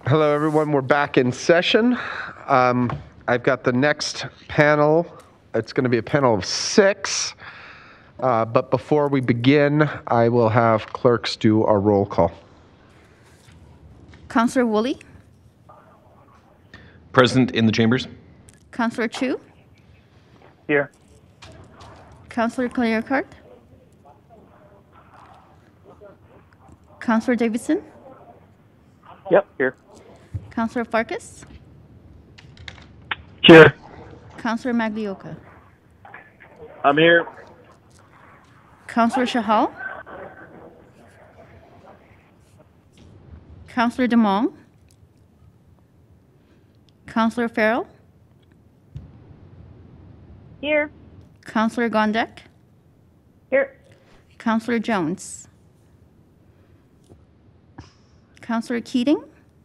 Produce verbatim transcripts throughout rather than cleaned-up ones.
Hello, everyone. We're back in session. Um, I've got the next panel. It's going to be a panel of six. Uh, but before we begin, I will have clerks do our roll call. Councillor Woolley. Present in the chambers. Councillor Chu. Here. Councillor Claire-Cart. Councillor Davidson. Yep, here. Councillor Farkas. Here. Councillor Maglioka. I'm here. Councillor Shahal. Councillor Demong. Councillor Farrell. Here. Councillor Gondek. Here. Councillor Jones. Councillor Keating.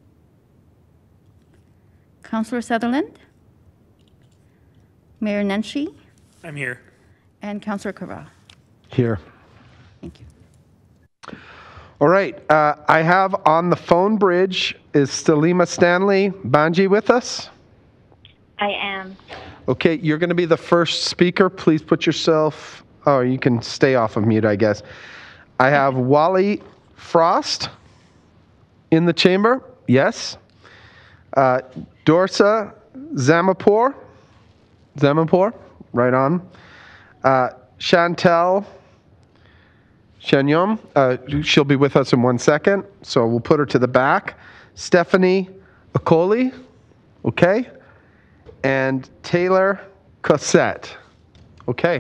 Councillor Sutherland. Mayor Nenshi. I'm here. And Councillor Carra. Here. Thank you. All right. Uh, I have on the phone bridge, is Salima Stanley Banji with us? I am. Okay, you're going to be the first speaker. Please put yourself, oh, you can stay off of mute, I guess. I have Wally Frost in the chamber. Yes. Uh, Dorsa Zamapur. Zamapur, right on. Uh, Chantel Chanyom, uh, she'll be with us in one second, so we'll put her to the back. Stephanie Okoli, okay. And Taylor Cossette. Okay.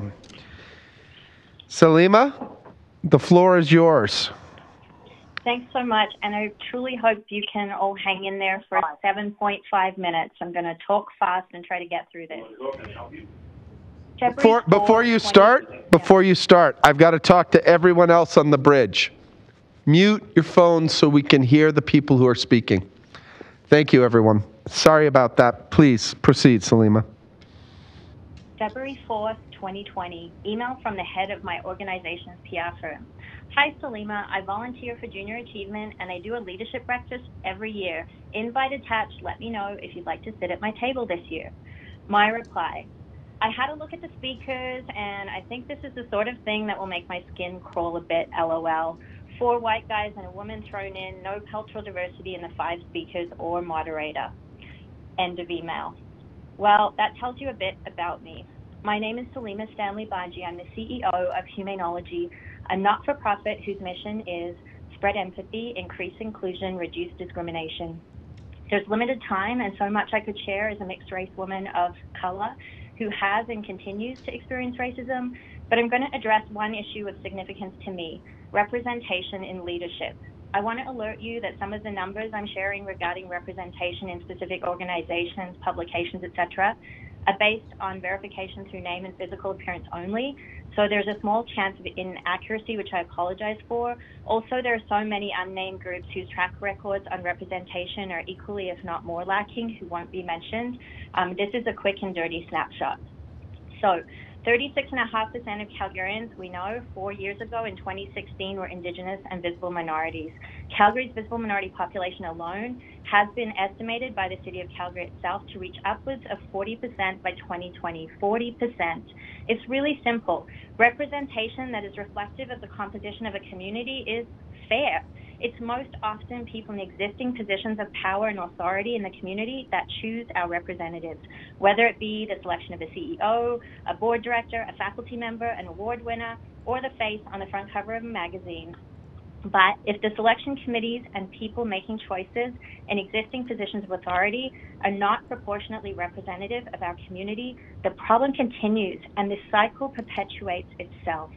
Salima, the floor is yours. Thanks so much, and I truly hope you can all hang in there for seven point five minutes. I'm going to talk fast and try to get through this. Before, before you start, before you start, I've got to talk to everyone else on the bridge. Mute your phones so we can hear the people who are speaking. Thank you, everyone. Sorry about that. Please proceed, Salima. February fourth, twenty twenty, email from the head of my organization's P R firm. Hi, Salima. I volunteer for Junior Achievement, and I do a leadership breakfast every year. Invite attached. Let me know if you'd like to sit at my table this year. My reply. I had a look at the speakers, and I think this is the sort of thing that will make my skin crawl a bit, LOL. Four white guys and a woman thrown in, no cultural diversity in the five speakers or moderator. End of email. Well, that tells you a bit about me. My name is Salima Stanley Banji. I'm the C E O of Humanology, a not-for-profit whose mission is spread empathy, increase inclusion, reduce discrimination. There's limited time and so much I could share as a mixed-race woman of color who has and continues to experience racism, but I'm going to address one issue of significance to me, representation in leadership. I want to alert you that some of the numbers I'm sharing regarding representation in specific organizations, publications, et cetera, are based on verification through name and physical appearance only. So there's a small chance of inaccuracy, which I apologize for. Also, there are so many unnamed groups whose track records on representation are equally, if not more, lacking, who won't be mentioned. Um, this is a quick and dirty snapshot. So thirty-six point five percent of Calgarians, we know, four years ago in twenty sixteen were Indigenous and visible minorities. Calgary's visible minority population alone has been estimated by the City of Calgary itself to reach upwards of forty percent by twenty twenty, forty percent. It's really simple. Representation that is reflective of the composition of a community is fair. It's most often people in existing positions of power and authority in the community that choose our representatives, whether it be the selection of a C E O, a board director, a faculty member, an award winner, or the face on the front cover of a magazine. But if the selection committees and people making choices in existing positions of authority are not proportionately representative of our community, the problem continues and the cycle perpetuates itself.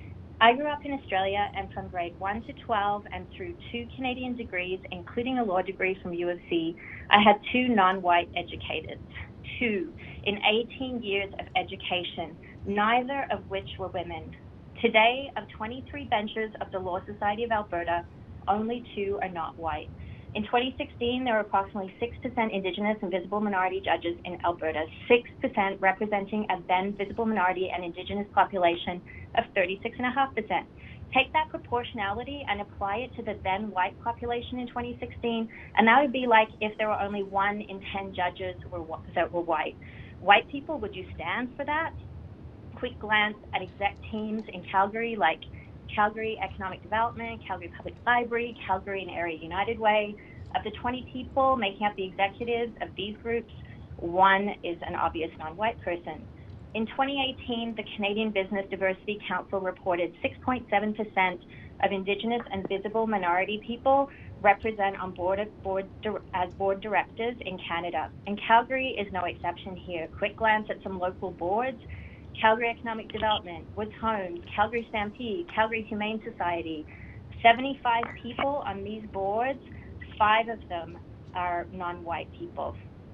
I grew up in Australia, and from grade one to twelve and through two Canadian degrees, including a law degree from U of C, I had two non-white educators. Two in eighteen years of education, neither of which were women. Today, of twenty-three benches of the Law Society of Alberta, only two are not white. In twenty sixteen, there were approximately six percent Indigenous and visible minority judges in Alberta, six percent representing a then visible minority and Indigenous population of thirty-six point five percent. Take that proportionality and apply it to the then white population in twenty sixteen, and that would be like if there were only one in ten judges were, that were white. White people, would you stand for that? Quick glance at exec teams in Calgary, like Calgary Economic Development, Calgary Public Library, Calgary and Area United Way. Of the twenty people making up the executives of these groups, one is an obvious non-white person. In twenty eighteen, the Canadian Business Diversity Council reported six point seven percent of Indigenous and visible minority people represent on board, board as board directors in Canada. And Calgary is no exception here. Quick glance at some local boards: Calgary Economic Development, Woods Homes, Calgary Stampede, Calgary Humane Society. seventy-five people on these boards, five of them are non-white people.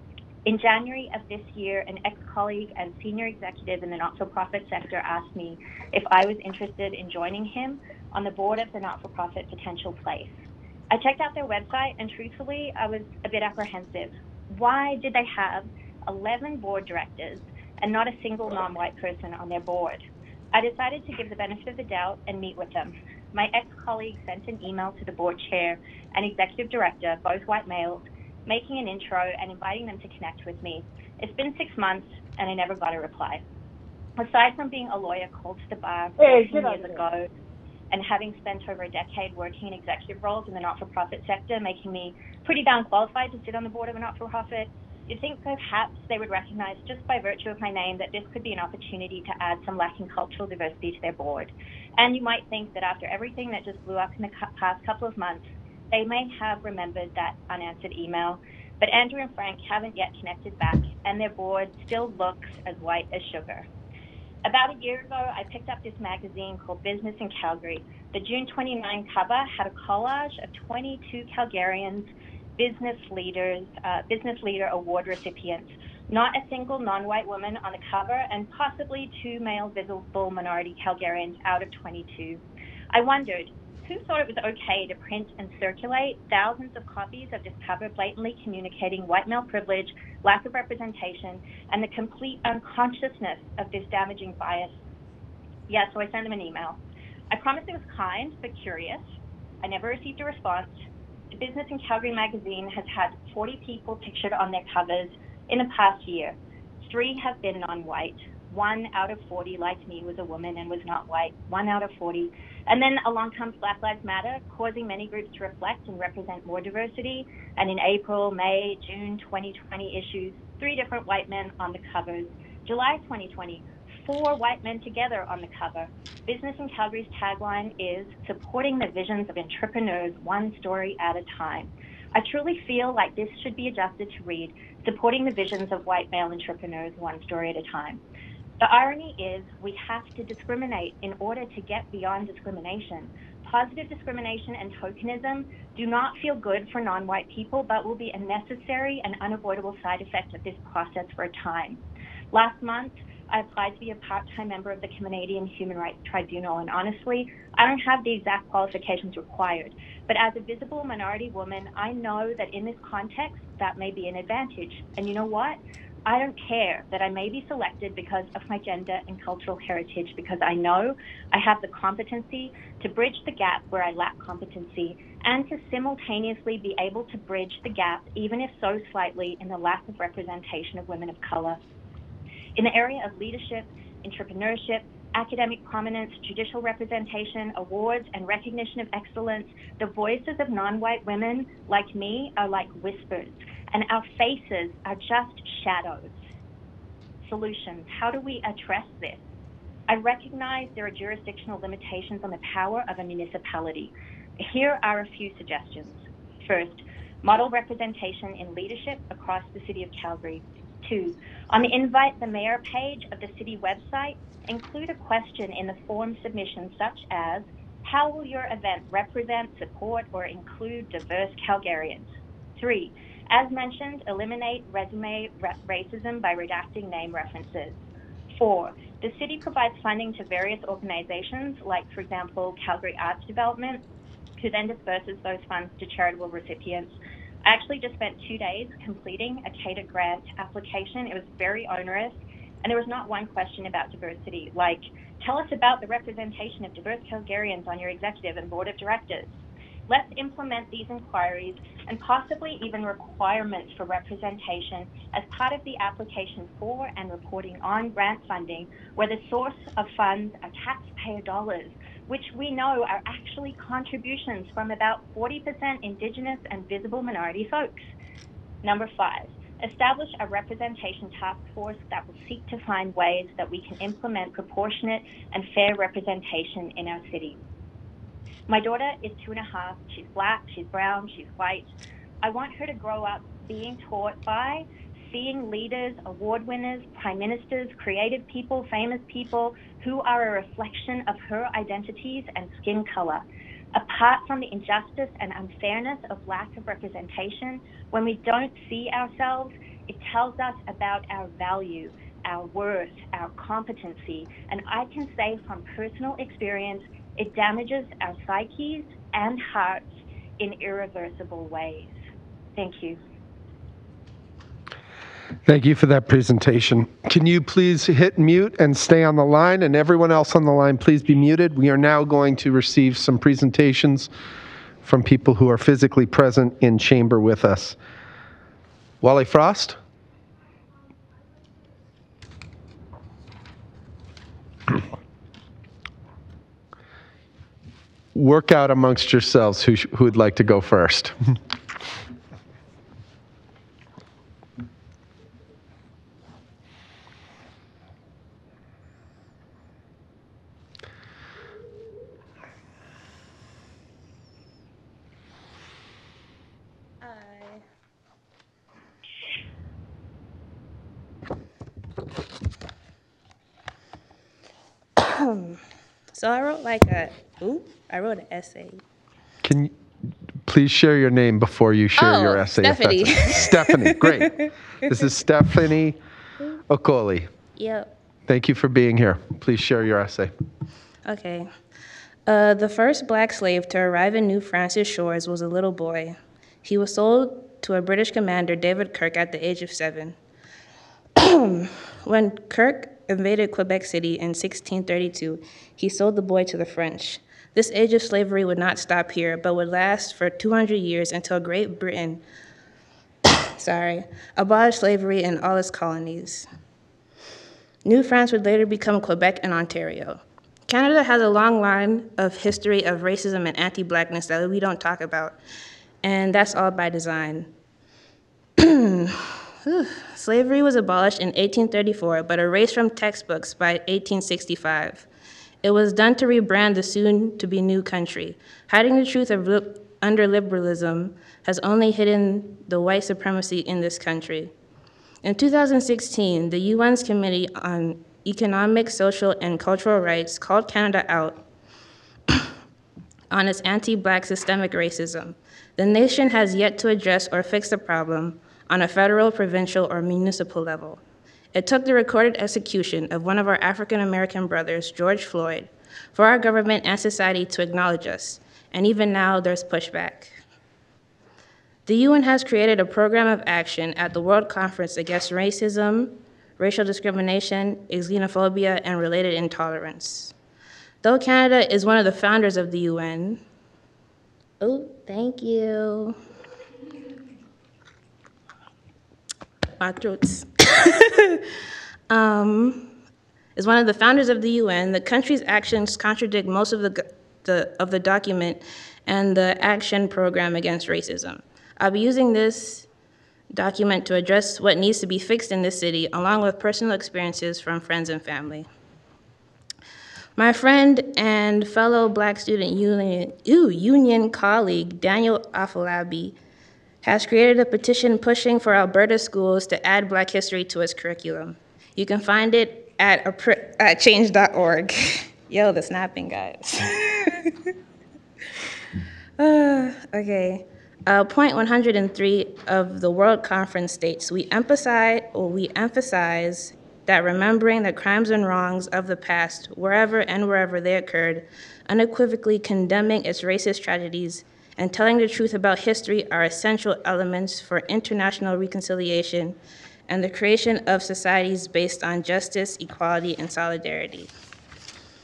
In January of this year, an ex-colleague and senior executive in the not-for-profit sector asked me if I was interested in joining him on the board of the not-for-profit Potential Place. I checked out their website, and truthfully, I was a bit apprehensive. Why did they have eleven board directors and not a single non-white person on their board? I decided to give the benefit of the doubt and meet with them. My ex-colleague sent an email to the board chair and executive director, both white males, making an intro and inviting them to connect with me. It's been six months, and I never got a reply. Aside from being a lawyer called to the bar Hey, fourteen years ago and having spent over a decade working in executive roles in the not-for-profit sector, making me pretty darn qualified to sit on the board of a not-for-profit, you'd think perhaps they would recognize, just by virtue of my name, that this could be an opportunity to add some lacking cultural diversity to their board. And you might think that after everything that just blew up in the past couple of months, they may have remembered that unanswered email, but Andrew and Frank haven't yet connected back, and their board still looks as white as sugar. About a year ago, I picked up this magazine called Business in Calgary. The June twenty-ninth cover had a collage of twenty-two Calgarians, business leaders, uh, business leader award recipients, not a single non-white woman on the cover, and possibly two male visible minority Calgarians out of twenty-two. I wondered, who thought it was okay to print and circulate thousands of copies of this cover, blatantly communicating white male privilege, lack of representation, and the complete unconsciousness of this damaging bias? Yeah, so I sent them an email. I promised it was kind but curious. I never received a response. The Business in Calgary magazine has had forty people pictured on their covers in the past year. Three have been non-white. One out of forty, like me, was a woman and was not white. One out of forty. And then along comes Black Lives Matter, causing many groups to reflect and represent more diversity. And in April, May, June twenty twenty issues, three different white men on the covers. July twenty twenty, four white men together on the cover. Business in Calgary's tagline is supporting the visions of entrepreneurs one story at a time. I truly feel like this should be adjusted to read supporting the visions of white male entrepreneurs one story at a time. The irony is we have to discriminate in order to get beyond discrimination. Positive discrimination and tokenism do not feel good for non-white people, but will be a necessary and unavoidable side effect of this process for a time. Last month, I applied to be a part-time member of the Canadian Human Rights Tribunal, and honestly, I don't have the exact qualifications required. But as a visible minority woman, I know that in this context, that may be an advantage. And you know what? I don't care that I may be selected because of my gender and cultural heritage, because I know I have the competency to bridge the gap where I lack competency, and to simultaneously be able to bridge the gap, even if so slightly, in the lack of representation of women of color. In the area of leadership, entrepreneurship, academic prominence, judicial representation, awards, and recognition of excellence, the voices of non-white women like me are like whispers, and our faces are just shadows. Solutions. How do we address this? I recognize there are jurisdictional limitations on the power of a municipality. Here are a few suggestions. First, model representation in leadership across the City of Calgary. Two, on the Invite the Mayor page of the city website, include a question in the form submission such as, how will your event represent, support, or include diverse Calgarians? Three, as mentioned, eliminate resume racism by redacting name references. Four, the city provides funding to various organizations, like, for example, Calgary Arts Development, who then disperses those funds to charitable recipients. I actually just spent two days completing a catered grant application. It was very onerous, and there was not one question about diversity, like Tell us about the representation of diverse Calgarians on your executive and board of directors. Let's implement these inquiries and possibly even requirements for representation as part of the application for and reporting on grant funding, where the source of funds are taxpayer dollars, which we know are actually contributions from about forty percent Indigenous and visible minority folks. Number five, establish a representation task force that will seek to find ways that we can implement proportionate and fair representation in our city. My daughter is two and a half. She's black, she's brown, she's white. I want her to grow up being taught by, seeing leaders, award winners, prime ministers, creative people, famous people who are a reflection of her identities and skin color. Apart from the injustice and unfairness of lack of representation, when we don't see ourselves, it tells us about our value, our worth, our competency, and I can say from personal experience, it damages our psyches and hearts in irreversible ways. Thank you. Thank you for that presentation. Can you please hit mute and stay on the line? And everyone else on the line, please be muted. We are now going to receive some presentations from people who are physically present in chamber with us. Wally Frost? Work out amongst yourselves who, sh- who would like to go first. So I wrote like a, ooh, I wrote an essay. Can you please share your name before you share Oh, your essay? if Stephanie. that's- Stephanie, great. This is Stephanie Okoli. Yep. Thank you for being here. Please share your essay. Okay. Uh, the first black slave to arrive in New France's shores was a little boy. He was sold to a British commander, David Kirk, at the age of seven. When Kirk invaded Quebec City in sixteen thirty-two, he sold the boy to the French. This age of slavery would not stop here, but would last for two hundred years until Great Britain, sorry, abolished slavery in all its colonies. New France would later become Quebec and Ontario. Canada has a long line of history of racism and anti-blackness that we don't talk about, and that's all by design. Slavery was abolished in eighteen thirty-four, but erased from textbooks by eighteen sixty-five. It was done to rebrand the soon-to-be new country. Hiding the truth of li- under liberalism has only hidden the white supremacy in this country. In two thousand sixteen, the U N's Committee on Economic, Social, and Cultural Rights called Canada out on its anti-black systemic racism. The nation has yet to address or fix the problem on a federal, provincial, or municipal level. It took the recorded execution of one of our African-American brothers, George Floyd, for our government and society to acknowledge us, and even now there's pushback. The U N has created a program of action at the World Conference Against Racism, Racial Discrimination, Xenophobia, and Related Intolerance. Though Canada is one of the founders of the U N, oh, thank you. My throats. um, is one of the founders of the U N, the country's actions contradict most of the, the, of the document and the action program against racism. I'll be using this document to address what needs to be fixed in this city, along with personal experiences from friends and family. My friend and fellow Black Student Union, ooh, union colleague, Daniel Afolabi, has created a petition pushing for Alberta schools to add Black history to its curriculum. You can find it at, a, at change dot org. Yo, the snapping, guys. uh, okay. Uh, point one hundred three of the World Conference states, we emphasize, or we emphasize that remembering the crimes and wrongs of the past, wherever and wherever they occurred, unequivocally condemning its racist tragedies, and telling the truth about history are essential elements for international reconciliation and the creation of societies based on justice, equality, and solidarity.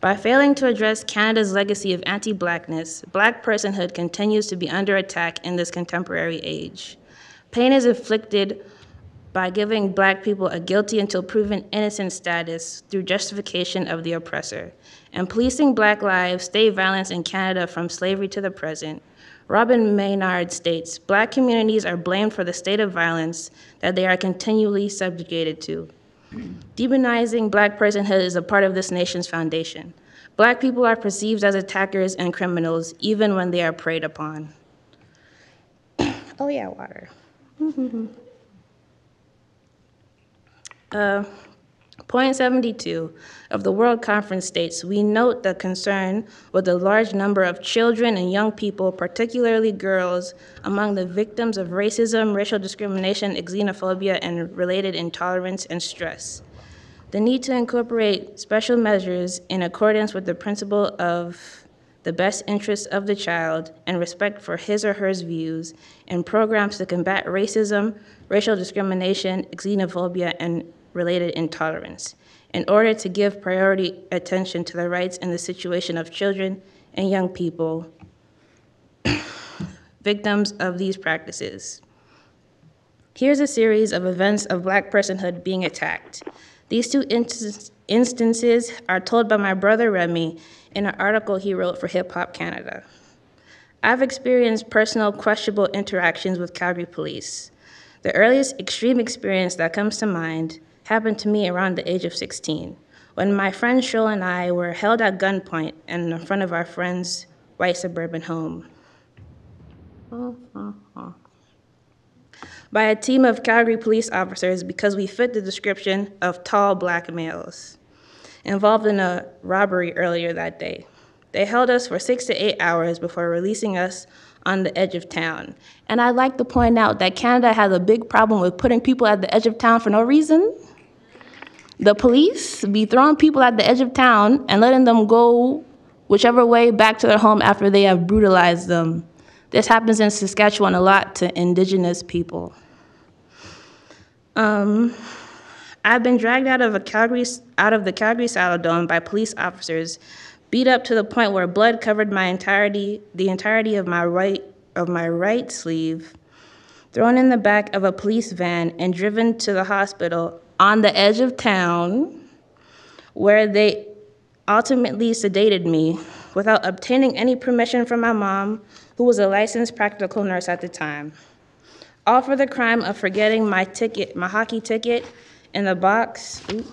By failing to address Canada's legacy of anti-Blackness, Black personhood continues to be under attack in this contemporary age. Pain is inflicted by giving Black people a guilty until proven innocent status through justification of the oppressor, and policing Black lives, state violence in Canada from slavery to the present. Robin Maynard states, Black communities are blamed for the state of violence that they are continually subjugated to. Demonizing Black personhood is a part of this nation's foundation. Black people are perceived as attackers and criminals, even when they are preyed upon. Oh yeah, water. uh, Point seventy-two of the World Conference states, we note the concern with the large number of children and young people, particularly girls, among the victims of racism, racial discrimination, xenophobia, and related intolerance and stress. The need to incorporate special measures in accordance with the principle of the best interests of the child and respect for his or her views, and programs to combat racism, racial discrimination, xenophobia, and related intolerance, in order to give priority attention to the rights and the situation of children and young people, victims of these practices. Here's a series of events of Black personhood being attacked. These two inst- instances are told by my brother Remy in an article he wrote for Hip Hop Canada. I've experienced personal questionable interactions with Calgary police. The earliest extreme experience that comes to mind happened to me around the age of sixteen, when my friend Shoal and I were held at gunpoint in front of our friend's white suburban home. Oh, oh, oh. By a team of Calgary police officers because we fit the description of tall Black males involved in a robbery earlier that day. They held us for six to eight hours before releasing us on the edge of town. And I'd like to point out that Canada has a big problem with putting people at the edge of town for no reason. The police be throwing people at the edge of town and letting them go whichever way back to their home after they have brutalized them. This happens in Saskatchewan a lot to Indigenous people. Um, I've been dragged out of, a Calgary, out of the Calgary Saddle Dome by police officers, beat up to the point where blood covered my entirety, the entirety of my right, of my right sleeve, thrown in the back of a police van and driven to the hospital on the edge of town, where they ultimately sedated me without obtaining any permission from my mom, who was a licensed practical nurse at the time. All for the crime of forgetting my ticket, my hockey ticket in the box, ooh,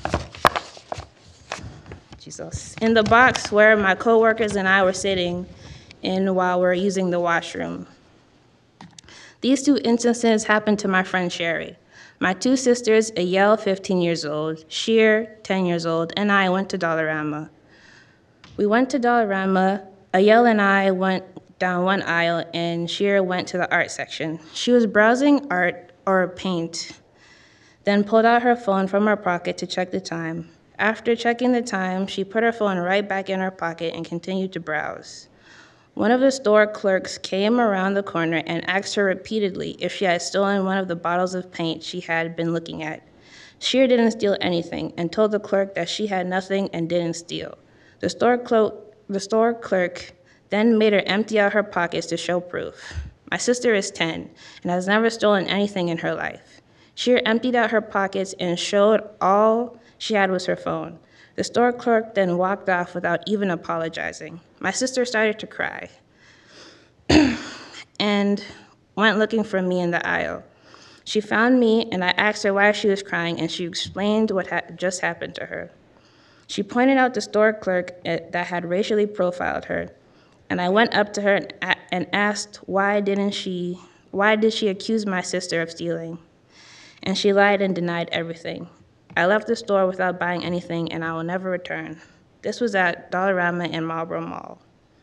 Jesus, in the box where my coworkers and I were sitting in while we were using the washroom. These two instances happened to my friend Sherry. My two sisters, Ayel, fifteen years old, Sheer, ten years old, and I went to Dollarama. We went to Dollarama. Ayel and I went down one aisle, and Sheer went to the art section. She was browsing art or paint, then pulled out her phone from her pocket to check the time. After checking the time, she put her phone right back in her pocket and continued to browse. One of the store clerks came around the corner and asked her repeatedly if she had stolen one of the bottles of paint she had been looking at. Sheer didn't steal anything and told the clerk that she had nothing and didn't steal. The store, clo- the store clerk then made her empty out her pockets to show proof. My sister is ten and has never stolen anything in her life. Sheer emptied out her pockets and showed all she had was her phone. The store clerk then walked off without even apologizing. My sister started to cry and went looking for me in the aisle. She found me, and I asked her why she was crying, and she explained what had just happened to her. She pointed out the store clerk that had racially profiled her, and I went up to her and, and asked why didn't she, why did she accuse my sister of stealing? And she lied and denied everything. I left the store without buying anything, and I will never return. This was at Dollarama in Marlborough Mall.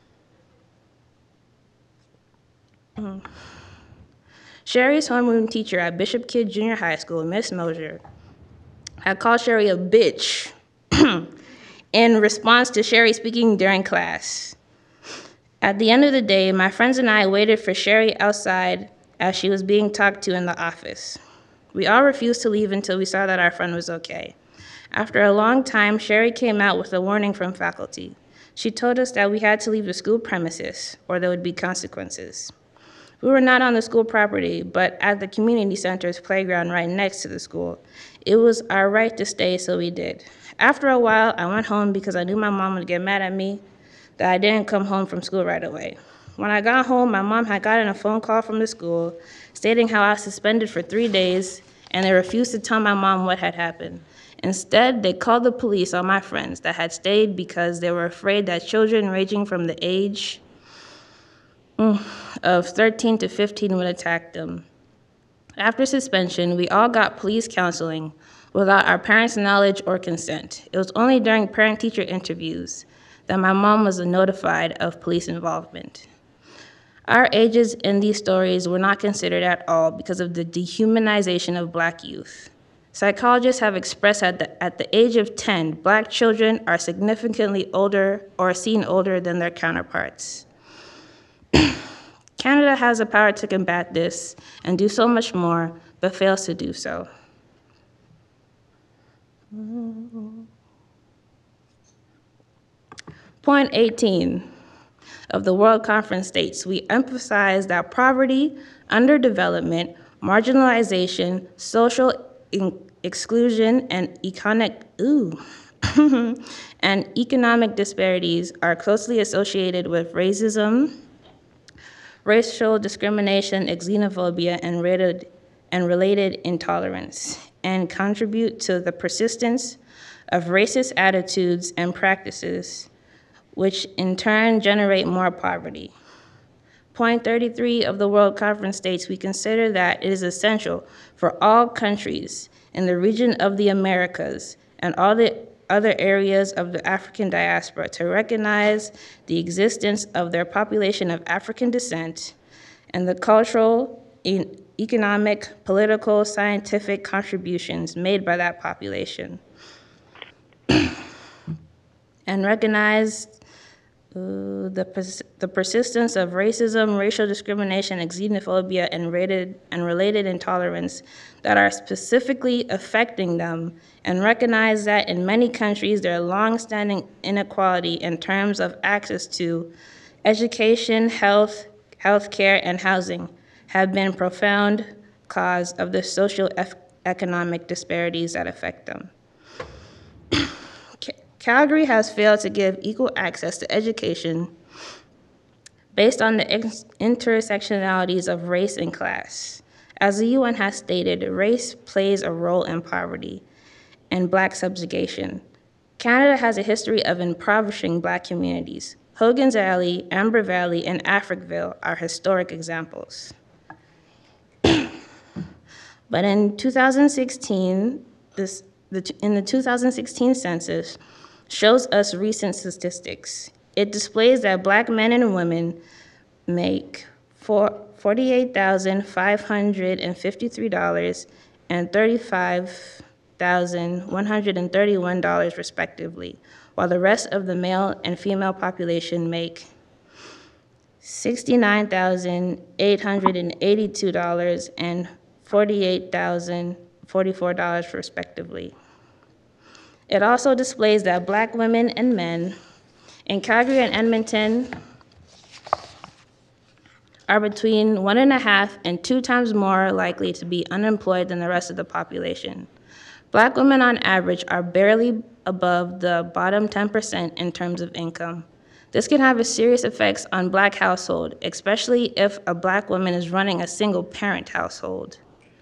Mm. Sherry's homeroom teacher at Bishop Kidd Junior High School, Miss Mosier, had called Sherry a bitch in response to Sherry speaking during class. At the end of the day, my friends and I waited for Sherry outside as she was being talked to in the office. We all refused to leave until we saw that our friend was okay. After a long time, Sherry came out with a warning from faculty. She told us that we had to leave the school premises or there would be consequences. We were not on the school property, but at the community center's playground right next to the school. It was our right to stay, so we did. After a while, I went home because I knew my mom would get mad at me that I didn't come home from school right away. When I got home, my mom had gotten a phone call from the school stating how I was suspended for three days, and they refused to tell my mom what had happened. Instead, they called the police on my friends that had stayed because they were afraid that children ranging from the age mm, of thirteen to fifteen would attack them. After suspension, we all got police counseling without our parents' knowledge or consent. It was only during parent-teacher interviews that my mom was notified of police involvement. Our ages in these stories were not considered at all because of the dehumanization of Black youth. Psychologists have expressed at the, at the age of ten, Black children are significantly older or seen older than their counterparts. Canada has the power to combat this and do so much more, but fails to do so. Point eighteen of the World Conference states, we emphasize that poverty, underdevelopment, marginalization, social in exclusion, and economic, ooh, and economic disparities are closely associated with racism, racial discrimination, xenophobia, and related, and related intolerance, and contribute to the persistence of racist attitudes and practices, which in turn generate more poverty. Point thirty-three of the World Conference states, we consider that it is essential for all countries in the region of the Americas and all the other areas of the African diaspora to recognize the existence of their population of African descent and the cultural, e- economic, political, scientific contributions made by that population. And recognize uh, the, pers- the persistence of racism, racial discrimination, and xenophobia, and, rated, and related intolerance that are specifically affecting them, and recognize that in many countries there are long-standing inequality in terms of access to education, health, healthcare, and housing have been profound cause of the socio-economic disparities that affect them. Calgary has failed to give equal access to education based on the intersectionalities of race and class. As the U N has stated, race plays a role in poverty and Black subjugation. Canada has a history of impoverishing Black communities. Hogan's Alley, Amber Valley, and Africville are historic examples. But in two thousand sixteen, this, the, in the two thousand sixteen census, shows us recent statistics. It displays that Black men and women make forty-eight thousand five hundred fifty-three dollars and thirty-five thousand one hundred thirty-one dollars respectively, while the rest of the male and female population make sixty-nine thousand eight hundred eighty-two dollars and forty-eight thousand forty-four dollars respectively. It also displays that Black women and men in Calgary and Edmonton are between one and a half and two times more likely to be unemployed than the rest of the population. Black women on average are barely above the bottom ten percent in terms of income. This can have a serious effects on Black household, especially if a Black woman is running a single parent household.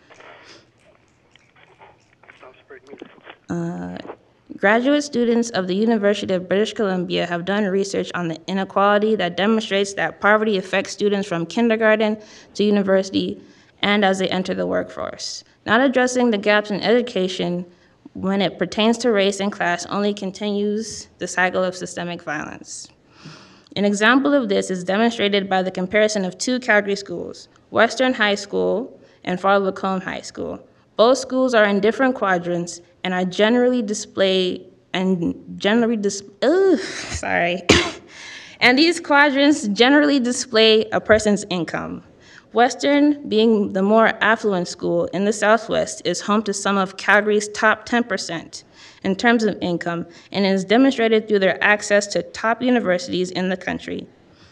Uh, Graduate students of the University of British Columbia have done research on the inequality that demonstrates that poverty affects students from kindergarten to university and as they enter the workforce. Not addressing the gaps in education when it pertains to race and class only continues the cycle of systemic violence. An example of this is demonstrated by the comparison of two Calgary schools, Western High School and Far Lacombe High School. Both schools are in different quadrants and are generally display and generally dis ugh, sorry. And these quadrants generally display a person's income. Western, being the more affluent school in the Southwest, is home to some of Calgary's top ten percent in terms of income, and is demonstrated through their access to top universities in the country.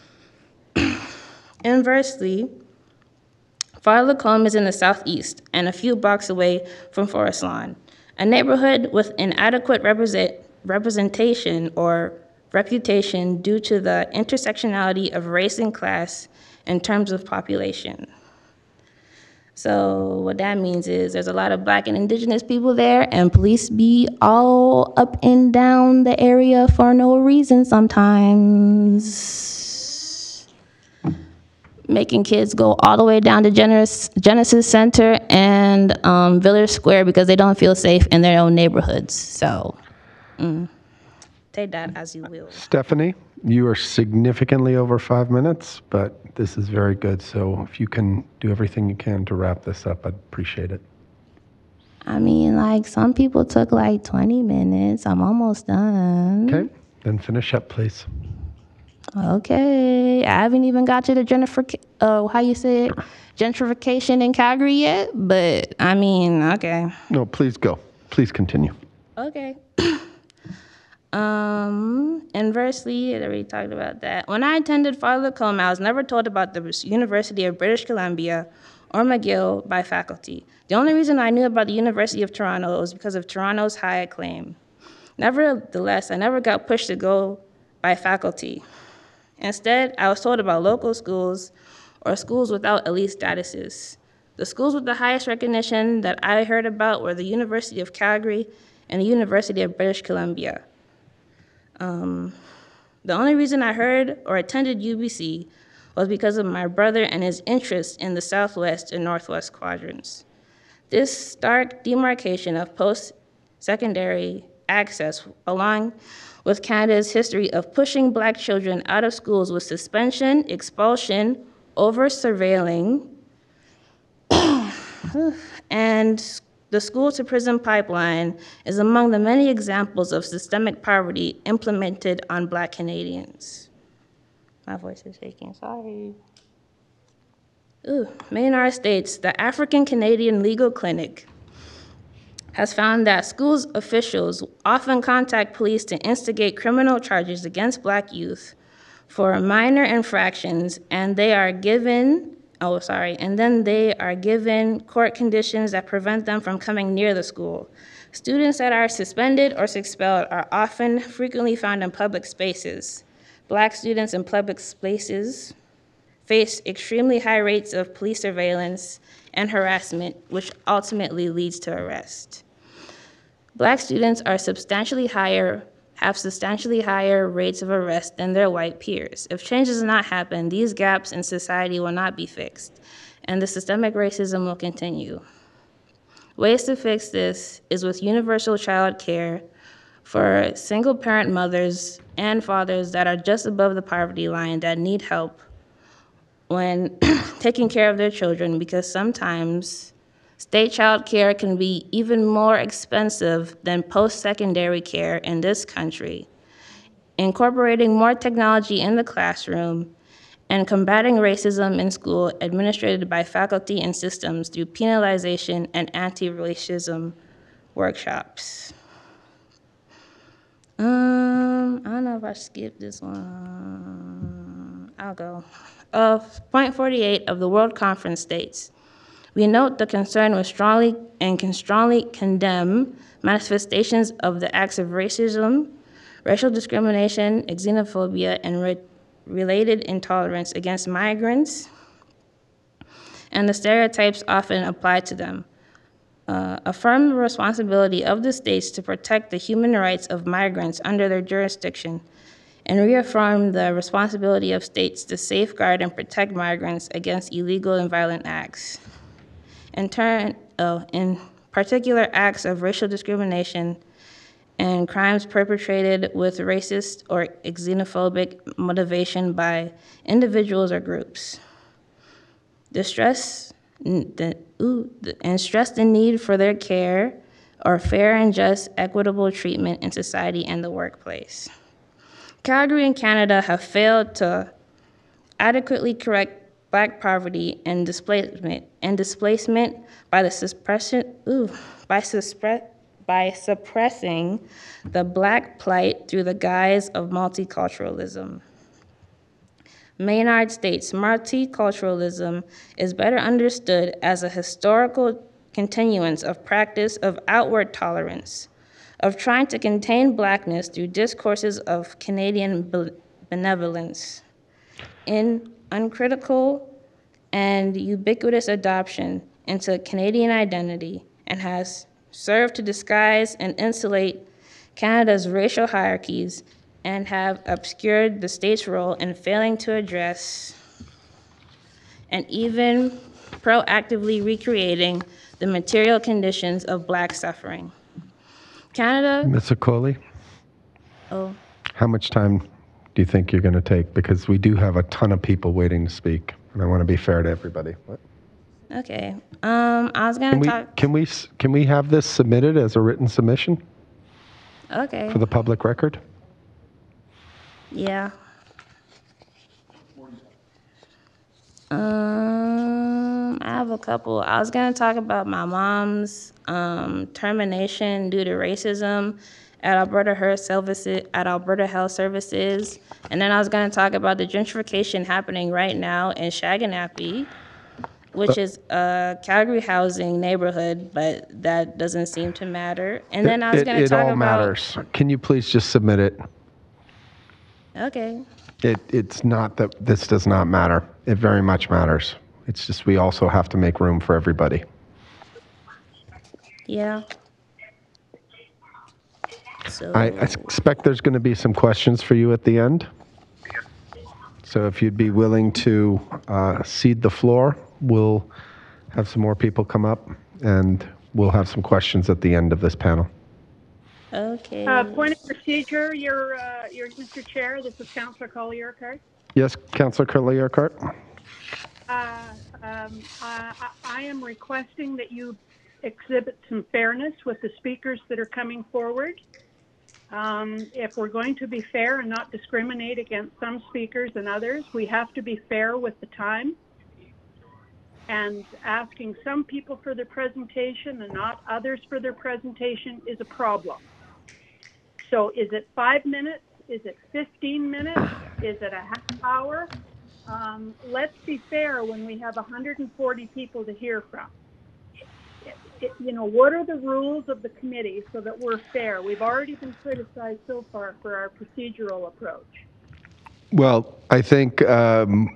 Inversely, Father Lacombe is in the southeast and a few blocks away from Forest Lawn, a neighborhood with inadequate represent, representation or reputation due to the intersectionality of race and class in terms of population. So what that means is there's a lot of Black and Indigenous people there, and police be all up and down the area for no reason sometimes. Making kids go all the way down to Genesis, Genesis Center and um, Village Square because they don't feel safe in their own neighborhoods. So mm, take that as you will. Stephanie, you are significantly over five minutes, but this is very good. So if you can do everything you can to wrap this up, I'd appreciate it. I mean, like, some people took like twenty minutes. I'm almost done. Okay, then finish up, please. Okay, I haven't even got to the gentrific, uh, how you say it, gentrification in Calgary yet, but I mean, okay. No, please go. Please continue. Okay. um, inversely, I already talked about that. When I attended Father Lacombe, I was never told about the University of British Columbia or McGill by faculty. The only reason I knew about the University of Toronto was because of Toronto's high acclaim. Nevertheless, I never got pushed to go by faculty. Instead, I was told about local schools or schools without elite statuses. The schools with the highest recognition that I heard about were the University of Calgary and the University of British Columbia. Um, the only reason I heard or attended U B C was because of my brother and his interest in the Southwest and Northwest quadrants. This stark demarcation of post-secondary access, along with Canada's history of pushing Black children out of schools with suspension, expulsion, over-surveilling, and the school-to-prison pipeline is among the many examples of systemic poverty implemented on Black Canadians. My voice is shaking, sorry. Ooh, Maynard states, the African Canadian Legal Clinic has found that schools officials often contact police to instigate criminal charges against Black youth for minor infractions, and they are given, oh, sorry, and then they are given court conditions that prevent them from coming near the school. Students that are suspended or expelled are often frequently found in public spaces. Black students in public spaces face extremely high rates of police surveillance and harassment, which ultimately leads to arrest. Black students are substantially higher, have substantially higher rates of arrest than their white peers. If change does not happen, these gaps in society will not be fixed, and the systemic racism will continue. Ways to fix this is with universal child care for single-parent mothers and fathers that are just above the poverty line that need help when taking care of their children, because sometimes state child care can be even more expensive than post-secondary care in this country. Incorporating more technology in the classroom and combating racism in school administered by faculty and systems through penalization and anti-racism workshops. Um, I don't know if I skipped this one. I'll go. Uh, point forty-eight of the World Conference states, we note the concern with strongly and can strongly condemn manifestations of the acts of racism, racial discrimination, xenophobia, and re related intolerance against migrants, and the stereotypes often applied to them. Uh, affirm the responsibility of the states to protect the human rights of migrants under their jurisdiction, and reaffirm the responsibility of states to safeguard and protect migrants against illegal and violent acts. In turn, oh, in particular acts of racial discrimination and crimes perpetrated with racist or xenophobic motivation by individuals or groups. The stress, the, ooh, the, and stress the need for their care or fair and just equitable treatment in society and the workplace. Calgary and Canada have failed to adequately correct Black poverty and displacement and displacement by the suppression, ooh, by, by suppressing the Black plight through the guise of multiculturalism. Maynard states, multiculturalism is better understood as a historical continuance of practice of outward tolerance, of trying to contain Blackness through discourses of Canadian benevolence, in uncritical and ubiquitous adoption into Canadian identity, and has served to disguise and insulate Canada's racial hierarchies and have obscured the state's role in failing to address and even proactively recreating the material conditions of Black suffering. Canada... Miz Okoli, Oh. how much time do you think you're going to take? Because we do have a ton of people waiting to speak, and I want to be fair to everybody. What? Okay. Um, I was going Can to we, talk... can, we, s- can we have this submitted as a written submission Okay. for the public record? Yeah. Um, I have a couple. I was gonna talk about my mom's um, termination due to racism at Alberta Health Services. At Alberta Health Services, and then I was gonna talk about the gentrification happening right now in Shaganappy, which is a Calgary housing neighborhood, but that doesn't seem to matter. And then I was It- gonna it, talk it all about. matters. Can you please just submit it? Okay. It, it's not that this does not matter. It very much matters. It's just we also have to make room for everybody. Yeah. So. I, I expect there's going to be some questions for you at the end. So if you'd be willing to uh, cede the floor, we'll have some more people come up and we'll have some questions at the end of this panel. Okay. Uh, point of procedure, your, uh, your, Mister Chair, this is Councillor Collier-Urquhart. Yes, Councillor Curley-Urquhart. Uh, um, I, I am requesting that you exhibit some fairness with the speakers that are coming forward. Um, if we're going to be fair and not discriminate against some speakers and others, we have to be fair with the time. And asking some people for their presentation and not others for their presentation is a problem. So is it five minutes? Is it fifteen minutes? Is it a half hour? Um, let's be fair when we have one hundred forty people to hear from. It, it, you know, what are the rules of the committee so that we're fair? We've already been criticized so far for our procedural approach. Well, I think um,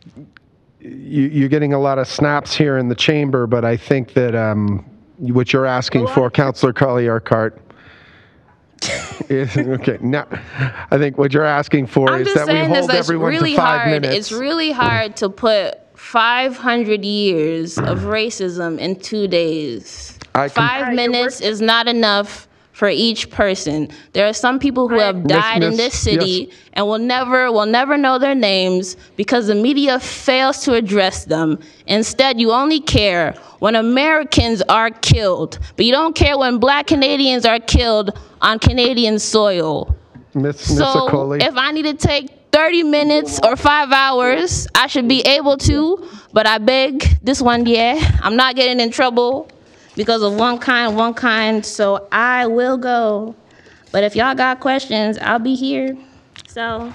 you, you're getting a lot of snaps here in the chamber, but I think that um, what you're asking for, Councillor Curley-Urquhart, is, okay, now, I think what you're asking for I'm is just that we saying this, hold that's everyone really to five hard. minutes. It's really hard to put five hundred years of racism in two days. I can- Five minutes is not enough for each person. There are some people who have Miss- died in Miss- this city yes. and will never will never know their names because the media fails to address them. Instead, you only care when Americans are killed, but you don't care when Black Canadians are killed on Canadian soil. Miss Miss So Okoli. if I need to take thirty minutes or five hours, I should be able to, but I beg this one year, I'm not getting in trouble because of one kind, one kind, so I will go. But if y'all got questions, I'll be here. So,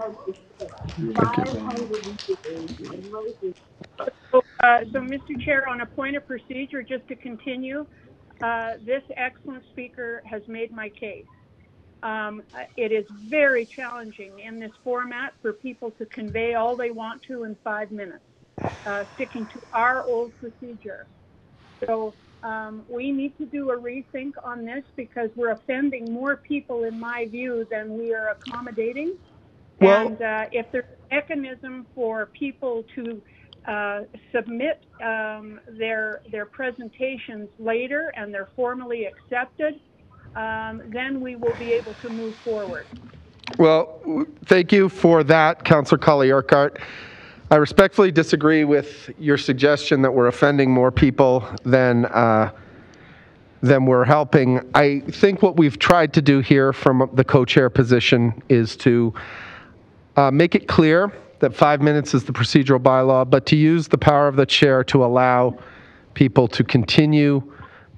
So, uh, so Mister Chair, on a point of procedure, just to continue, uh, this excellent speaker has made my case. Um, it is very challenging in this format for people to convey all they want to in five minutes, uh, sticking to our old procedure. So um, we need to do a rethink on this because we're offending more people, in my view, than we are accommodating. Well- and uh, if there's a mechanism for people to uh, submit um, their their presentations later and they're formally accepted, um, then we will be able to move forward. Well, w- thank you for that, Councillor Collier-Urquhart. I respectfully disagree with your suggestion that we're offending more people than uh, than we're helping. I think what we've tried to do here from the co-chair position is to uh, make it clear that five minutes is the procedural bylaw, but to use the power of the chair to allow people to continue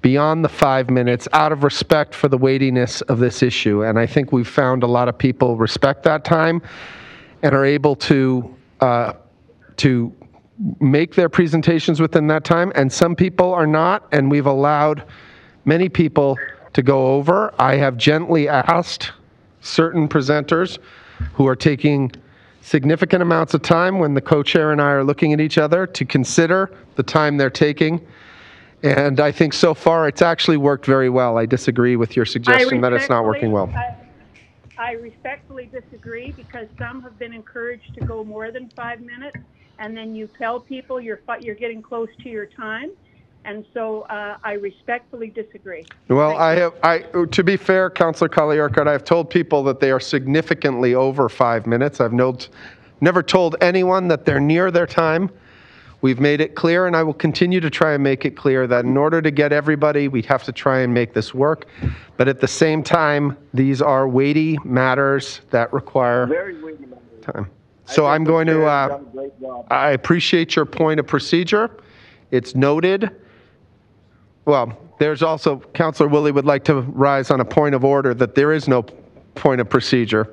beyond the five minutes out of respect for the weightiness of this issue. And I think we've found a lot of people respect that time and are able to uh, to make their presentations within that time. And some people are not, and we've allowed many people to go over. I have gently asked certain presenters who are taking significant amounts of time when the co-chair and I are looking at each other to consider the time they're taking. And I think so far it's actually worked very well. I disagree with your suggestion that it's not working well. I, I respectfully disagree, because some have been encouraged to go more than five minutes, and then you tell people you're you're getting close to your time. And so uh, I respectfully disagree. Well, Thank I you. have, I, to be fair, Councillor Colley-Urquhart, I've told people that they are significantly over five minutes. I've no, never told anyone that they're near their time. We've made it clear, and I will continue to try and make it clear that in order to get everybody, we have to try and make this work. But at the same time, these are weighty matters that require Very weighty matters. time. So I'm going to, uh, I appreciate your point of procedure. It's noted. Well, there's also, Councillor Woolley would like to rise on a point of order that there is no point of procedure,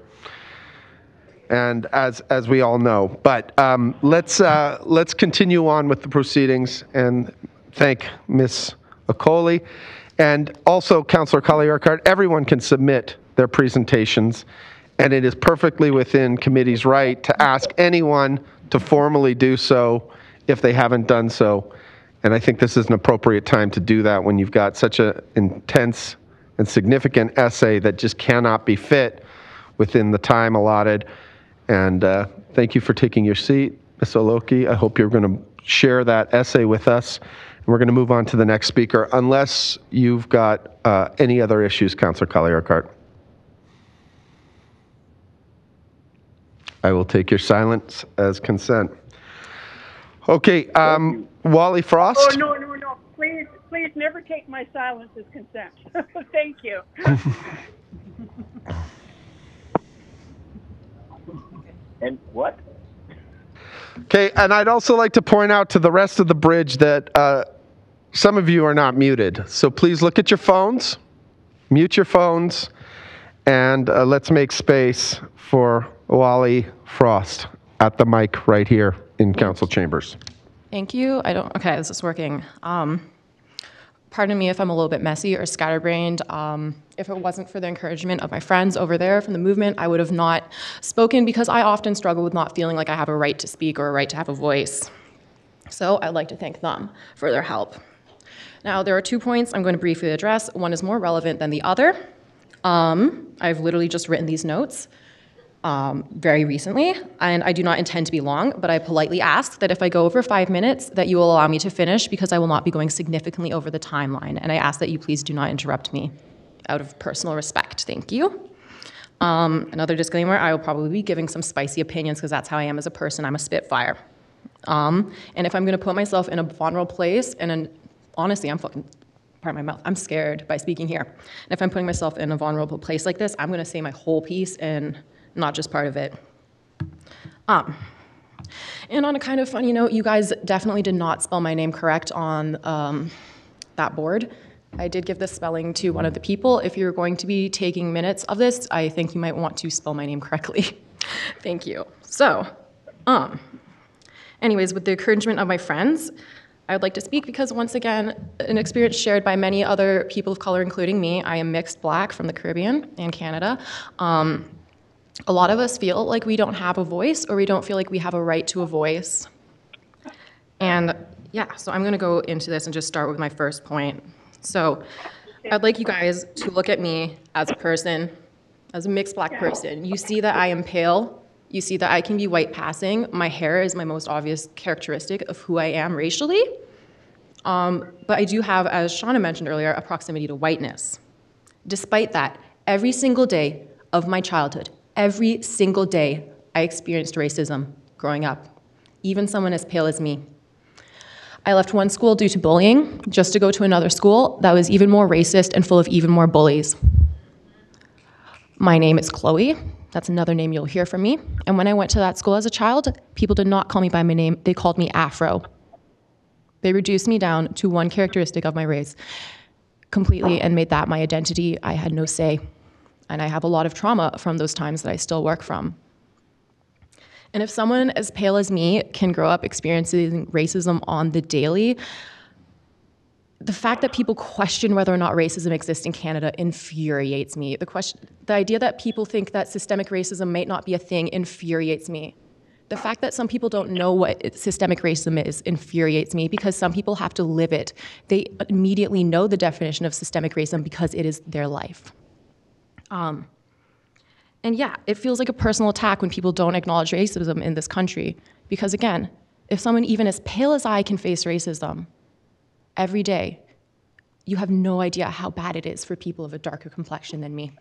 and as as we all know. But um, let's uh, let's continue on with the proceedings and thank Miz Okoli, and also Councillor Colley-Urquhart. Everyone can submit their presentations, and it is perfectly within committee's right to ask anyone to formally do so if they haven't done so. And I think this is an appropriate time to do that when you've got such an intense and significant essay that just cannot be fit within the time allotted. And uh, thank you for taking your seat, Miz Oloki. I hope you're going to share that essay with us. And we're going to move on to the next speaker, unless you've got uh, any other issues, Councillor Colley-Urquhart. I will take your silence as consent. Okay, um, Wally Frost. Oh, no, no, no. Please, please never take my silence as consent. Thank you. And what? Okay, and I'd also like to point out to the rest of the bridge that uh, some of you are not muted. So please look at your phones, mute your phones, and uh, let's make space for Wally Frost at the mic right here in council chambers. Thank you. I don't, okay, this is working. Um, pardon me if I'm a little bit messy or scatterbrained. Um, if it wasn't for the encouragement of my friends over there from the movement, I would have not spoken, because I often struggle with not feeling like I have a right to speak or a right to have a voice. So I'd like to thank them for their help. Now, there are two points I'm going to briefly address. One is more relevant than the other. Um, I've literally just written these notes Um, very recently, and I do not intend to be long, but I politely ask that if I go over five minutes, that you will allow me to finish, because I will not be going significantly over the timeline, and I ask that you please do not interrupt me out of personal respect. Thank you. Um, another disclaimer, I will probably be giving some spicy opinions, because that's how I am as a person. I'm a spitfire. Um, and if I'm going to put myself in a vulnerable place, and an, honestly, I'm fucking, pardon my mouth, I'm scared by speaking here. And if I'm putting myself in a vulnerable place like this, I'm going to say my whole piece and not just part of it. Um, and on a kind of funny note, you guys definitely did not spell my name correct on um, that board. I did give this spelling to one of the people. If you're going to be taking minutes of this, I think you might want to spell my name correctly. Thank you. So, um, anyways, with the encouragement of my friends, I would like to speak because, once again, an experience shared by many other people of color, including me. I am mixed black from the Caribbean and Canada. Um, A lot of us feel like we don't have a voice, or we don't feel like we have a right to a voice. And yeah, so I'm going to go into this and just start with my first point. So I'd like you guys to look at me as a person, as a mixed black person. You see that I am pale. You see that I can be white passing. My hair is my most obvious characteristic of who I am racially. Um, but I do have, as Shauna mentioned earlier, a proximity to whiteness. Despite that, every single day of my childhood, every single day, I experienced racism growing up, even someone as pale as me. I left one school due to bullying just to go to another school that was even more racist and full of even more bullies. My name is Chloe. That's another name you'll hear from me. And when I went to that school as a child, people did not call me by my name. They called me Afro. They reduced me down to one characteristic of my race. completely and made that my identity. I had no say. And I have a lot of trauma from those times that I still work from. And if someone as pale as me can grow up experiencing racism on the daily, the fact that people question whether or not racism exists in Canada infuriates me. The question, the idea that people think that systemic racism may not be a thing infuriates me. The fact that some people don't know what systemic racism is infuriates me because some people have to live it. They immediately know the definition of systemic racism because it is their life. Um, and yeah, it feels like a personal attack when people don't acknowledge racism in this country. Because again, if someone even as pale as I can face racism every day, you have no idea how bad it is for people of a darker complexion than me.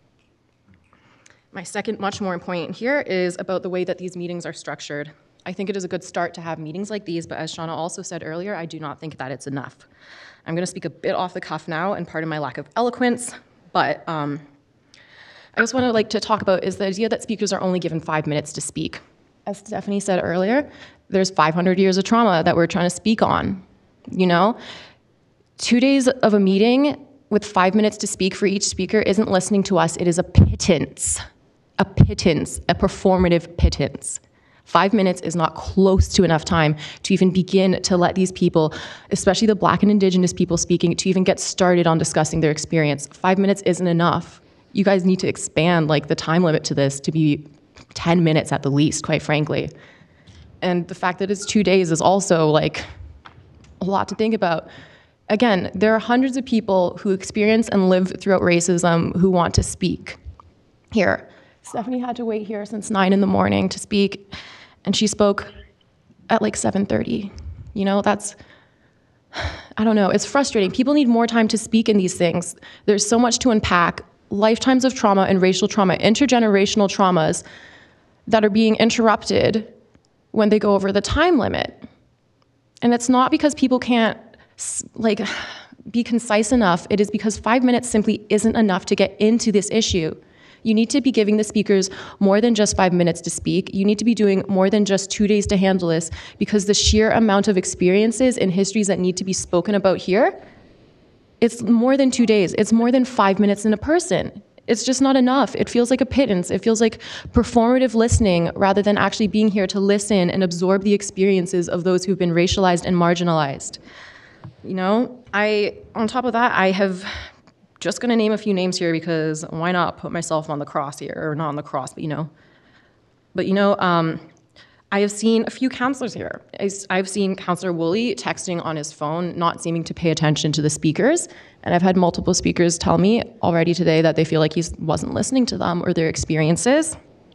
My second, much more important point here is about the way that these meetings are structured. I think it is a good start to have meetings like these, but as Shauna also said earlier, I do not think that it's enough. I'm gonna speak a bit off the cuff now and pardon my lack of eloquence, but um, I just wanna like to talk about is the idea that speakers are only given five minutes to speak. As Stephanie said earlier, there's five hundred years of trauma that we're trying to speak on, you know? Two days of a meeting with five minutes to speak for each speaker isn't listening to us, it is a pittance. A pittance, a performative pittance. Five minutes is not close to enough time to even begin to let these people, especially the Black and Indigenous people speaking, to even get started on discussing their experience. Five minutes isn't enough. You guys need to expand like the time limit to this to be ten minutes at the least, quite frankly. And the fact that it's two days is also like a lot to think about. Again, there are hundreds of people who experience and live throughout racism who want to speak here. Stephanie had to wait here since nine in the morning to speak, and she spoke at like seven thirty. You know, that's, I don't know, it's frustrating. People need more time to speak in these things. There's so much to unpack. Lifetimes of trauma and racial trauma, intergenerational traumas that are being interrupted when they go over the time limit. And it's not because people can't like be concise enough. It is because five minutes simply isn't enough to get into this issue. You need to be giving the speakers more than just five minutes to speak. You need to be doing more than just two days to handle this, because the sheer amount of experiences and histories that need to be spoken about here, it's more than two days. It's more than five minutes in a person. It's just not enough. It feels like a pittance. It feels like performative listening rather than actually being here to listen and absorb the experiences of those who've been racialized and marginalized. You know, I, on top of that, I have just gonna name a few names here because why not put myself on the cross here, or not on the cross, but you know. But you know, um, I have seen a few councillors here. I've seen Councillor Woolley texting on his phone, not seeming to pay attention to the speakers. And I've had multiple speakers tell me already today that they feel like he wasn't listening to them or their experiences.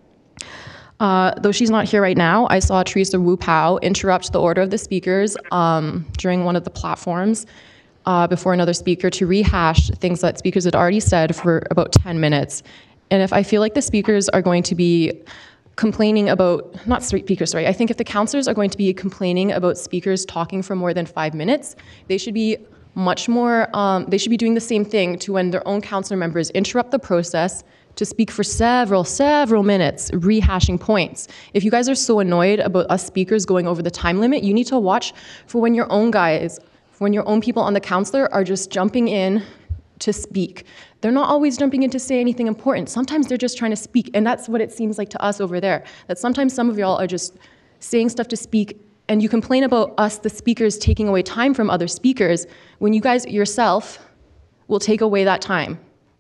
Uh, though she's not here right now, I saw Teresa Wu Pao interrupt the order of the speakers um, during one of the platforms uh, before another speaker to rehash things that speakers had already said for about ten minutes. And if I feel like the speakers are going to be complaining about, not speakers, sorry, I think if the councillors are going to be complaining about speakers talking for more than five minutes, they should be much more, um, they should be doing the same thing to when their own councillor members interrupt the process to speak for several, several minutes, rehashing points. If you guys are so annoyed about us speakers going over the time limit, you need to watch for when your own guys, when your own people on the councillor are just jumping in to speak. They're not always jumping in to say anything important. Sometimes they're just trying to speak, and that's what it seems like to us over there, that sometimes some of y'all are just saying stuff to speak, and you complain about us, the speakers, taking away time from other speakers, when you guys yourself will take away that time.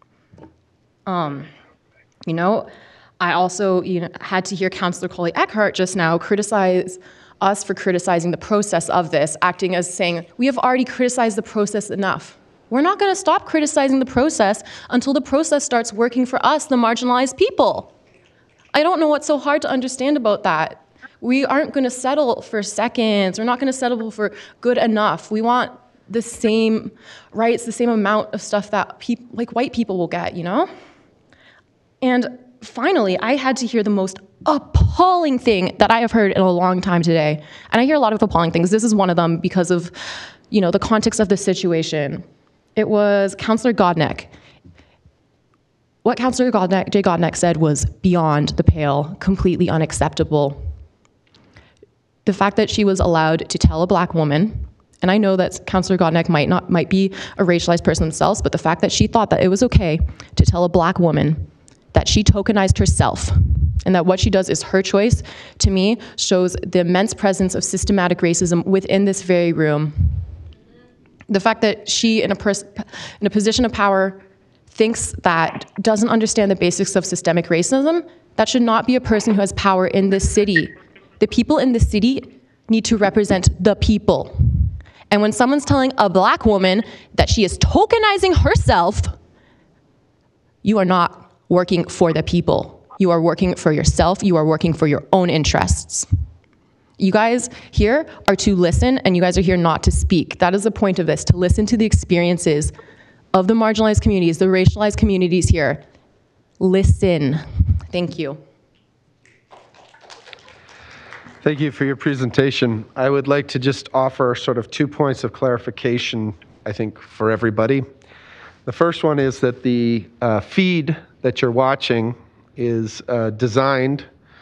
Um, you know, I also you know, had to hear Councillor Coley Eckhart just now criticize us for criticizing the process of this, acting as saying, we have already criticized the process enough. We're not gonna stop criticizing the process until the process starts working for us, the marginalized people. I don't know what's so hard to understand about that. We aren't gonna settle for seconds. We're not gonna settle for good enough. We want the same rights, the same amount of stuff that people, like white people will get, you know? And finally, I had to hear the most appalling thing that I have heard in a long time today. And I hear a lot of appalling things. This is one of them because of, you know, the context of the situation. It was Councillor Godneck. What Councillor Godneck, Jay Godneck said was beyond the pale, completely unacceptable. The fact that she was allowed to tell a black woman And I know that Councillor Godneck might not might be a racialized person themselves, but the fact that she thought that it was okay to tell a black woman that she tokenized herself and that what she does is her choice, to me, shows the immense presence of systematic racism within this very room. The fact that she, in a, pers- in a position of power, thinks that, doesn't understand the basics of systemic racism, that should not be a person who has power in this city. The people in this city need to represent the people. And when someone's telling a black woman that she is tokenizing herself, you are not working for the people. You are working for yourself. You are working for your own interests. You guys here are to listen, and you guys are here not to speak. That is the point of this, to listen to the experiences of the marginalized communities, the racialized communities here. Listen. Thank you. Thank you for your presentation. I would like to just offer sort of two points of clarification, I think, for everybody. The first one is that the uh, feed that you're watching is uh, designed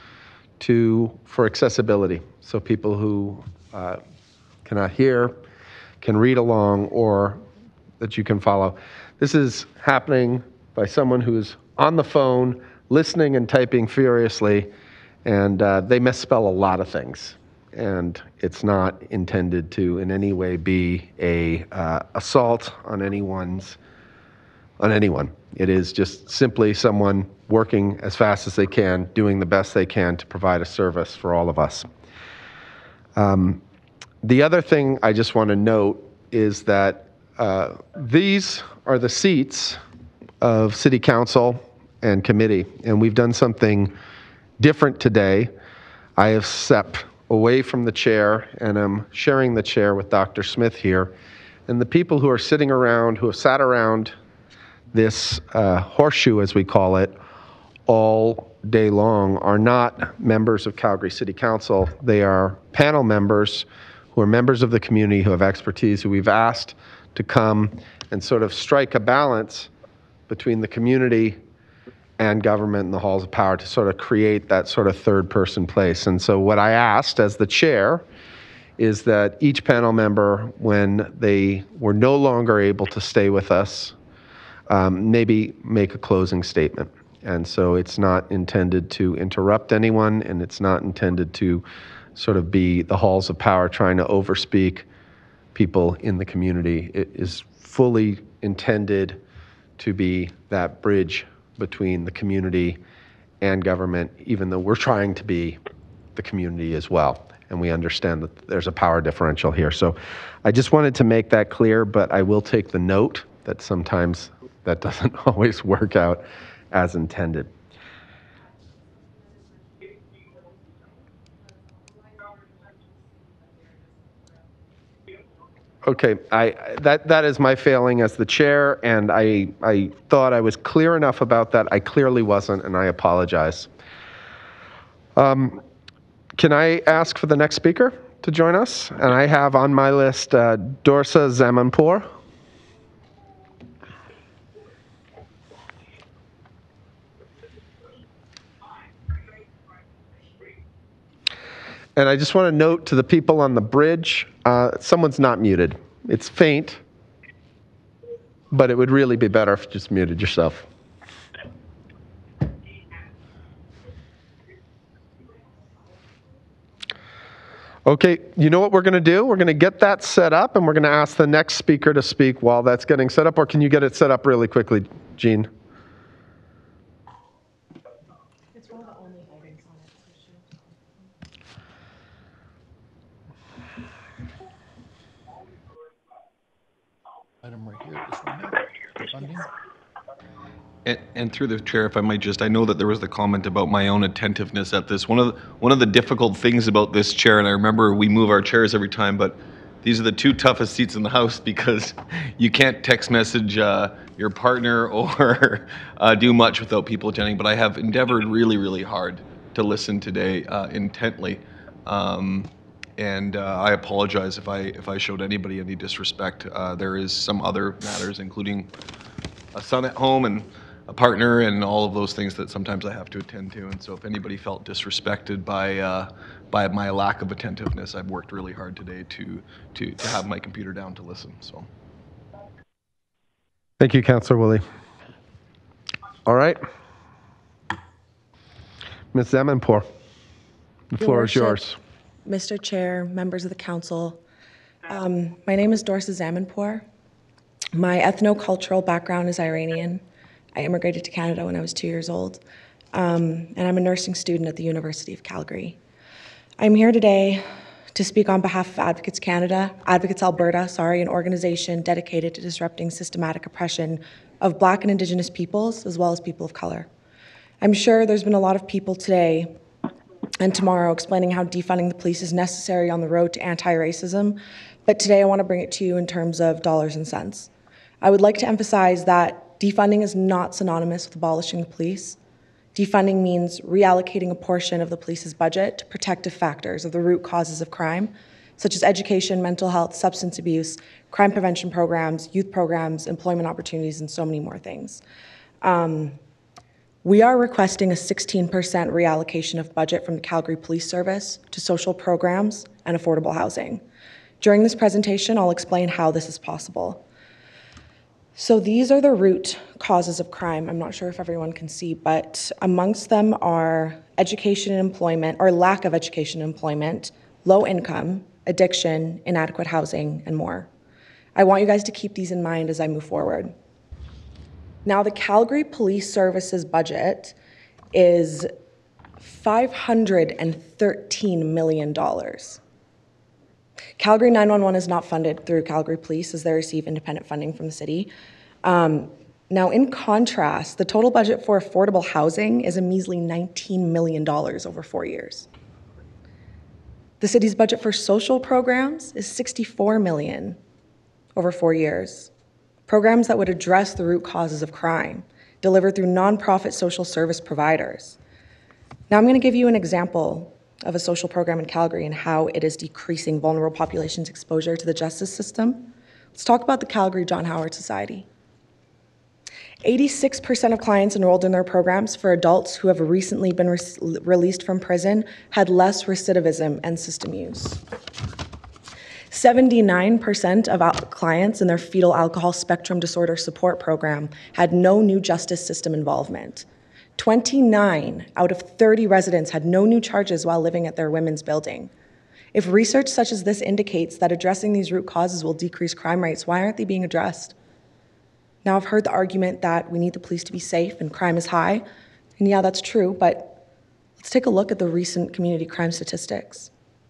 to for accessibility, so people who uh, cannot hear can read along, or that you can follow. This is happening by someone who's on the phone, listening and typing furiously, and uh, they misspell a lot of things. And it's not intended to in any way be a uh, assault on anyone's on anyone. It is just simply someone working as fast as they can, doing the best they can to provide a service for all of us. Um, the other thing I just want to note is that uh, these are the seats of City Council and committee, and we've done something different today. I have stepped away from the chair, and I'm sharing the chair with Doctor Smith here, and the people who are sitting around, who have sat around this uh, horseshoe, as we call it, all day long, are not members of Calgary City Council. They are panel members who are members of the community, who have expertise, who we've asked to come and sort of strike a balance between the community and government and the halls of power to sort of create that sort of third person place. And so what I asked as the chair is that each panel member, when they were no longer able to stay with us, um, maybe make a closing statement. And so it's not intended to interrupt anyone, and it's not intended to sort of be the halls of power trying to overspeak people in the community. It is fully intended to be that bridge between the community and government, even though we're trying to be the community as well. And we understand that there's a power differential here. So I just wanted to make that clear, but I will take the note that sometimes that doesn't always work out as intended. Okay, I that that is my failing as the chair, and I I thought I was clear enough about that. I clearly wasn't, and I apologize. Um, can I ask for the next speaker to join us? And I have on my list uh, Dorsa Zamanpour. And I just want to note to the people on the bridge, uh, someone's not muted. It's faint, but it would really be better if you just muted yourself. Okay, you know what we're going to do? We're going to get that set up, and we're going to ask the next speaker to speak while that's getting set up. Or can you get it set up really quickly, Jean? It's one of the only items on it. Item right here, this one here, funding. And, and through the chair, if I might just, I know that there was the comment about my own attentiveness at this. One of the, one of the difficult things about this chair, and I remember we move our chairs every time, but these are the two toughest seats in the house because you can't text message uh, your partner or uh, do much without people attending. But I have endeavored really, really hard to listen today uh, intently. Um, And uh, I apologize if I if I showed anybody any disrespect. Uh, there is some other matters, including a son at home and a partner and all of those things that sometimes I have to attend to. And so if anybody felt disrespected by uh, by my lack of attentiveness, I've worked really hard today to to to have my computer down to listen. So. Thank you, Councillor Woolley. All right. Miz Zamanpour, the Your floor is Worship, yours. Mister Chair, members of the council, um, my name is Dorsa Zamanpour. My ethno-cultural background is Iranian. I immigrated to Canada when I was two years old, um, and I'm a nursing student at the University of Calgary. I'm here today to speak on behalf of Advocates Canada, Advocates Alberta, sorry, an organization dedicated to disrupting systematic oppression of Black and Indigenous peoples, as well as people of color. I'm sure there's been a lot of people today and tomorrow explaining how defunding the police is necessary on the road to anti-racism, but today I want to bring it to you in terms of dollars and cents. I would like to emphasize that defunding is not synonymous with abolishing the police. Defunding means reallocating a portion of the police's budget to protective factors of the root causes of crime, such as education, mental health, substance abuse, crime prevention programs, youth programs, employment opportunities, and so many more things. Um, we are requesting a sixteen percent reallocation of budget from the Calgary Police Service to social programs and affordable housing. During this presentation, I'll explain how this is possible. So these are the root causes of crime. I'm not sure if everyone can see, but amongst them are education and employment, or lack of education and employment, low income, addiction, inadequate housing, and more. I want you guys to keep these in mind as I move forward. Now, the Calgary Police Services budget is five hundred thirteen million dollars. Calgary nine one one is not funded through Calgary Police as they receive independent funding from the city. Um, now, in contrast, the total budget for affordable housing is a measly nineteen million dollars over four years. The city's budget for social programs is sixty-four million dollars over four years. Programs that would address the root causes of crime, delivered through nonprofit social service providers. Now, I'm going to give you an example of a social program in Calgary and how it is decreasing vulnerable populations' exposure to the justice system. Let's talk about the Calgary John Howard Society. eighty-six percent of clients enrolled in their programs for adults who have recently been re released from prison had less recidivism and system use. seventy-nine percent of clients in their fetal alcohol spectrum disorder support program had no new justice system involvement. twenty-nine out of thirty residents had no new charges while living at their women's building. If research such as this indicates that addressing these root causes will decrease crime rates, why aren't they being addressed? Now, I've heard the argument that we need the police to be safe and crime is high, and yeah, that's true, but let's take a look at the recent community crime statistics.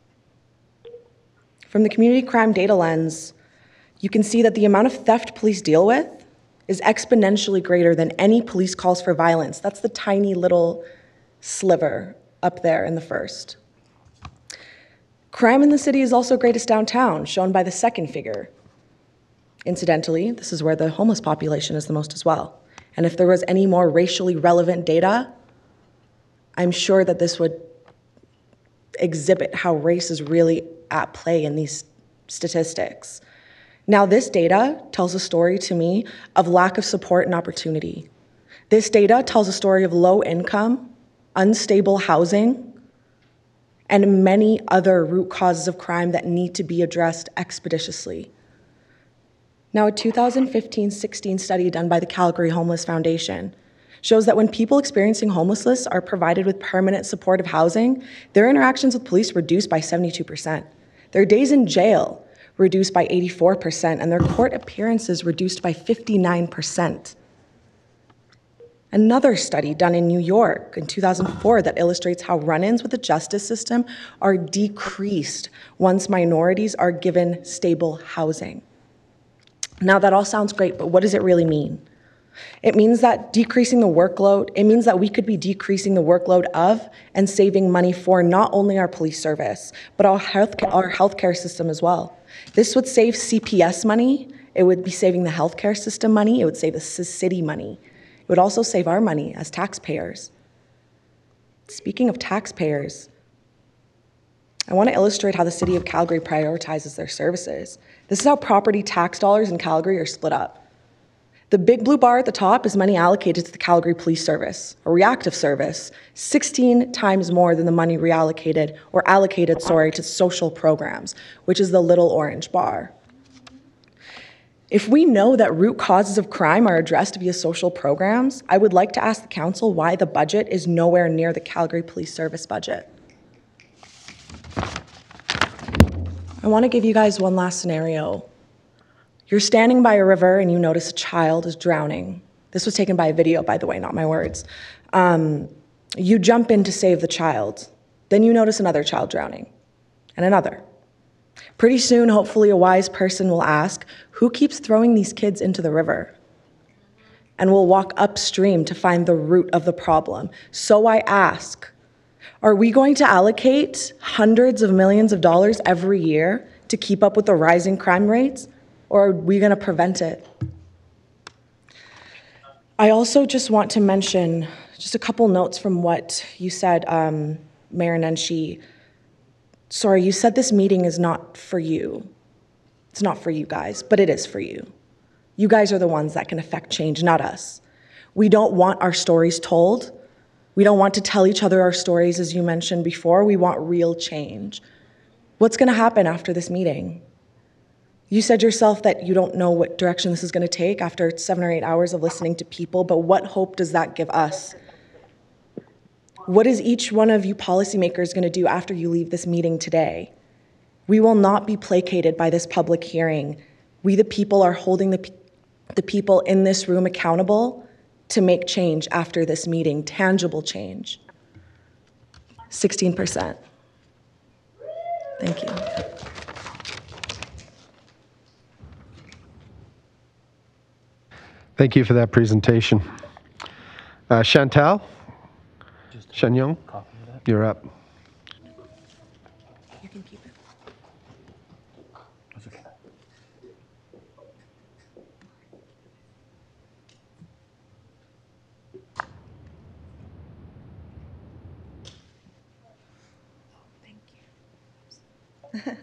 From the community crime data lens, you can see that the amount of theft police deal with is exponentially greater than any police calls for violence. That's the tiny little sliver up there in the first. Crime in the city is also greatest downtown, shown by the second figure. Incidentally, this is where the homeless population is the most as well. And if there was any more racially relevant data, I'm sure that this would exhibit how race is really at play in these statistics. Now, this data tells a story to me of lack of support and opportunity. This data tells a story of low income, unstable housing, and many other root causes of crime that need to be addressed expeditiously. Now, a two thousand fifteen sixteen study done by the Calgary Homeless Foundation shows that when people experiencing homelessness are provided with permanent supportive housing, their interactions with police reduced by seventy-two percent. Their days in jail reduced by eighty-four percent, and their court appearances reduced by fifty-nine percent. Another study done in New York in two thousand four that illustrates how run-ins with the justice system are decreased once minorities are given stable housing. Now, that all sounds great, but what does it really mean? It means that decreasing the workload, it means that we could be decreasing the workload of and saving money for not only our police service, but our health, our healthcare system as well. This would save C P S money, it would be saving the healthcare system money, it would save the city money. It would also save our money as taxpayers. Speaking of taxpayers, I want to illustrate how the City of Calgary prioritizes their services. This is how property tax dollars in Calgary are split up. The big blue bar at the top is money allocated to the Calgary Police Service, a reactive service, sixteen times more than the money reallocated, or allocated, sorry, to social programs, which is the little orange bar. If we know that root causes of crime are addressed via social programs, I would like to ask the council why the budget is nowhere near the Calgary Police Service budget. I want to give you guys one last scenario. You're standing by a river and you notice a child is drowning. This was taken by a video, by the way, not my words. Um, you jump in to save the child. Then you notice another child drowning, and another. Pretty soon, hopefully, a wise person will ask, who keeps throwing these kids into the river? And we'll walk upstream to find the root of the problem. So I ask, are we going to allocate hundreds of millions of dollars every year to keep up with the rising crime rates? Or are we going to prevent it? I also just want to mention just a couple notes from what you said, um, Mayor Nenshi. Sorry, you said this meeting is not for you. It's not for you guys, but it is for you. You guys are the ones that can affect change, not us. We don't want our stories told. We don't want to tell each other our stories, as you mentioned before. We want real change. What's going to happen after this meeting? You said yourself that you don't know what direction this is going to take after seven or eight hours of listening to people, but what hope does that give us? What is each one of you policymakers going to do after you leave this meeting today? We will not be placated by this public hearing. We, the people, are holding the, the people in this room accountable to make change after this meeting, tangible change. sixteen percent. Thank you. Thank you for that presentation. Uh, Chantal? Chagnon? You're up. You can keep it. That's okay. Thank you.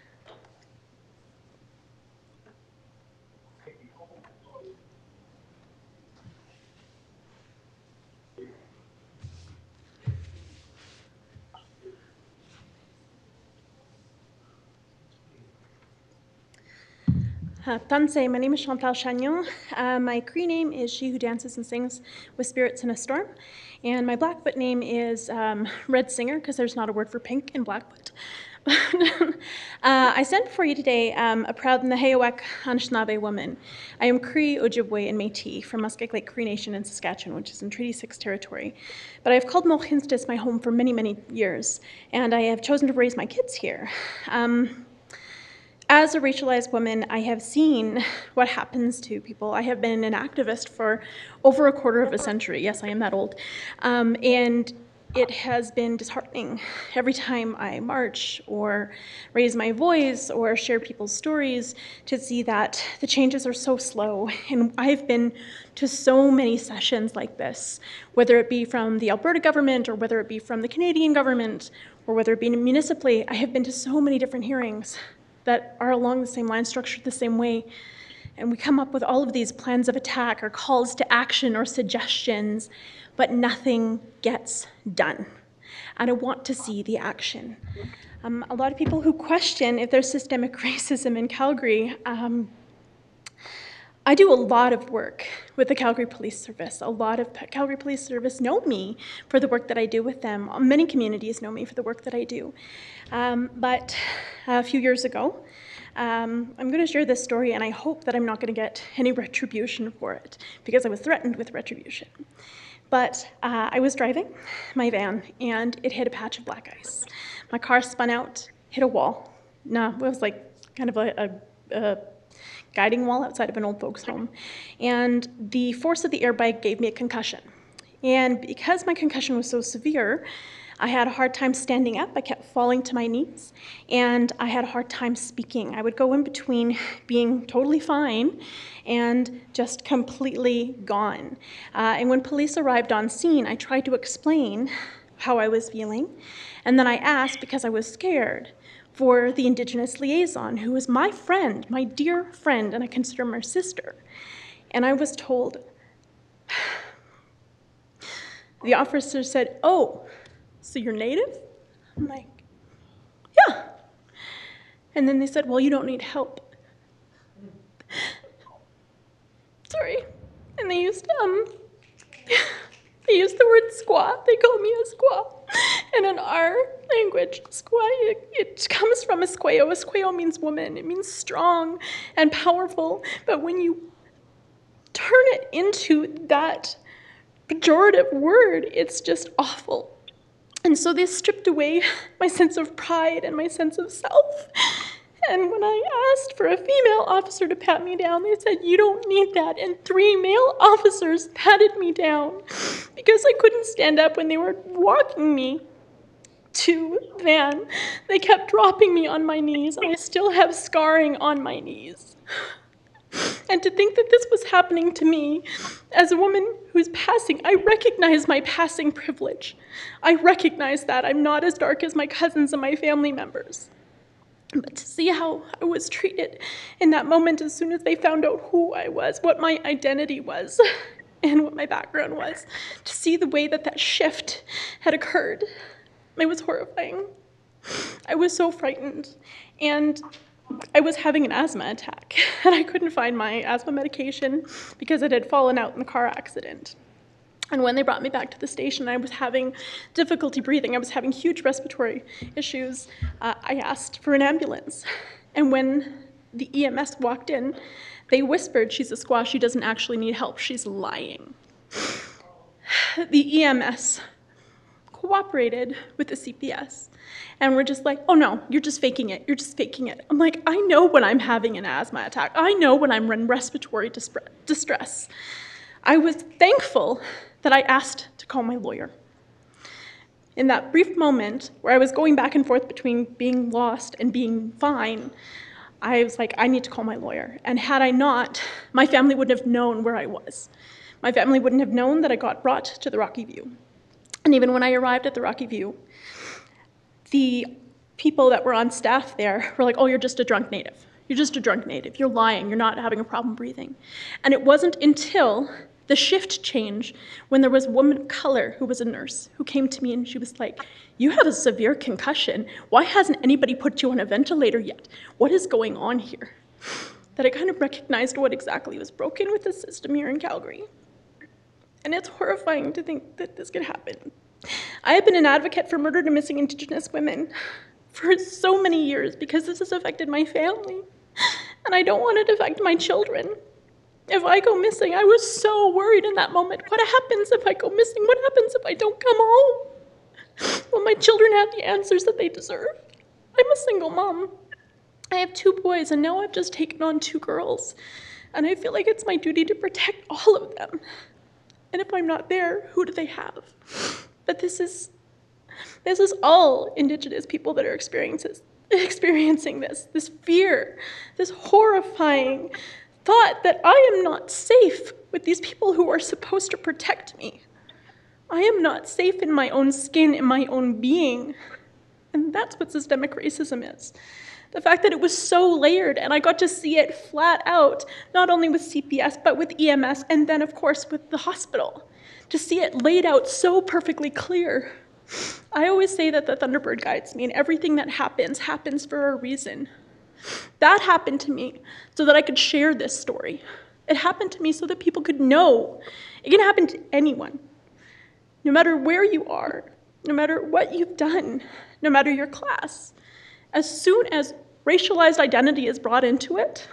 Uh, Tansei, my name is Chantal Chagnon. Uh, my Cree name is She Who Dances and Sings with Spirits in a Storm. And my Blackfoot name is um, Red Singer, because there's not a word for pink in Blackfoot. uh, I stand before you today um, a proud Nehewek Anishinaabe woman. I am Cree, Ojibwe, and Métis from Muskeg Lake Cree Nation in Saskatchewan, which is in Treaty six territory. But I've called Mohkinstsis my home for many, many years, and I have chosen to raise my kids here. Um, As a racialized woman, I have seen what happens to people. I have been an activist for over a quarter of a century. Yes, I am that old. Um, and it has been disheartening every time I march or raise my voice or share people's stories to see that the changes are so slow. And I've been to so many sessions like this, whether it be from the Alberta government or whether it be from the Canadian government or whether it be municipally. I have been to so many different hearings that are along the same line, structured the same way. And we come up with all of these plans of attack or calls to action or suggestions, but nothing gets done. And I want to see the action. Um, a lot of people who question if there's systemic racism in Calgary, um, I do a lot of work with the Calgary Police Service. A lot of Calgary Police Service know me for the work that I do with them. Many communities know me for the work that I do. Um, but a few years ago, um, I'm going to share this story, and I hope that I'm not going to get any retribution for it, because I was threatened with retribution. But uh, I was driving my van, and it hit a patch of black ice. My car spun out, hit a wall. No, it was like kind of a, a, a guiding wall outside of an old folks' home. And the force of the airbag gave me a concussion. And because my concussion was so severe, I had a hard time standing up. I kept falling to my knees, and I had a hard time speaking. I would go in between being totally fine and just completely gone. Uh, and when police arrived on scene, I tried to explain how I was feeling, and then I asked, because I was scared, for the Indigenous liaison, who is my friend, my dear friend, and I consider her my sister. And I was told, the officer said, "Oh, so you're Native?" I'm like, "Yeah." And then they said, "Well, you don't need help." Sorry. And they used, um, they used the word squaw. They called me a squaw. And in our language, squaw, it, it comes from esqueo. Esqueo means woman. It means strong and powerful. But when you turn it into that pejorative word, it's just awful. And so they stripped away my sense of pride and my sense of self. And when I asked for a female officer to pat me down, they said, "You don't need that." And three male officers patted me down because I couldn't stand up when they were walking me to the van. They kept dropping me on my knees, and I still have scarring on my knees. And to think that this was happening to me as a woman who's passing, I recognize my passing privilege. I recognize that I'm not as dark as my cousins and my family members. But to see how I was treated in that moment as soon as they found out who I was, what my identity was, and what my background was, to see the way that that shift had occurred, it was horrifying. I was so frightened. And I was having an asthma attack, and I couldn't find my asthma medication because it had fallen out in the car accident. And when they brought me back to the station, I was having difficulty breathing. I was having huge respiratory issues. Uh, I asked for an ambulance. And when the E M S walked in, they whispered, "She's a squaw, she doesn't actually need help, she's lying." The E M S cooperated with the C P S. And we're just like, "Oh no, you're just faking it, you're just faking it." I'm like, I know when I'm having an asthma attack. I know when I'm in respiratory distress. I was thankful that I asked to call my lawyer. In that brief moment where I was going back and forth between being lost and being fine, I was like, I need to call my lawyer. And had I not, my family wouldn't have known where I was. My family wouldn't have known that I got brought to the Rocky View. And even when I arrived at the Rocky View, the people that were on staff there were like, "Oh, you're just a drunk Native. You're just a drunk Native. You're lying. You're not having a problem breathing." And it wasn't until the shift changed when there was a woman of color who was a nurse who came to me and she was like, "You have a severe concussion. Why hasn't anybody put you on a ventilator yet? What is going on here?" That I kind of recognized what exactly was broken with the system here in Calgary. And it's horrifying to think that this could happen. I have been an advocate for murdered and missing Indigenous women for so many years because this has affected my family. And I don't want it to affect my children. If I go missing, I was so worried in that moment. What happens if I go missing? What happens if I don't come home? Will my children have the answers that they deserve? I'm a single mom. I have two boys, and now I've just taken on two girls. And I feel like it's my duty to protect all of them. And if I'm not there, who do they have? But this is, this is all Indigenous people that are experiencing experiencing this, this fear, this horrifying thought that I am not safe with these people who are supposed to protect me. I am not safe in my own skin, in my own being. And that's what systemic racism is. The fact that it was so layered, and I got to see it flat out, not only with C P S, but with E M S, and then, of course, with the hospital. To see it laid out so perfectly clear. I always say that the Thunderbird guides me, and everything that happens, happens for a reason. That happened to me so that I could share this story. It happened to me so that people could know. It can happen to anyone. No matter where you are, no matter what you've done, no matter your class. As soon as racialized identity is brought into it,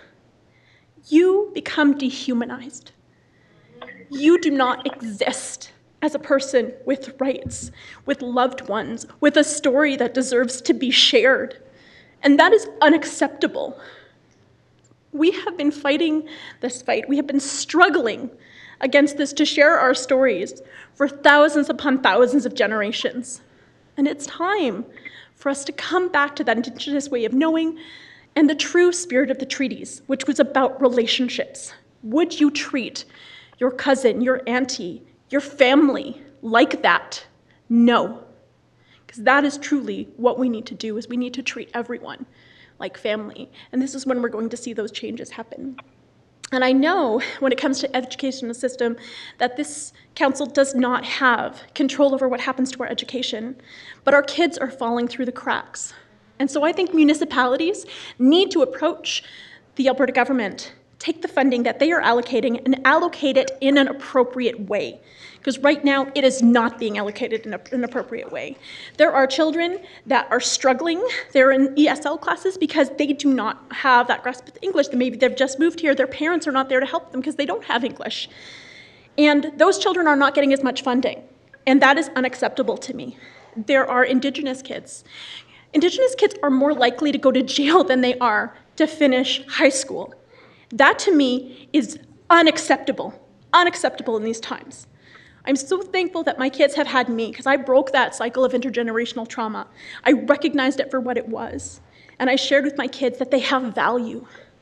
you become dehumanized. You do not exist as a person with rights, with loved ones, with a story that deserves to be shared. And that is unacceptable. We have been fighting this fight. We have been struggling against this to share our stories for thousands upon thousands of generations. And it's time for us to come back to that Indigenous way of knowing and the true spirit of the treaties, which was about relationships. Would you treat your cousin, your auntie, your family like that? No. Because that is truly what we need to do, is we need to treat everyone like family. And this is when we're going to see those changes happen. And I know when it comes to education system that this council does not have control over what happens to our education, but our kids are falling through the cracks. And so I think municipalities need to approach the Alberta government, take the funding that they are allocating and allocate it in an appropriate way. Because right now it is not being allocated in a, an appropriate way. There are children that are struggling. They're in E S L classes because they do not have that grasp of English. Maybe they've just moved here. Their parents are not there to help them because they don't have English. And those children are not getting as much funding. And that is unacceptable to me. There are Indigenous kids. Indigenous kids are more likely to go to jail than they are to finish high school. That to me is unacceptable, unacceptable in these times. I'm so thankful that my kids have had me because I broke that cycle of intergenerational trauma. I recognized it for what it was. And I shared with my kids that they have value.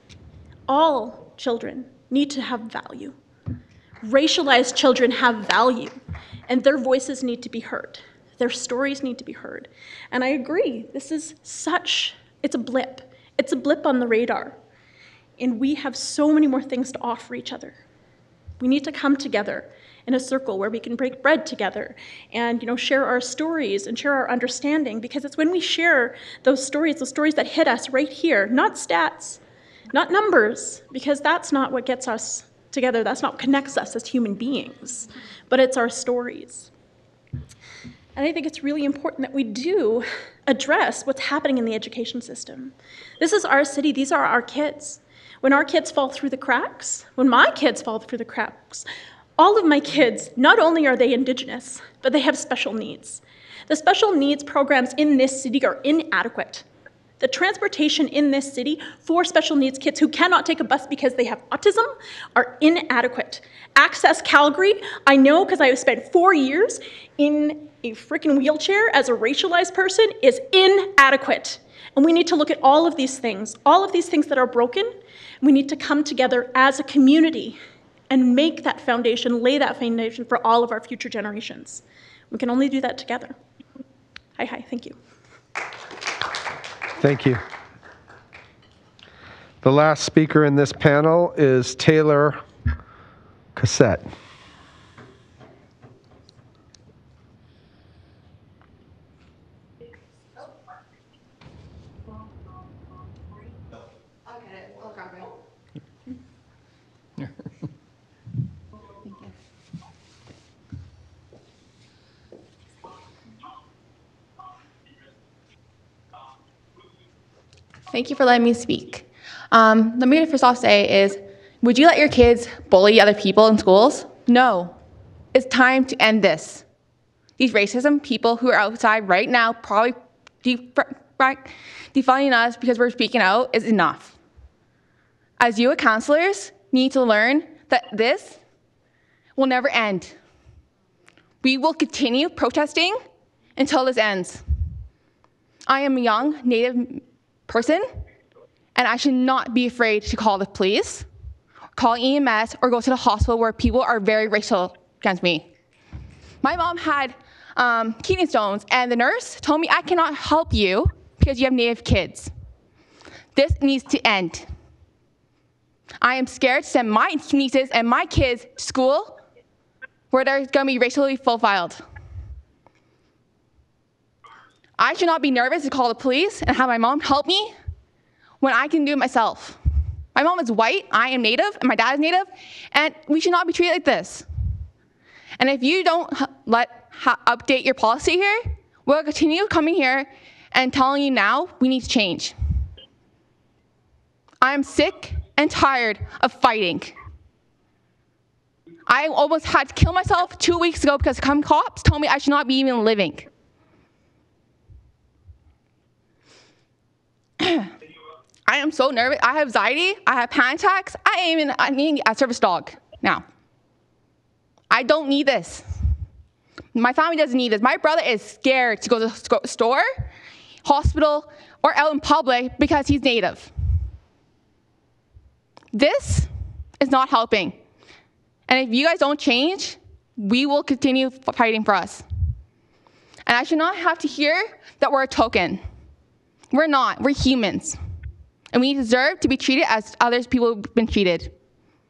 All children need to have value. Racialized children have value, and their voices need to be heard. Their stories need to be heard. And I agree, this is such, it's a blip. It's a blip on the radar. And we have so many more things to offer each other. We need to come together in a circle where we can break bread together and, you know, share our stories and share our understanding, because it's when we share those stories, those stories that hit us right here, not stats, not numbers, because that's not what gets us together. That's not what connects us as human beings, but it's our stories. And I think it's really important that we do address what's happening in the education system. This is our city. These are our kids. When our kids fall through the cracks, when my kids fall through the cracks, all of my kids, not only are they Indigenous, but they have special needs. The special needs programs in this city are inadequate. The transportation in this city for special needs kids who cannot take a bus because they have autism are inadequate. Access Calgary, I know because I have spent four years in a freaking wheelchair as a racialized person, is inadequate. And we need to look at all of these things, all of these things that are broken. We need to come together as a community and make that foundation, lay that foundation for all of our future generations. We can only do that together. Hi, hi, thank you. Thank you. The last speaker in this panel is Taylor Cassette. Thank you for letting me speak. Um, let me first off say is, would you let your kids bully other people in schools? No. It's time to end this. These racism people who are outside right now probably defunding us because we're speaking out is enough. As you as councillors need to learn that this will never end. We will continue protesting until this ends. I am a young Native person, and I should not be afraid to call the police, call E M S, or go to the hospital where people are very racial against me. My mom had um, kidney stones, and the nurse told me I cannot help you because you have Native kids. This needs to end. I am scared to send my nieces and my kids to school where they're going to be racially profiled. I should not be nervous to call the police and have my mom help me when I can do it myself. My mom is white, I am Native, and my dad is Native, and we should not be treated like this. And if you don't let ha update your policy here, we'll continue coming here and telling you now we need to change. I am sick and tired of fighting. I almost had to kill myself two weeks ago because some cops told me I should not be even living. I am so nervous. I have anxiety. I have panic attacks. I am even I need a service dog now. I don't need this. My family doesn't need this. My brother is scared to go to the store, hospital, or out in public because he's Native. This is not helping. And if you guys don't change, we will continue fighting for us. And I should not have to hear that we're a token. We're not. We're humans. And we deserve to be treated as other people have been treated.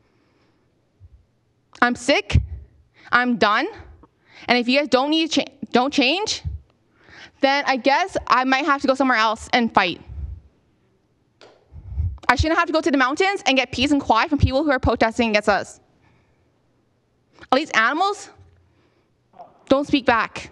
I'm sick. I'm done. And if you guys don't need to cha- don't change, then I guess I might have to go somewhere else and fight. I shouldn't have to go to the mountains and get peace and quiet from people who are protesting against us. At least animals don't speak back.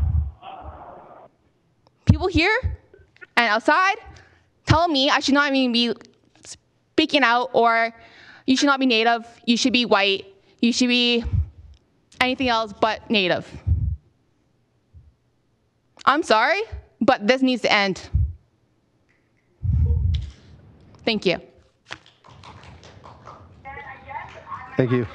People here and outside tell me I should not even be speaking out, or you should not be Native, you should be white, you should be anything else but Native. I'm sorry, but this needs to end. Thank you. Thank you.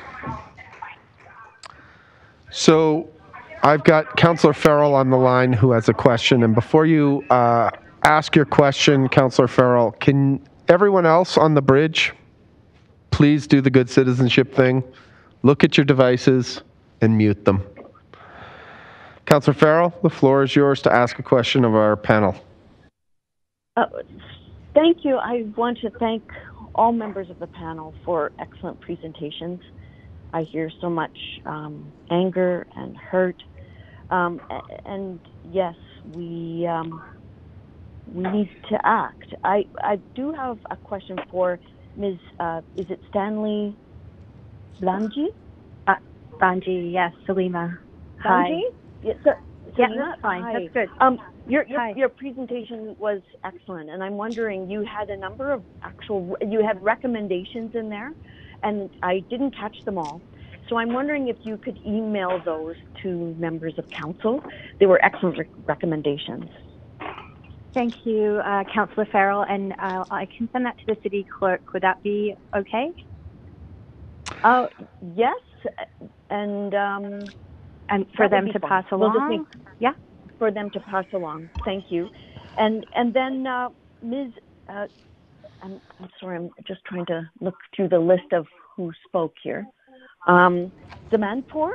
So I've got Councillor Farrell on the line who has a question. And before you uh, ask your question, Councillor Farrell, can everyone else on the bridge please do the good citizenship thing? Look at your devices and mute them. Councillor Farrell, the floor is yours to ask a question of our panel. Uh, thank you. I want to thank all members of the panel for excellent presentations. I hear so much um, anger and hurt, um, and yes, we um, we need to act. I I do have a question for Miz Uh, is it Stanley Blanji? Uh, Banji, yes, Salima. Blanji? Hi. Yeah, so, Yeah, Salima, that's fine. hi. That's good. Um, your your, Hi. your presentation was excellent, and I'm wondering, you had a number of actual, you had recommendations in there, and I didn't catch them all. So I'm wondering if you could email those to members of council. They were excellent re recommendations. Thank you, uh, Councillor Farrell, and uh, I can send that to the city clerk. Would that be okay? Uh, yes, and um, and for that would them be to fun. pass We'll just along? make, Yeah. For them to pass along. Thank you. And and then uh, Miz Uh, I'm, I'm sorry, I'm just trying to look through the list of who spoke here. Um, Zamanpour?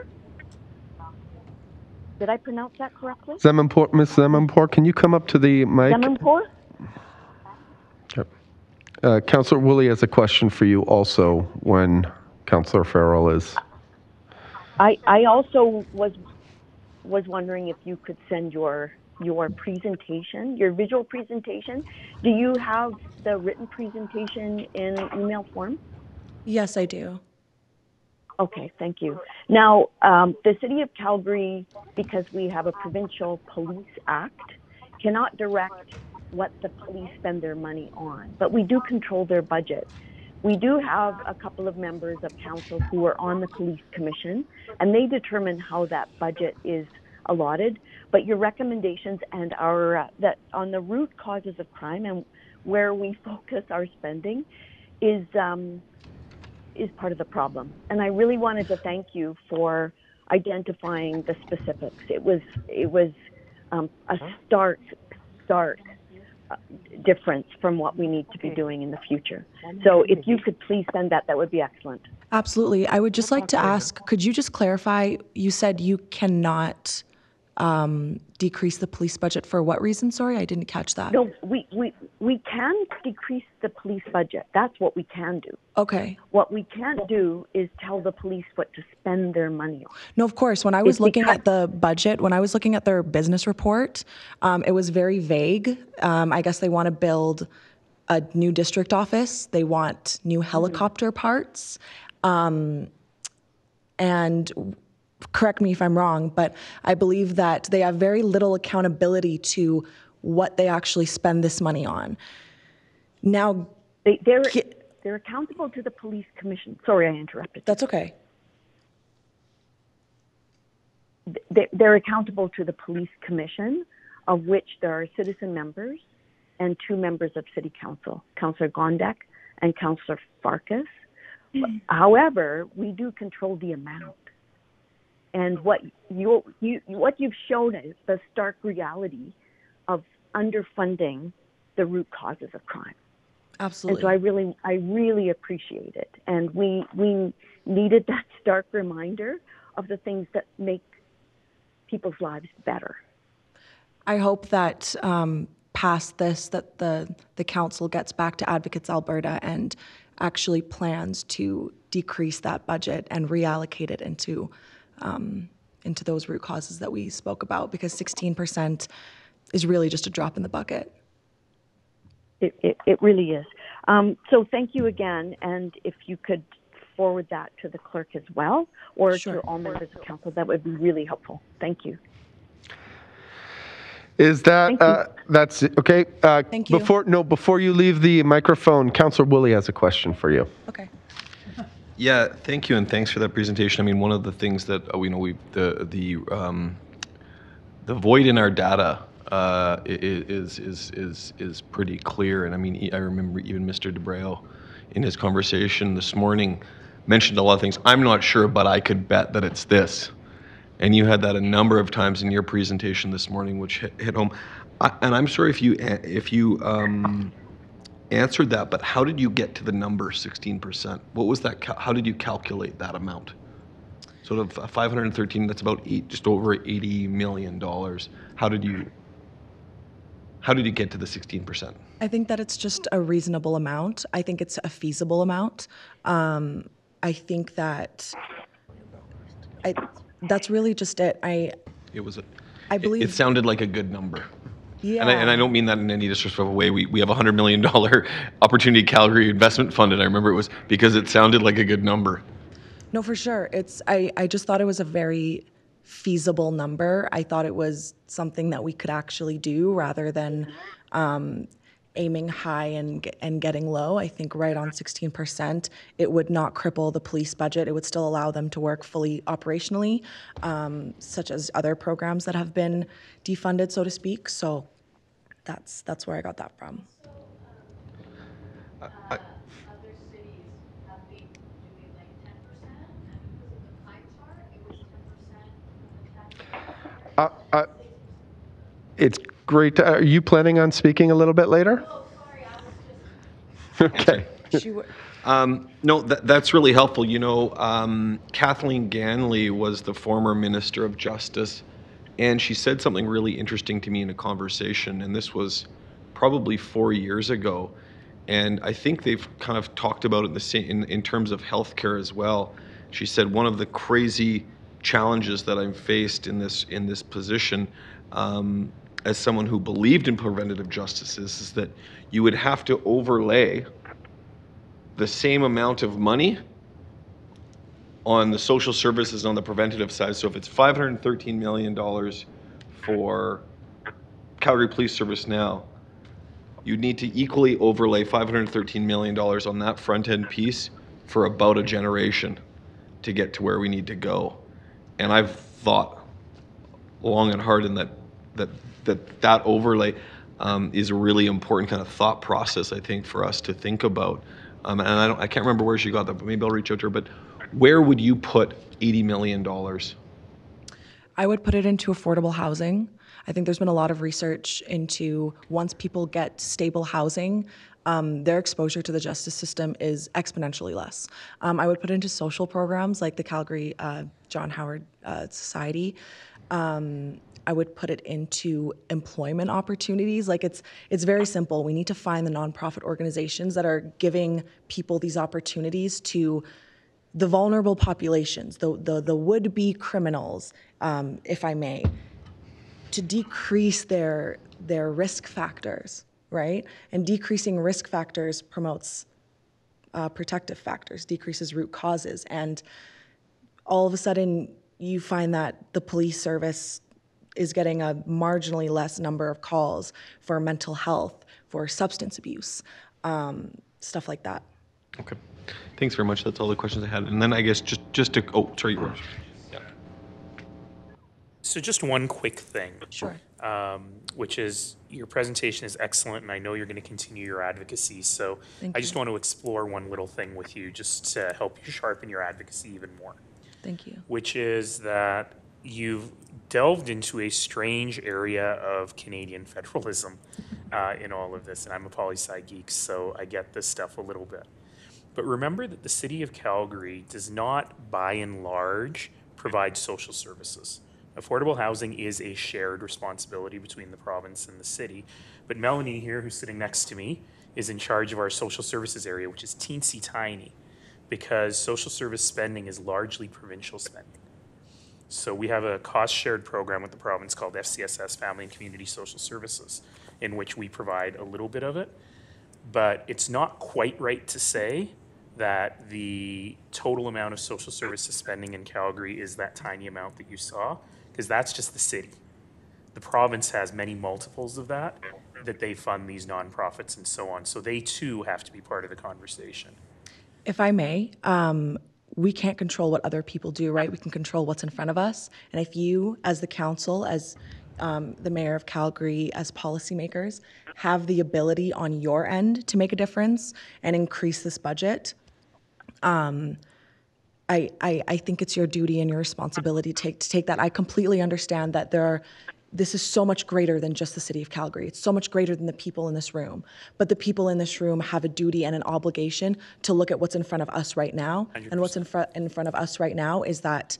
Did I pronounce that correctly? Zamanpour, Miss Zamanpour, can you come up to the mic? Zamanpour? Yep. Uh, Councillor Woolley has a question for you also when Councillor Farrell is. I, I also was was wondering if you could send your your presentation, your visual presentation. Do you have the written presentation in email form? Yes, I do. Okay, thank you. Now, um, the City of Calgary, because we have a Provincial Police Act, cannot direct what the police spend their money on, but we do control their budget. We do have a couple of members of council who are on the police commission, and they determine how that budget is allotted. But your recommendations and our uh, that on the root causes of crime and where we focus our spending is um, is part of the problem. And I really wanted to thank you for identifying the specifics. It was it was um, a stark, stark uh, difference from what we need to be doing in the future. So if you could please send that, that would be excellent. Absolutely. I would just like to ask, could you just clarify, you said you cannot um, decrease the police budget for what reason? Sorry, I didn't catch that. No, we, we, we can decrease the police budget. That's what we can do. Okay. What we can't do is tell the police what to spend their money on. No, of course. When I was It's looking because- at the budget, when I was looking at their business report, um, it was very vague. Um, I guess they want to build a new district office. They want new helicopter parts. Um, and correct me if I'm wrong, but I believe that they have very little accountability to what they actually spend this money on. Now, they, they're, they're accountable to the police commission. Sorry, I interrupted. That's okay. They, they're accountable to the police commission, of which there are citizen members and two members of city council, Councillor Gondek and Councillor Farkas. Mm. However, we do control the amount. And what you, you what you've shown is the stark reality of underfunding the root causes of crime. Absolutely. And so I really I really appreciate it. And we we needed that stark reminder of the things that make people's lives better. I hope that um, past this, that the the council gets back to Advocates Alberta and actually plans to decrease that budget and reallocate it into um, into those root causes that we spoke about, because sixteen percent is really just a drop in the bucket. It, it, it really is. Um, so thank you again, and if you could forward that to the clerk as well, or Sure. to all members of council, that would be really helpful. Thank you. Is that, Thank you. uh, that's, it. Okay. Uh, Thank you. Before, no, before you leave the microphone, Councillor Woolley has a question for you. Okay. Yeah, thank you, and thanks for that presentation. I mean, one of the things that uh, we know we the the um, the void in our data uh, is is is is pretty clear. And I mean, I remember even Mister DeBreo in his conversation this morning mentioned a lot of things. I'm not sure, but I could bet that it's this. And you had that a number of times in your presentation this morning, which hit, hit home. I, and I'm sorry if you if you um, answered that, but how did you get to the number sixteen percent? What was that? How did you calculate that amount? Sort of five hundred thirteen. That's about eight, just over eighty million dollars. How did you? How did you get to the sixteen percent? I think that it's just a reasonable amount. I think it's a feasible amount. Um, I think that I. That's really just it. I. It was a. I believe it, it sounded like a good number. Yeah. And I, and I don't mean that in any disrespectful way. We we have a hundred million dollar Opportunity Calgary investment fund, and I remember it was because it sounded like a good number. No, for sure. It's. I. I just thought it was a very feasible number. I thought it was something that we could actually do rather than um, aiming high and and getting low. I think right on sixteen percent, it would not cripple the police budget. It would still allow them to work fully operationally, um, such as other programs that have been defunded, so to speak. So that's that's where I got that from. I, I, Uh, uh, it's great. To, are you planning on speaking a little bit later? Oh, sorry, I was just... Okay. She w- Um, no, that, that's really helpful. You know, um, Kathleen Ganley was the former Minister of Justice, and she said something really interesting to me in a conversation, and this was probably four years ago. And I think they've kind of talked about it in, the same, in, in terms of healthcare as well. She said one of the crazy challenges that I'm faced in this in this position um, as someone who believed in preventative justice is, is that you would have to overlay the same amount of money on the social services on the preventative side. So if it's five hundred thirteen million dollars for Calgary Police Service now, you'd need to equally overlay five hundred thirteen million dollars on that front end piece for about a generation to get to where we need to go. And I've thought long and hard in that that that, that overlay um, is a really important kind of thought process, I think, for us to think about. Um, and I, don't, I can't remember where she got that, but maybe I'll reach out to her. But where would you put eighty million dollars? I would put it into affordable housing. I think there's been a lot of research into once people get stable housing, um, their exposure to the justice system is exponentially less. Um, I would put it into social programs like the Calgary uh, John Howard uh, Society. Um, I would put it into employment opportunities. Like it's it's very simple. We need to find the nonprofit organizations that are giving people these opportunities to the vulnerable populations, the the, the would-be criminals, um, if I may, to decrease their their risk factors, right? And decreasing risk factors promotes uh, protective factors, decreases root causes, and all of a sudden you find that the police service is getting a marginally less number of calls for mental health, for substance abuse, um, stuff like that. Okay. Thanks very much. That's all the questions I had. And then I guess just, just to, oh, sorry, you were. Yeah. So just one quick thing. Sure. Um, which is your presentation is excellent, and I know you're going to continue your advocacy. So Thank I you. just want to explore one little thing with you just to help you sharpen your advocacy even more. Thank you. Which is that you've delved into a strange area of Canadian federalism uh, in all of this. And I'm a poli-sci geek, so I get this stuff a little bit. But remember that the city of Calgary does not, by and large, provide social services. Affordable housing is a shared responsibility between the province and the city. But Melanie here, who's sitting next to me, is in charge of our social services area, which is teensy tiny. because social service spending is largely provincial spending. So we have a cost-shared program with the province called F C S S, Family and Community Social Services, in which we provide a little bit of it. But it's not quite right to say that the total amount of social services spending in Calgary is that tiny amount that you saw, because that's just the city. The province has many multiples of that, that they fund these nonprofits and so on. So they too have to be part of the conversation. If I may, um, we can't control what other people do, right? We can control what's in front of us. And if you, as the council, as um, the mayor of Calgary, as policymakers, have the ability on your end to make a difference and increase this budget, um, I, I, I think it's your duty and your responsibility to take, to take that. I completely understand that there are, this is so much greater than just the city of Calgary. It's so much greater than the people in this room. But the people in this room have a duty and an obligation to look at what's in front of us right now. one hundred percent. And what's in front in front of us right now is that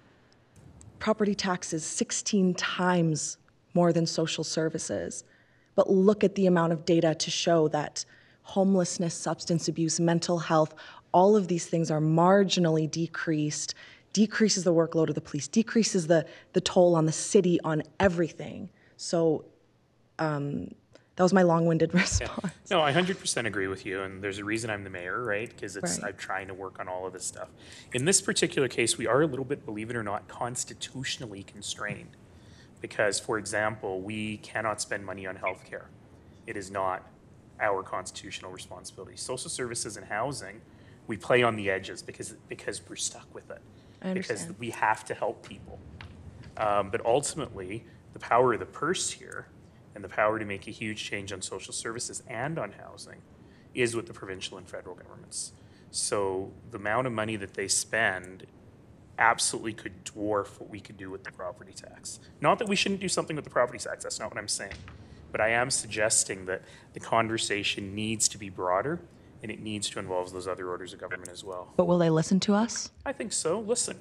property tax is sixteen times more than social services. But look at the amount of data to show that homelessness, substance abuse, mental health, all of these things are marginally decreased, decreases the workload of the police, decreases the, the toll on the city, on everything. So um, that was my long-winded response. Yeah. No, I one hundred percent agree with you, and there's a reason I'm the mayor, right? Because it's Right. I'm trying to work on all of this stuff. In this particular case, we are a little bit, believe it or not, constitutionally constrained. Because, for example, we cannot spend money on healthcare. It is not our constitutional responsibility. Social services and housing, we play on the edges because because we're stuck with it. I understand. Because we have to help people. Um, but ultimately, the power of the purse here and the power to make a huge change on social services and on housing is with the provincial and federal governments. So the amount of money that they spend absolutely could dwarf what we could do with the property tax. Not that we shouldn't do something with the property tax, that's not what I'm saying. But I am suggesting that the conversation needs to be broader and it needs to involve those other orders of government as well. But will they listen to us? I think so. Listen,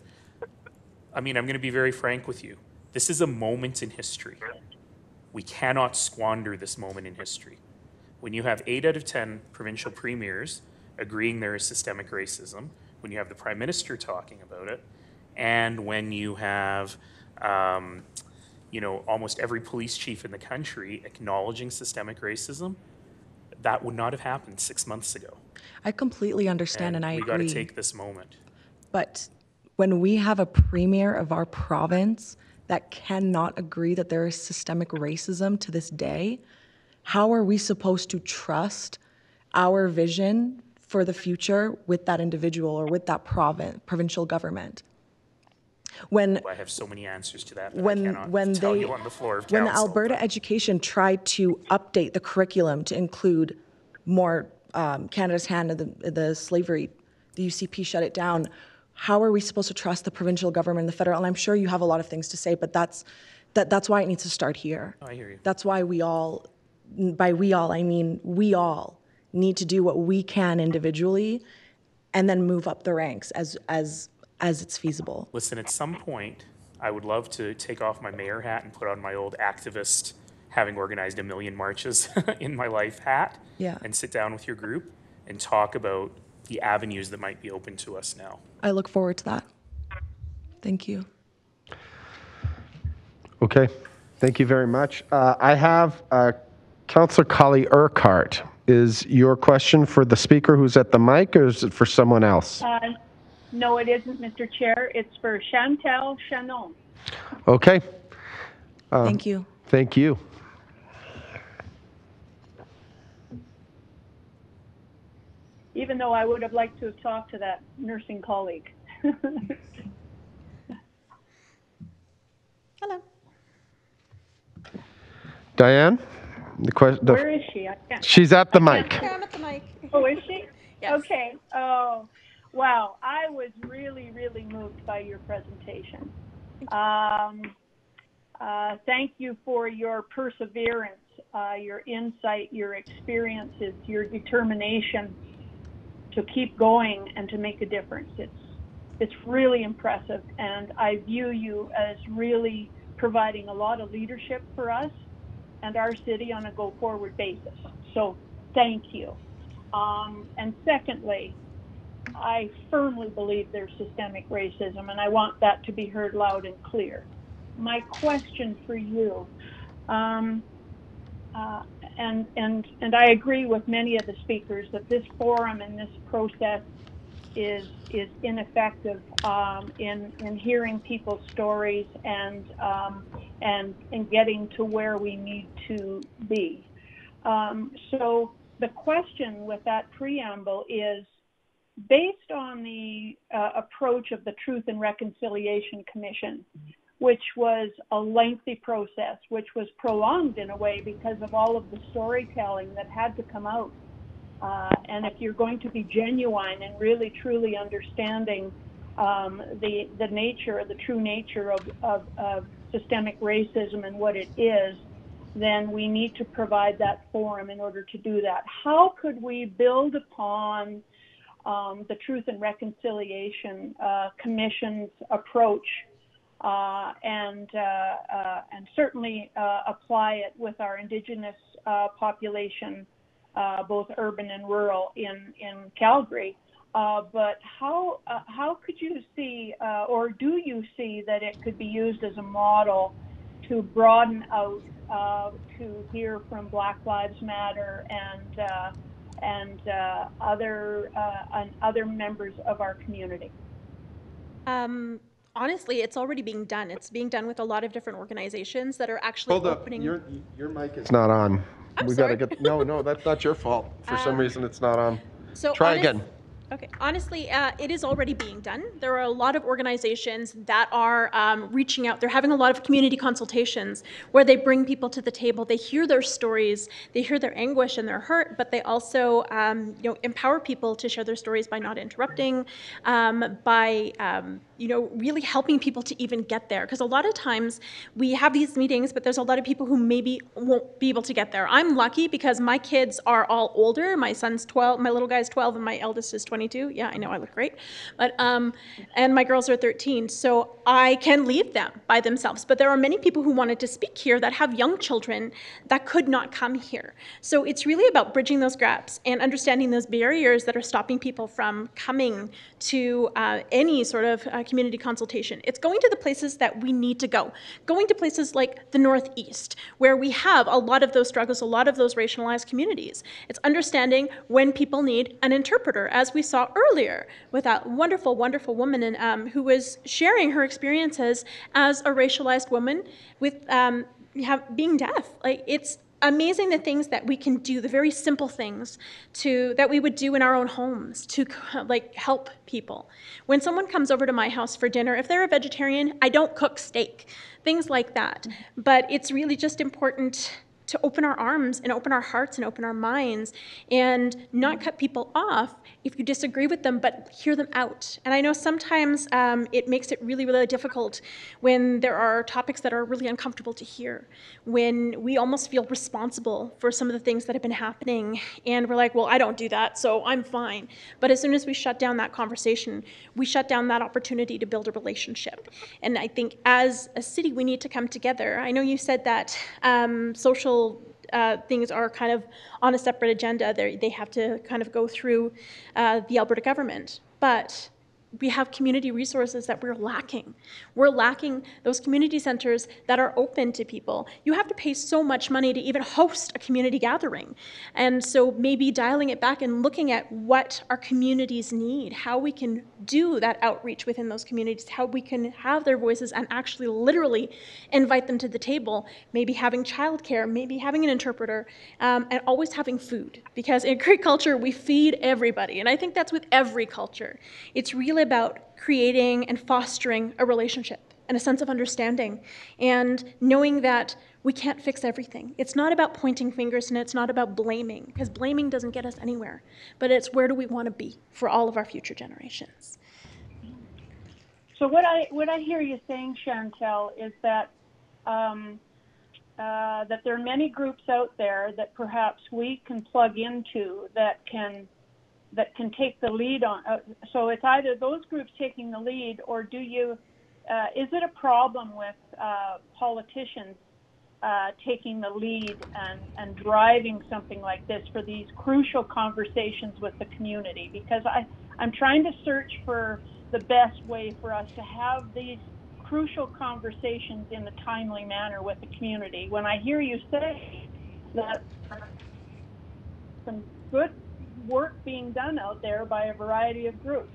I mean, I'm going to be very frank with you. This is a moment in history. We cannot squander this moment in history. When you have eight out of ten provincial premiers agreeing there is systemic racism, when you have the prime minister talking about it, and when you have, um, you know, almost every police chief in the country acknowledging systemic racism, that would not have happened six months ago. I completely understand and, and I we agree. We got to take this moment. But when we have a premier of our province that cannot agree that there is systemic racism to this day, how are we supposed to trust our vision for the future with that individual or with that province, provincial government? When I have so many answers to that, but when, I cannot when tell they, you on the floor of when the council. Alberta Education tried to update the curriculum to include more um, Canada's hand in the, the slavery, the U C P shut it down. How are we supposed to trust the provincial government and the federal? And I'm sure you have a lot of things to say, but that's that that's why it needs to start here. Oh, I hear you. That's why we all, by we all, I mean we all, need to do what we can individually, and then move up the ranks as as. as it's feasible. Listen, at some point, I would love to take off my mayor hat and put on my old activist, having organized a million marches in my life hat, yeah. and sit down with your group and talk about the avenues that might be open to us now. I look forward to that. Thank you. Okay, thank you very much. Uh, I have uh, Councillor Collie Urquhart. Is your question for the speaker who's at the mic, or is it for someone else? Uh, No, it isn't, Mister Chair. It's for Chantal Chanon. Okay. Um, thank you. Thank you. Even though I would have liked to have talked to that nursing colleague. Hello. Diane? The question. Where is she? I can't. She's at the mic. Yeah, I'm at the mic. Oh, is she? Yes. Okay. Oh, wow. I was really, really moved by your presentation. Um, uh, thank you for your perseverance, uh, your insight, your experiences, your determination to keep going and to make a difference. It's it's really impressive, and I view you as really providing a lot of leadership for us and our city on a go-forward basis. So thank you. Um, and secondly, I firmly believe there's systemic racism, and I want that to be heard loud and clear. My question for you, um, uh, and and and I agree with many of the speakers that this forum and this process is is ineffective um, in in hearing people's stories and um, and and getting to where we need to be. Um, so the question with that preamble is, based on the uh, approach of the Truth and Reconciliation Commission, which was a lengthy process, which was prolonged in a way because of all of the storytelling that had to come out. Uh, and if you're going to be genuine and really truly understanding um, the the nature, the true nature of, of, of systemic racism and what it is, then we need to provide that forum in order to do that. How could we build upon um, the Truth and Reconciliation uh, Commission's approach uh, and uh, uh, and certainly uh, apply it with our Indigenous uh, population, uh, both urban and rural, in in Calgary? Uh, but how uh, how could you see, uh, or do you see that it could be used as a model to broaden out uh, to hear from Black Lives Matter and uh, and uh, other uh, and other members of our community? Um, honestly, it's already being done. It's being done with a lot of different organizations that are actually Hold up, opening. your your mic is not on. I'm we sorry. gotta get. No, no, that's not your fault. For some Um, reason, it's not on. So Try honest- again. Okay, honestly, uh, it is already being done. There are a lot of organizations that are um, reaching out. They're having a lot of community consultations where they bring people to the table. They hear their stories, they hear their anguish and their hurt, but they also um, you know, empower people to share their stories by not interrupting, um, by um, you know, really helping people to even get there. Because a lot of times we have these meetings, but there's a lot of people who maybe won't be able to get there. I'm lucky because my kids are all older. My son's twelve, my little guy's twelve, and my eldest is twenty-two. Yeah, I know I look great. But um, and my girls are thirteen, so I can leave them by themselves. But there are many people who wanted to speak here that have young children that could not come here. So it's really about bridging those gaps and understanding those barriers that are stopping people from coming to uh, any sort of uh, community consultation. It's going to the places that we need to go. Going to places like the Northeast, where we have a lot of those struggles, a lot of those racialized communities. It's understanding when people need an interpreter, as we saw earlier with that wonderful, wonderful woman in, um, who was sharing her experiences as a racialized woman with um, have, being deaf. Like, it's amazing the things that we can do, the very simple things to that we would do in our own homes to like help people. When someone comes over to my house for dinner, if they're a vegetarian, I don't cook steak, things like that. But it's really just important to open our arms and open our hearts and open our minds and not cut people off if you disagree with them, but hear them out. And I know sometimes um, it makes it really, really difficult when there are topics that are really uncomfortable to hear, when we almost feel responsible for some of the things that have been happening, and we're like, well, I don't do that, so I'm fine. But as soon as we shut down that conversation, we shut down that opportunity to build a relationship. And I think as a city, we need to come together. I know you said that um, social Uh, things are kind of on a separate agenda. They're, they have to kind of go through uh, the Alberta government. But we have community resources that we're lacking. We're lacking those community centers that are open to people. You have to pay so much money to even host a community gathering. And so maybe dialing it back and looking at what our communities need, how we can do that outreach within those communities, how we can have their voices and actually literally invite them to the table, maybe having childcare, maybe having an interpreter, um, and always having food. Because in Greek culture, we feed everybody. And I think that's with every culture. It's really about creating and fostering a relationship and a sense of understanding and knowing that we can't fix everything. It's not about pointing fingers and it's not about blaming, because blaming doesn't get us anywhere, but it's where do we want to be for all of our future generations. So what I what I hear you saying, Chantel, is that um, uh, that there are many groups out there that perhaps we can plug into that can that can take the lead on. Uh, so it's either those groups taking the lead, or do you? Uh, is it a problem with uh, politicians uh, taking the lead and and driving something like this for these crucial conversations with the community? Because I I'm trying to search for the best way for us to have these crucial conversations in a timely manner with the community. When I hear you say that some good work being done out there by a variety of groups.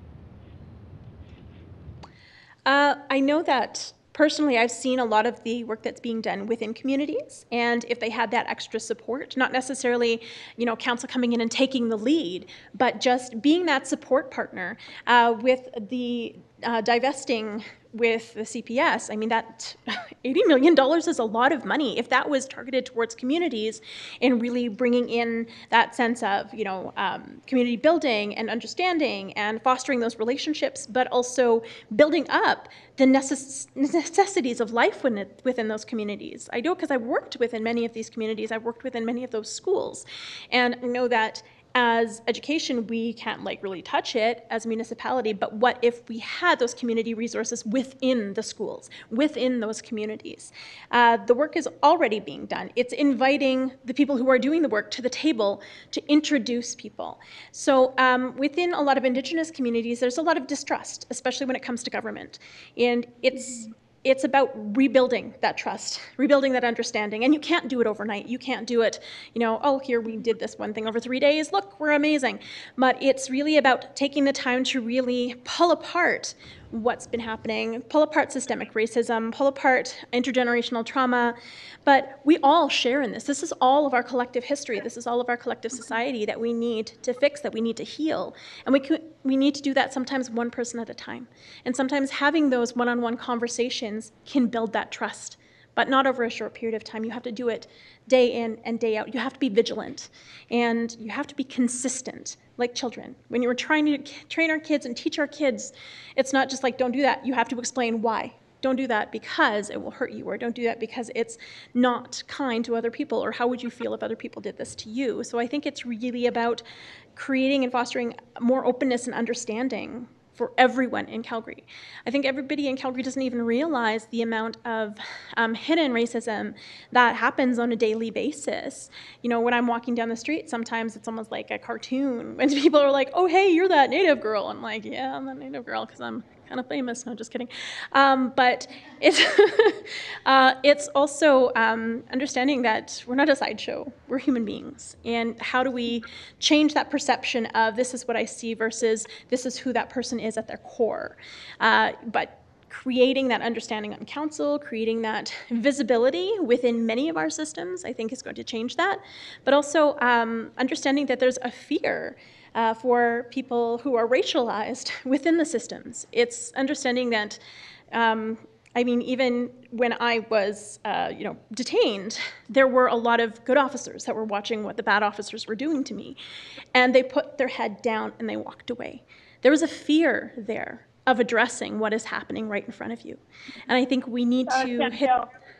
Uh, I know that personally I've seen a lot of the work that's being done within communities, and if they had that extra support, not necessarily, you know, council coming in and taking the lead, but just being that support partner uh, with the uh, divesting with the C P S, I mean, that eighty million dollars is a lot of money. If that was targeted towards communities and really bringing in that sense of, you know, um, community building and understanding and fostering those relationships, but also building up the necess necessities of life within, within those communities. I know because I've worked within many of these communities, I've worked within many of those schools, and I know that as education, we can't like really touch it as a municipality, but what if we had those community resources within the schools, within those communities? Uh, the work is already being done. It's inviting the people who are doing the work to the table to introduce people. So um, within a lot of Indigenous communities, there's a lot of distrust, especially when it comes to government. And it's It's about rebuilding that trust, rebuilding that understanding, and you can't do it overnight. You can't do it, you know, oh, here we did this one thing over three days, look, we're amazing. But it's really about taking the time to really pull apart what's been happening, pull apart systemic racism, pull apart intergenerational trauma, but we all share in this. This is all of our collective history. This is all of our collective society that we need to fix, that we need to heal. And we, can, we need to do that sometimes one person at a time. And sometimes having those one-on-one conversations can build that trust, but not over a short period of time. You have to do it day in and day out. You have to be vigilant, and you have to be consistent, like children. When you're trying to train our kids and teach our kids, it's not just like, don't do that. You have to explain why. Don't do that because it will hurt you, or don't do that because it's not kind to other people, or how would you feel if other people did this to you? So I think it's really about creating and fostering more openness and understanding for everyone in Calgary. I think everybody in Calgary doesn't even realize the amount of um, hidden racism that happens on a daily basis. You know, when I'm walking down the street, sometimes it's almost like a cartoon when people are like, oh, hey, you're that Native girl. I'm like, yeah, I'm that Native girl because I'm kind of famous. No, just kidding. Um, but it's, uh, it's also um, understanding that we're not a sideshow. We're human beings. And how do we change that perception of this is what I see versus this is who that person is at their core? Uh, but creating that understanding on council, creating that visibility within many of our systems, I think is going to change that. But also um, understanding that there's a fear Uh, for people who are racialized within the systems. It's understanding that, um, I mean, even when I was, uh, you know, detained, there were a lot of good officers that were watching what the bad officers were doing to me, and they put their head down and they walked away. There was a fear there of addressing what is happening right in front of you, and I think we need uh, to Chantel, hit.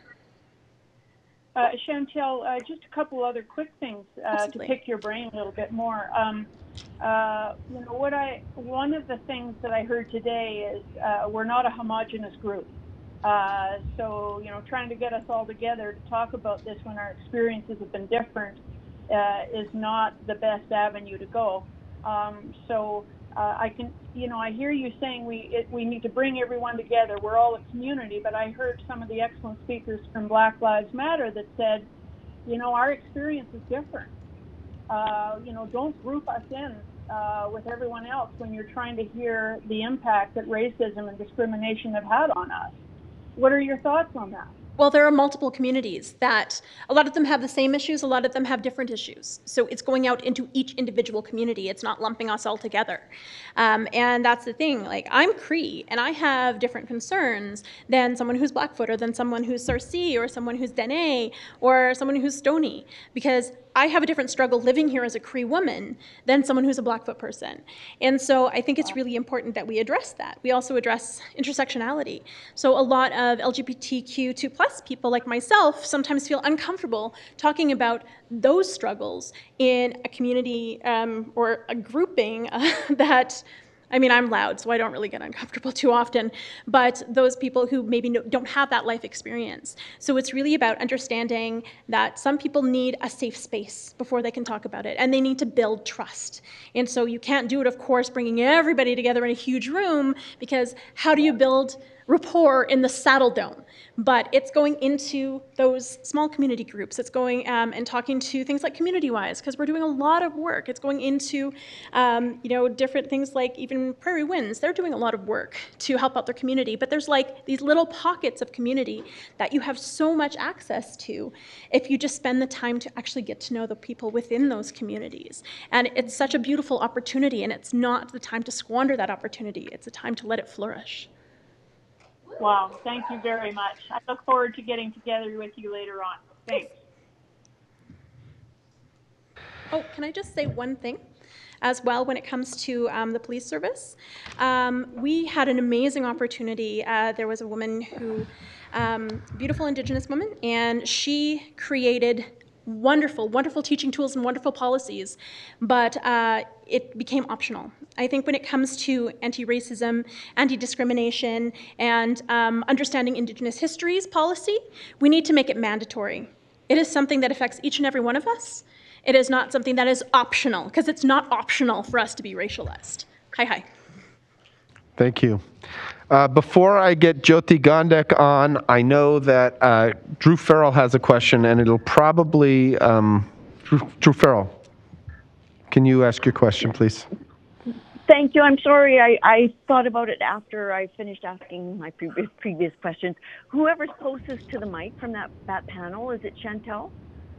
Uh, Chantel, uh, just a couple other quick things uh, to pick your brain a little bit more. Um, Uh, you know, what I, one of the things that I heard today is uh, we're not a homogenous group. Uh, so, you know, trying to get us all together to talk about this when our experiences have been different uh, is not the best avenue to go. Um, so uh, I can, you know, I hear you saying we, it, we need to bring everyone together. We're all a community, but I heard some of the excellent speakers from Black Lives Matter that said, you know, our experience is different. Uh, you know, don't group us in uh, with everyone else when you're trying to hear the impact that racism and discrimination have had on us. What are your thoughts on that? Well, there are multiple communities that a lot of them have the same issues, a lot of them have different issues. So it's going out into each individual community. It's not lumping us all together. Um, and that's the thing, like I'm Cree and I have different concerns than someone who's Blackfoot or than someone who's Sarsi or someone who's Dene or someone who's Stoney, because I have a different struggle living here as a Cree woman than someone who's a Blackfoot person. And so I think it's really important that we address that. We also address intersectionality. So a lot of L G B T Q two plus people like myself sometimes feel uncomfortable talking about those struggles in a community um, or a grouping uh, that I mean, I'm loud, so I don't really get uncomfortable too often, but those people who maybe no, don't have that life experience. So it's really about understanding that some people need a safe space before they can talk about it, and they need to build trust. And so you can't do it, of course, bringing everybody together in a huge room, because how do you build rapport in the Saddle Dome? But it's going into those small community groups. It's going um, and talking to things like CommunityWise, because we're doing a lot of work. It's going into um, you know, different things like even Prairie Winds. They're doing a lot of work to help out their community. But there's like these little pockets of community that you have so much access to if you just spend the time to actually get to know the people within those communities. And it's such a beautiful opportunity, and it's not the time to squander that opportunity. It's a time to let it flourish. Wow, thank you very much. I look forward to getting together with you later on. Thanks. Oh, can I just say one thing as well when it comes to um, the police service? Um, we had an amazing opportunity. Uh, there was a woman who, um, beautiful Indigenous woman, and she created wonderful, wonderful teaching tools and wonderful policies, but uh, it became optional. I think when it comes to anti-racism, anti-discrimination, and um, understanding Indigenous histories policy, we need to make it mandatory. It is something that affects each and every one of us. It is not something that is optional, because it's not optional for us to be racialized. Hi, hi. Thank you. Uh, before I get Jyoti Gondek on, I know that uh, Drew Farrell has a question, and it'll probably, um, Drew, Drew Farrell, can you ask your question, please? Thank you. I'm sorry. I, I thought about it after I finished asking my previous previous questions. Whoever's closest to the mic from that, that panel, is it Chantel?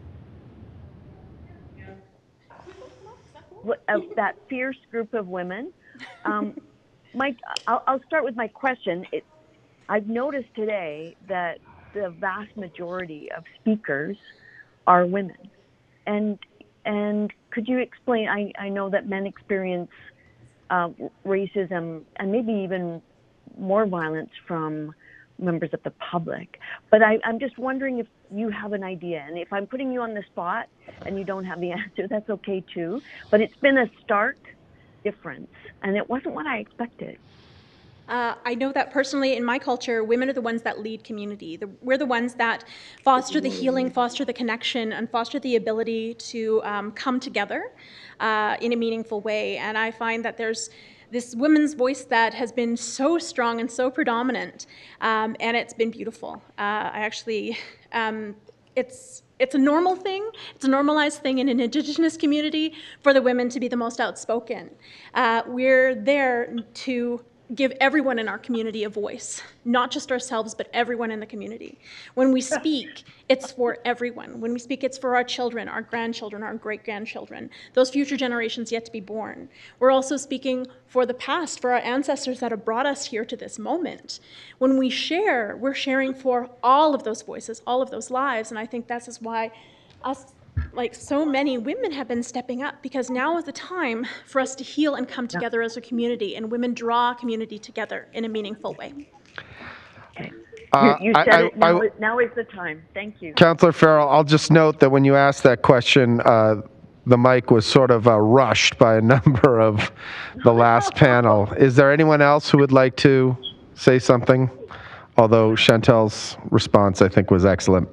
What, of that fierce group of women. Um, Mike, I'll, I'll start with my question. It, I've noticed today that the vast majority of speakers are women. And and could you explain, I, I know that men experience uh, racism and maybe even more violence from members of the public. But I, I'm just wondering if you have an idea. And if I'm putting you on the spot and you don't have the answer, that's okay too. But it's been a stark difference, and it wasn't what I expected. Uh, I know that personally in my culture, women are the ones that lead community. The, we're the ones that foster the healing, foster the connection, and foster the ability to um, come together uh, in a meaningful way. And I find that there's this women's voice that has been so strong and so predominant, um, and it's been beautiful. Uh, I actually, um, it's It's a normal thing, it's a normalized thing in an Indigenous community for the women to be the most outspoken. Uh, we're there to give everyone in our community a voice, not just ourselves, but everyone in the community. When we speak, it's for everyone. When we speak, it's for our children, our grandchildren, our great-grandchildren, those future generations yet to be born. We're also speaking for the past, for our ancestors that have brought us here to this moment. When we share, we're sharing for all of those voices, all of those lives, and I think that's just why us, like so many women, have been stepping up, because now is the time for us to heal and come together as a community, and women draw community together in a meaningful way. Uh, you you said I, it, now, I, now is the time. Thank you. Councillor Farrell, I'll just note that when you asked that question, uh, the mic was sort of uh, rushed by a number of the last panel. Is there anyone else who would like to say something? Although Chantel's response, I think, was excellent.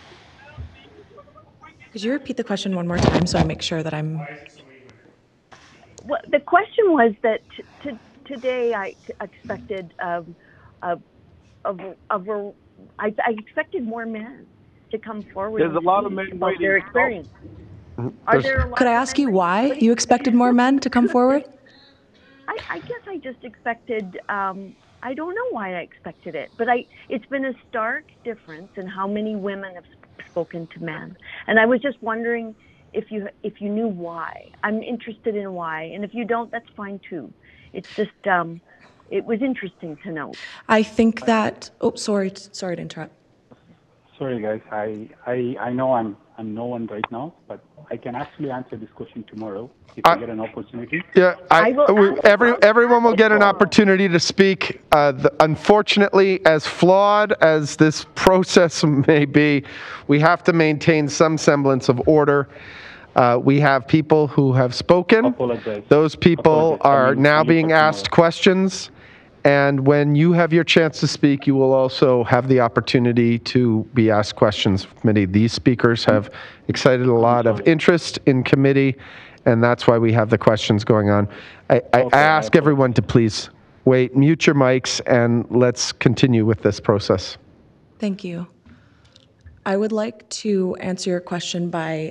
Could you repeat the question one more time so I make sure that I'm... Well, the question was that t t today I expected um, a, a, a, a, I, I expected more men to come forward. There's a lot of men about waiting. their experience. Are there a lot Could I of ask men you why waiting? you expected more men to come forward? I, I guess I just expected, um, I don't know why I expected it, but I, it's been a stark difference in how many women have spoken to men. And I was just wondering if you if you knew why. I'm interested in why. And if you don't, that's fine too. It's just, um, it was interesting to know. I think that, oh, sorry, sorry to interrupt. Sorry, guys. I, I, I know I'm, I'm no one right now, but I can actually answer this question tomorrow if I, I get an opportunity. Yeah, I, I we, every, everyone will get an opportunity to speak. Uh, the, unfortunately, as flawed as this process may be, we have to maintain some semblance of order. Uh, we have people who have spoken. Apologize. Those people Apologize. are Can you- now can you being put them asked questions. And when you have your chance to speak, you will also have the opportunity to be asked questions of committee. These speakers have excited a lot of interest in committee, and that's why we have the questions going on. I, I Okay, I ask everyone to please wait, mute your mics, and let's continue with this process. Thank you. I would like to answer your question by,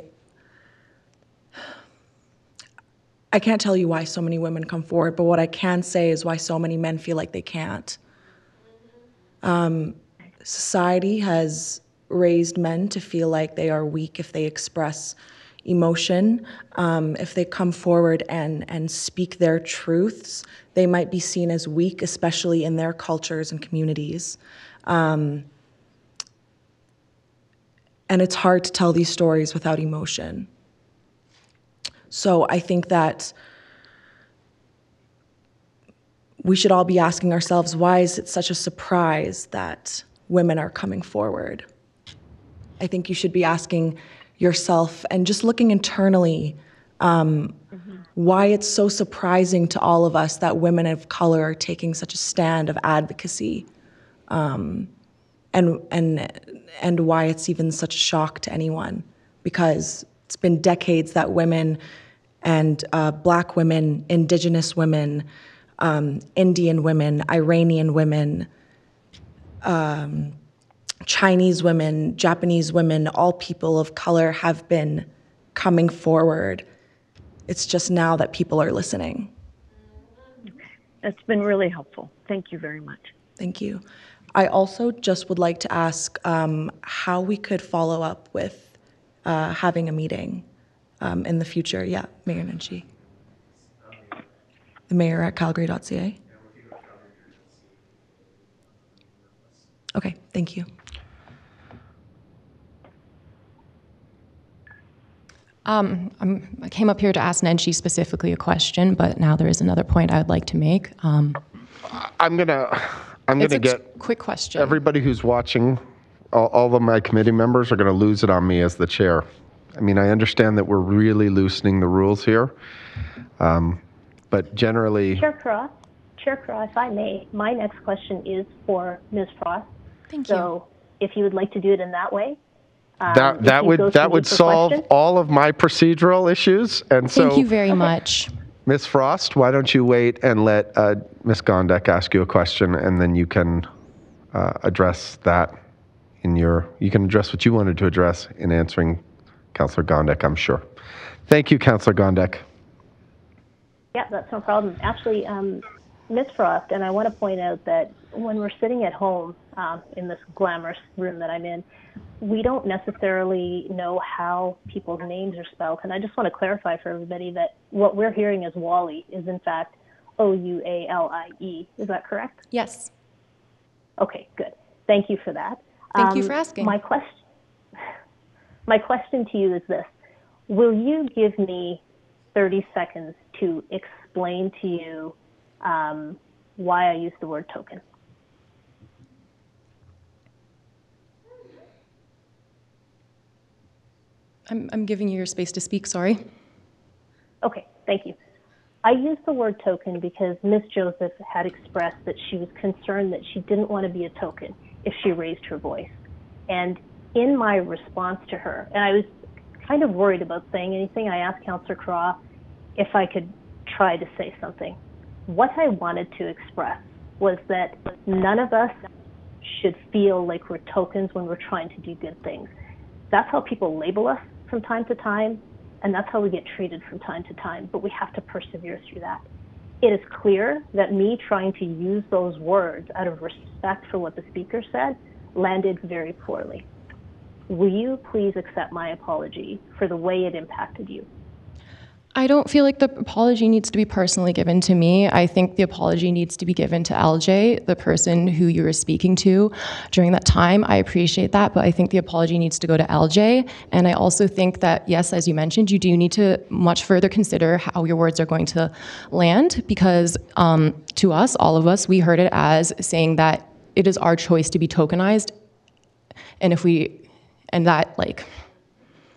I can't tell you why so many women come forward, but what I can say is why so many men feel like they can't. Um, society has raised men to feel like they are weak if they express emotion. Um, if they come forward and, and speak their truths, they might be seen as weak, especially in their cultures and communities. Um, And it's hard to tell these stories without emotion. So I think that we should all be asking ourselves, why is it such a surprise that women are coming forward? I think you should be asking yourself and just looking internally, um, mm-hmm. why it's so surprising to all of us that women of color are taking such a stand of advocacy. Um, and and and why it's even such a shock to anyone, because it's been decades that women and uh, Black women, Indigenous women, um, Indian women, Iranian women, um, Chinese women, Japanese women, all people of color have been coming forward. It's just now that people are listening. That's been really helpful. Thank you very much. Thank you. I also just would like to ask um, how we could follow up with uh, having a meeting um, in the future. Yeah, Mayor Nenshi. The mayor at calgary dot c a. Okay, thank you. Um, I'm, I came up here to ask Nenshi specifically a question, but now there is another point I would like to make. Um, I'm gonna, I'm it's gonna a get quick question. Everybody who's watching, all, all of my committee members are gonna lose it on me as the chair. I mean, I understand that we're really loosening the rules here, um, but generally. Chair Cross, Chair Cross, if I may, my next question is for Miz Frost. Thank you. So if you would like to do it in that way. Um, That that would that would solve question. all of my procedural issues, and so. Thank you very okay. much. Miz Frost, why don't you wait and let uh, Miz Gondek ask you a question, and then you can uh, address that in your. You can address what you wanted to address in answering Councillor Gondek, I'm sure. Thank you, Councillor Gondek. Yeah, that's no problem. Actually, um, Miz Frost, and I want to point out that when we're sitting at home um, in this glamorous room that I'm in, we don't necessarily know how people's names are spelled. And I just want to clarify for everybody that what we're hearing as Wally is in fact O U A L I E. Is that correct? Yes. Okay, good. Thank you for that. Thank um, you for asking. My question, my question to you is this. Will you give me thirty seconds to explain to you um, why I use the word token? I'm, I'm giving you your space to speak, sorry. Okay, thank you. I use the word token because Miz Joseph had expressed that she was concerned that she didn't want to be a token if she raised her voice. And in my response to her, and I was kind of worried about saying anything, I asked Councillor Craw if I could try to say something. What I wanted to express was that none of us should feel like we're tokens when we're trying to do good things. That's how people label us from time to time, and that's how we get treated from time to time, but we have to persevere through that. It is clear that me trying to use those words out of respect for what the speaker said landed very poorly. Will you please accept my apology for the way it impacted you? I don't feel like the apology needs to be personally given to me. I think the apology needs to be given to L J, the person who you were speaking to during that time. I appreciate that, but I think the apology needs to go to L J. And I also think that, yes, as you mentioned, you do need to much further consider how your words are going to land, because um, to us, all of us, we heard it as saying that it is our choice to be tokenized. And if we, and that like,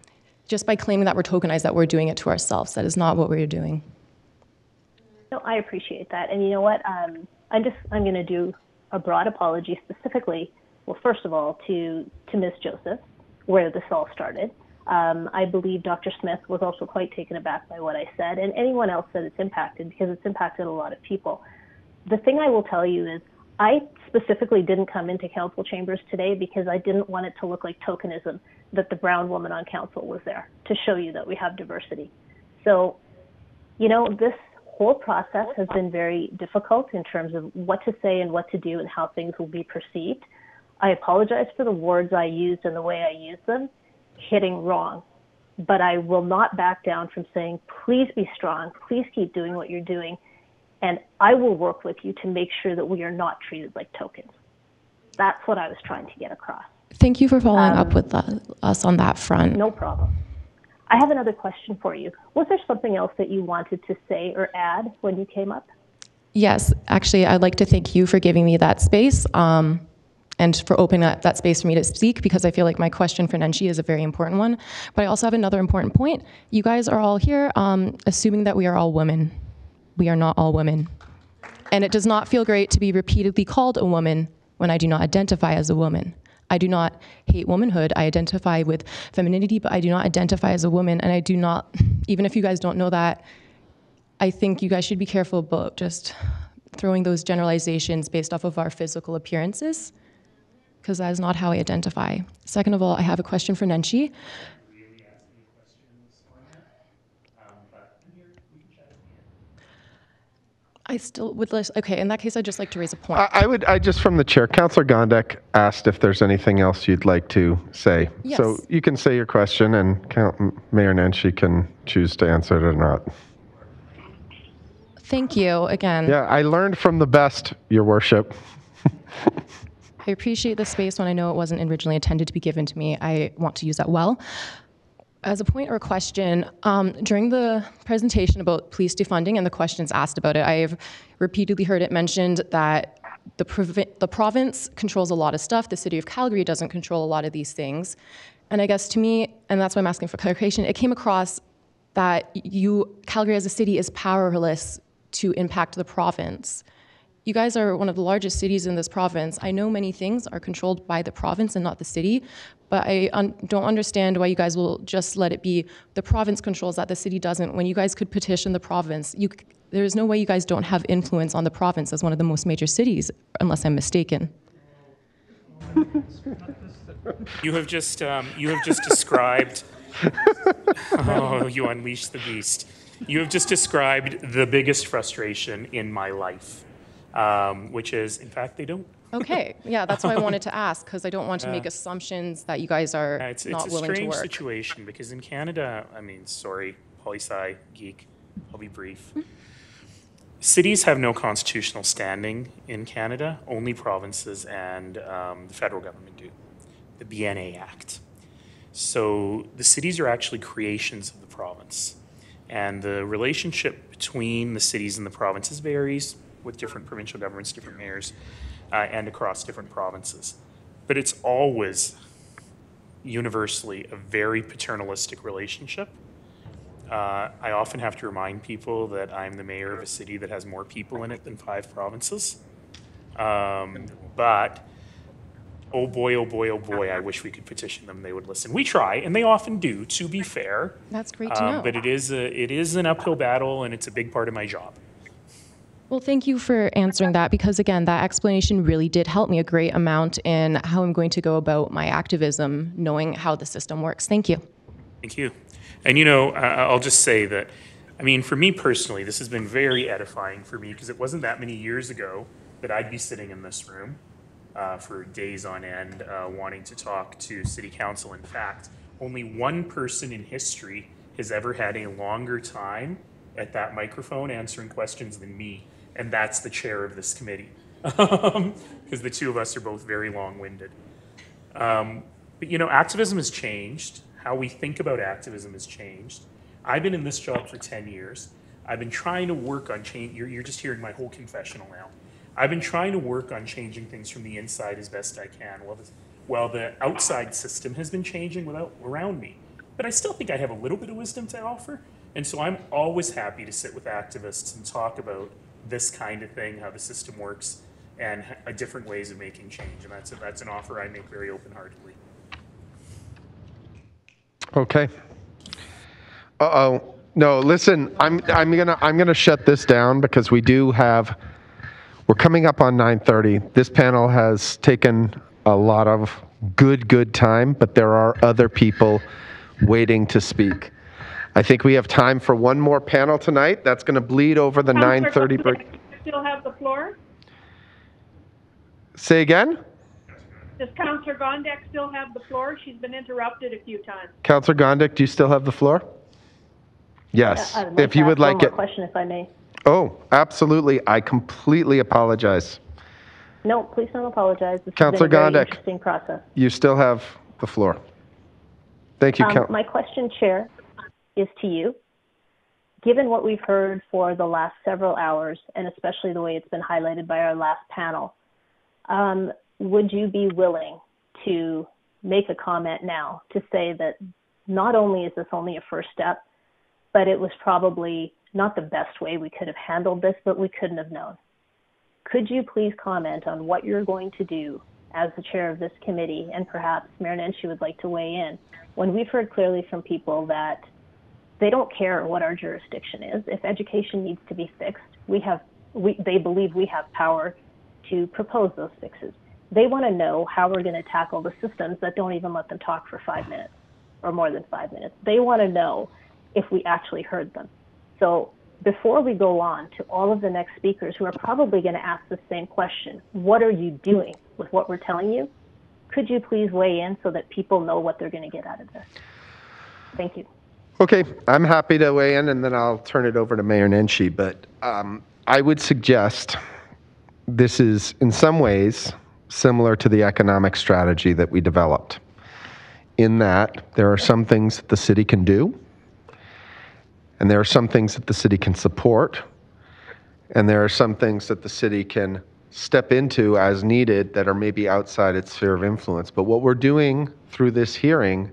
just by claiming that we're tokenized, that we're doing it to ourselves. That is not what we're doing. No, I appreciate that. And you know what? Um, I'm just, I'm going to do a broad apology specifically, well, first of all, to, to Miz Joseph, where this all started. Um, I believe Doctor Smith was also quite taken aback by what I said, and anyone else that it's impacted, because it's impacted a lot of people. The thing I will tell you is I specifically didn't come into council chambers today because I didn't want it to look like tokenism that the brown woman on council was there to show you that we have diversity. So, you know, this whole process has been very difficult in terms of what to say and what to do and how things will be perceived. I apologize for the words I used and the way I used them, hitting wrong. But I will not back down from saying, please be strong, please keep doing what you're doing, and I will work with you to make sure that we are not treated like tokens. That's what I was trying to get across. Thank you for following Um, up with the, us on that front. No problem. I have another question for you. Was there something else that you wanted to say or add when you came up? Yes, actually, I'd like to thank you for giving me that space um, and for opening up that space for me to speak, because I feel like my question for Nenshi is a very important one. But I also have another important point. You guys are all here um, assuming that we are all women. We are not all women. And it does not feel great to be repeatedly called a woman when I do not identify as a woman. I do not hate womanhood. I identify with femininity, but I do not identify as a woman. And I do not, even if you guys don't know that, I think you guys should be careful about just throwing those generalizations based off of our physical appearances, because that is not how I identify. Second of all, I have a question for Nenshi. I still would list, okay, in that case, I'd just like to raise a point. I, I would, I just from the chair, Councillor Gondek asked if there's anything else you'd like to say. Yes. So you can say your question and Count, Mayor Nenshi can choose to answer it or not. Thank you again. Yeah, I learned from the best, Your Worship. I appreciate the space when I know it wasn't originally intended to be given to me. I want to use that well. As a point or a question, um, during the presentation about police defunding and the questions asked about it, I've repeatedly heard it mentioned that the, provi the province controls a lot of stuff. The city of Calgary doesn't control a lot of these things. And I guess to me, and that's why I'm asking for clarification, it came across that you, Calgary as a city is powerless to impact the province. You guys are one of the largest cities in this province. I know many things are controlled by the province and not the city, but I un don't understand why you guys will just let it be the province controls that, the city doesn't, when you guys could petition the province. You, there's no way you guys don't have influence on the province as one of the most major cities, unless I'm mistaken. You have just, um, you have just described, oh, you unleashed the beast. You have just described the biggest frustration in my life. Um, which is, in fact, they don't. Okay, yeah, that's why I wanted to ask, because I don't want to Uh, make assumptions that you guys are yeah, it's, not it's willing a to strange work. situation, because in Canada, I mean, sorry, poli-sci, geek, I'll be brief. Cities have no constitutional standing in Canada, only provinces and um, the federal government do, the B N A Act. So the cities are actually creations of the province. And the relationship between the cities and the provinces varies with different provincial governments, different mayors, uh, and across different provinces. But it's always universally a very paternalistic relationship. Uh, I often have to remind people that I'm the mayor of a city that has more people in it than five provinces. Um, but oh boy, oh boy, oh boy, I wish we could petition them, they would listen. We try, and they often do, to be fair. That's great to Um, know. But it is, a, it is an uphill battle, and it's a big part of my job. Well, thank you for answering that, because again, that explanation really did help me a great amount in how I'm going to go about my activism, knowing how the system works. Thank you. Thank you. And you know, uh, I'll just say that, I mean, for me personally, this has been very edifying for me, because it wasn't that many years ago that I'd be sitting in this room uh, for days on end uh, wanting to talk to City Council. In fact, only one person in history has ever had a longer time at that microphone answering questions than me, and that's the chair of this committee, because the two of us are both very long-winded. Um, but you know, activism has changed. How we think about activism has changed. I've been in this job for ten years. I've been trying to work on change. You're, you're just hearing my whole confessional now. I've been trying to work on changing things from the inside as best I can. Well, the, well, the outside system has been changing without, around me. but I still think I have a little bit of wisdom to offer. And so I'm always happy to sit with activists and talk about this kind of thing, how the system works, and uh, different ways of making change. And that's a, that's an offer I make very open-heartedly. Okay. Uh-oh. No, listen, I'm I'm gonna I'm gonna shut this down because we do have we're coming up on nine thirty. This panel has taken a lot of good good time, but there are other people waiting to speak. I think we have time for one more panel tonight. That's going to bleed over the nine thirty break. Still have the floor? Say again? Does Councillor Gondek still have the floor? She's been interrupted a few times. Councillor Gondek, do you still have the floor? Yes, Uh, I'd like if to you ask would one like more it. question, if I may. Oh, absolutely. I completely apologize. No, please don't apologize. This Councillor has been a very Gondek. interesting process. You still have the floor. Thank you, Um, Councillor. my question, Chair, is to you. Given what we've heard for the last several hours, and especially the way it's been highlighted by our last panel, um, would you be willing to make a comment now to say that not only is this only a first step, but it was probably not the best way we could have handled this, but we couldn't have known? Could you please comment on what you're going to do as the chair of this committee, and perhaps Mayor Nenshi would like to weigh in, when we've heard clearly from people that they don't care what our jurisdiction is. If education needs to be fixed, we have, we, they believe we have power to propose those fixes. They want to know how we're going to tackle the systems that don't even let them talk for five minutes or more than five minutes. They want to know if we actually heard them. So before we go on to all of the next speakers who are probably going to ask the same question, what are you doing with what we're telling you? Could you please weigh in so that people know what they're going to get out of this? Thank you. Okay, I'm happy to weigh in, and then I'll turn it over to Mayor Nenshi. But um, I would suggest this is, in some ways, similar to the economic strategy that we developed, in that there are some things that the city can do, and there are some things that the city can support, and there are some things that the city can step into as needed that are maybe outside its sphere of influence. But what we're doing through this hearing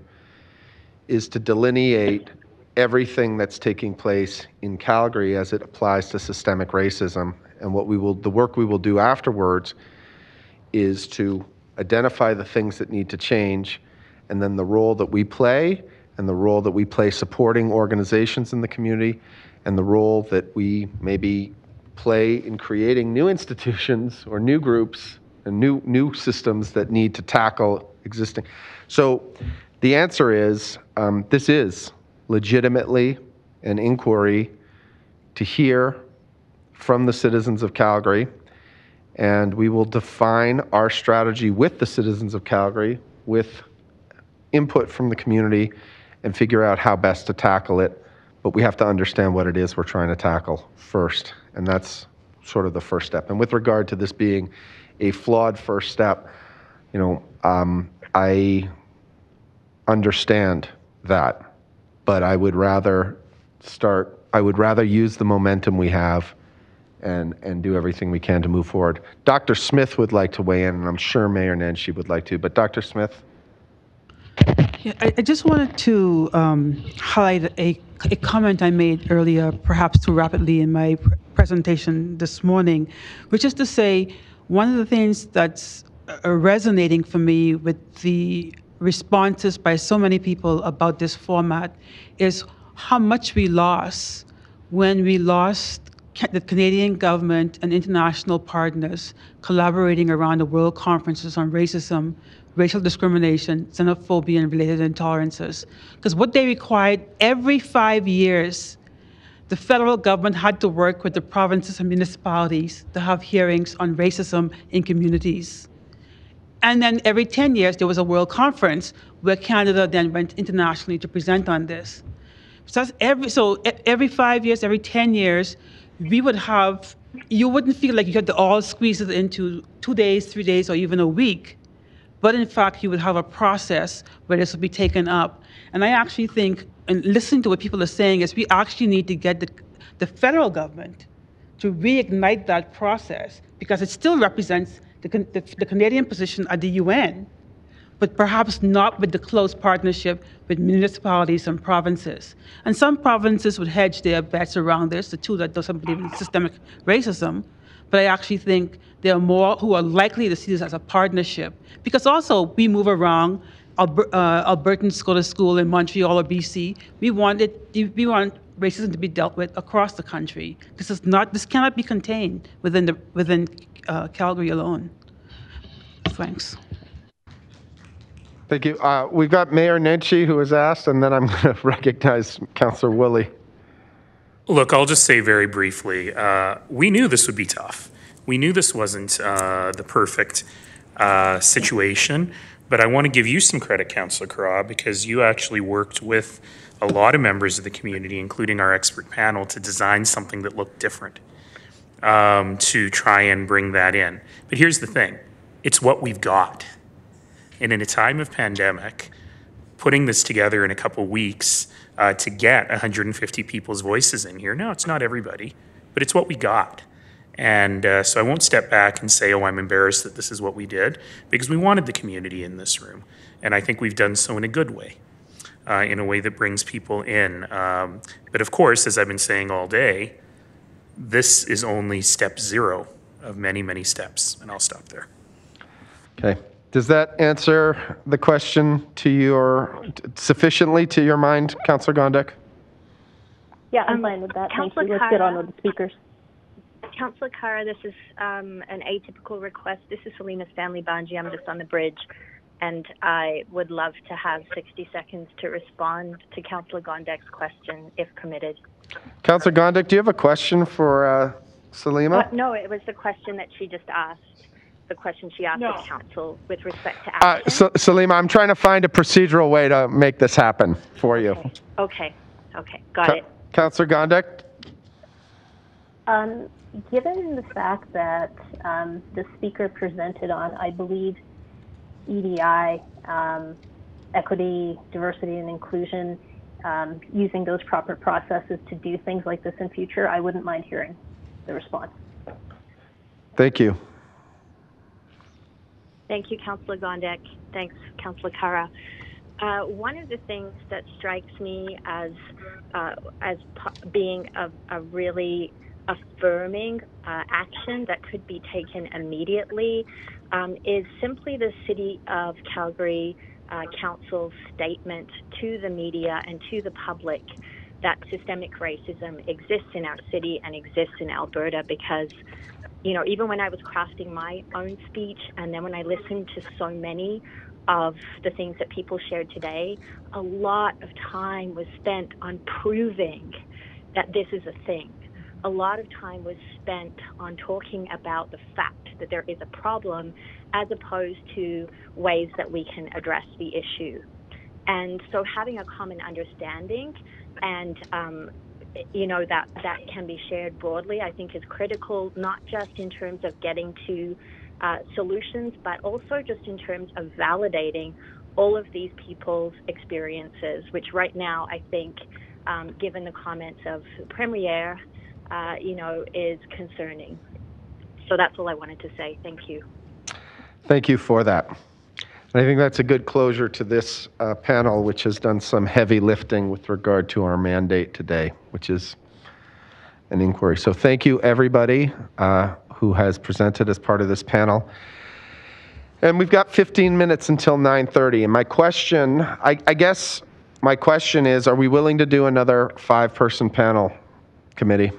is to delineate everything that's taking place in Calgary as it applies to systemic racism. And what we will, the work we will do afterwards is to identify the things that need to change, and then the role that we play, and the role that we play supporting organizations in the community, and the role that we maybe play in creating new institutions or new groups and new new systems that need to tackle existing. So the answer is, um, this is legitimately an inquiry to hear from the citizens of Calgary, and we will define our strategy with the citizens of Calgary, with input from the community, and figure out how best to tackle it. But we have to understand what it is we're trying to tackle first, and that's sort of the first step. And with regard to this being a flawed first step, you know, um, I understand that, but I would rather start, I would rather use the momentum we have and, and do everything we can to move forward. Doctor Smith would like to weigh in, and I'm sure Mayor Nenshi would like to, but Doctor Smith? Yeah, I, I just wanted to um, highlight a, a comment I made earlier, perhaps too rapidly in my pr presentation this morning, which is to say, one of the things that's uh, resonating for me with the responses by so many people about this format is how much we lost when we lost the Canadian government and international partners collaborating around the World Conferences on Racism, Racial Discrimination, Xenophobia, and Related Intolerances. Because what they required, every five years, the federal government had to work with the provinces and municipalities to have hearings on racism in communities. And then every ten years, there was a World Conference where Canada then went internationally to present on this. So, that's every, so every five years, every ten years, we would have, you wouldn't feel like you had to all squeeze it into two days, three days, or even a week. But in fact, you would have a process where this would be taken up. And I actually think, and listening to what people are saying, is we actually need to get the, the federal government to reignite that process, because it still represents the, the, the Canadian position at the U N. but perhaps not with the close partnership with municipalities and provinces. And some provinces would hedge their bets around this, the two that doesn't believe in systemic racism, but I actually think there are more who are likely to see this as a partnership, because also we move around. Alber- uh, Albertans go to school in Montreal or B C. We want it. We want racism to be dealt with across the country. This is not. This cannot be contained within the within uh, Calgary alone. Thanks. Thank you. Uh, we've got Mayor Nenshi who has asked, and then I'm going to recognize Councillor Woolley. Look, I'll just say very briefly, uh, we knew this would be tough. We knew this wasn't uh, the perfect uh, situation, but I want to give you some credit, Councillor Carra, because you actually worked with a lot of members of the community, including our expert panel, to design something that looked different, um, to try and bring that in. But here's the thing, it's what we've got. And in a time of pandemic, putting this together in a couple weeks uh, to get one hundred fifty people's voices in here, no, it's not everybody, but it's what we got. And uh, so I won't step back and say, oh, I'm embarrassed that this is what we did, because we wanted the community in this room. And I think we've done so in a good way, uh, in a way that brings people in. Um, but of course, as I've been saying all day, this is only step zero of many, many steps. And I'll stop there. Okay. Does that answer the question to your, sufficiently to your mind, Councillor Gondek? Yeah, I'm Um, fine with that. Thank Councillor you. Let's get on Carra. with the speakers. Councillor Carra, this is um, an atypical request. This is Salima Stanley Banji. I'm just on the bridge, and I would love to have sixty seconds to respond to Councillor Gondek's question, if permitted. Councillor Gondek, do you have a question for uh, Salima? Uh, no, it was the question that she just asked, the question she asked No. the council with respect to Uh, action. so, Salima, I'm trying to find a procedural way to make this happen for you. Okay, okay, got Ca- it. Councillor Gondek? Um, given the fact that um, the speaker presented on, I believe, E D I, um, equity, diversity, and inclusion, um, using those proper processes to do things like this in future, I wouldn't mind hearing the response. Thank you. Thank you, Councillor Gondek. Thanks, Councillor Carra. Uh, one of the things that strikes me as uh, as p- being a, a really affirming uh, action that could be taken immediately um, is simply the City of Calgary uh, Council's statement to the media and to the public that systemic racism exists in our city and exists in Alberta, because you know, even when I was crafting my own speech, and then when I listened to so many of the things that people shared today, a lot of time was spent on proving that this is a thing. A lot of time was spent on talking about the fact that there is a problem, as opposed to ways that we can address the issue. And so having a common understanding and um, you know, that, that can be shared broadly, I think is critical, not just in terms of getting to uh, solutions, but also just in terms of validating all of these people's experiences, which right now I think, um, given the comments of the Premier, uh, you know, is concerning. So that's all I wanted to say. Thank you. Thank you for that. And I think that's a good closure to this uh, panel, which has done some heavy lifting with regard to our mandate today, which is an inquiry. So thank you, everybody uh, who has presented as part of this panel. And we've got fifteen minutes until nine thirty. And my question, I, I guess my question is, are we willing to do another five-person panel committee?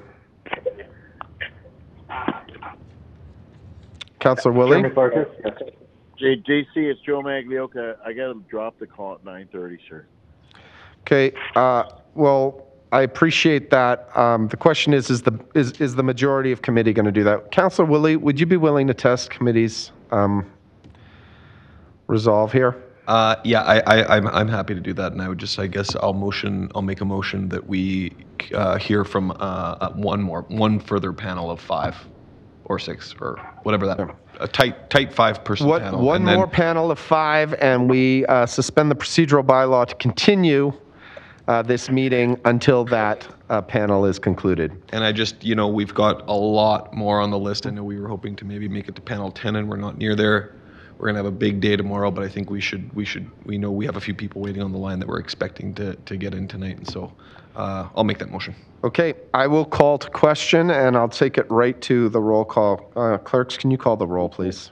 Councillor Woolley? J- JC, it's Joe Maglioka. I got to drop the call at nine thirty, sir. Okay. Uh, well, I appreciate that. Um, the question is, is the is, is the majority of committee going to do that? Councillor Woolley, would you be willing to test committee's um, resolve here? Uh, yeah, I, I, I'm, I'm happy to do that, and I would just, I guess, I'll motion, I'll make a motion that we uh, hear from uh, one more, one further panel of five, or six, or whatever that, a tight, tight five-person What, panel. one and then, more panel of five, and we uh, suspend the procedural bylaw to continue uh, this meeting until that uh, panel is concluded. And I just, you know, we've got a lot more on the list. I know we were hoping to maybe make it to panel ten, and we're not near there. we're going to have a big day tomorrow, but I think we should, we should, we know we have a few people waiting on the line that we're expecting to, to get in tonight. And so uh, I'll make that motion. Okay, I will call to question, and I'll take it right to the roll call. Uh, clerks, can you call the roll, please?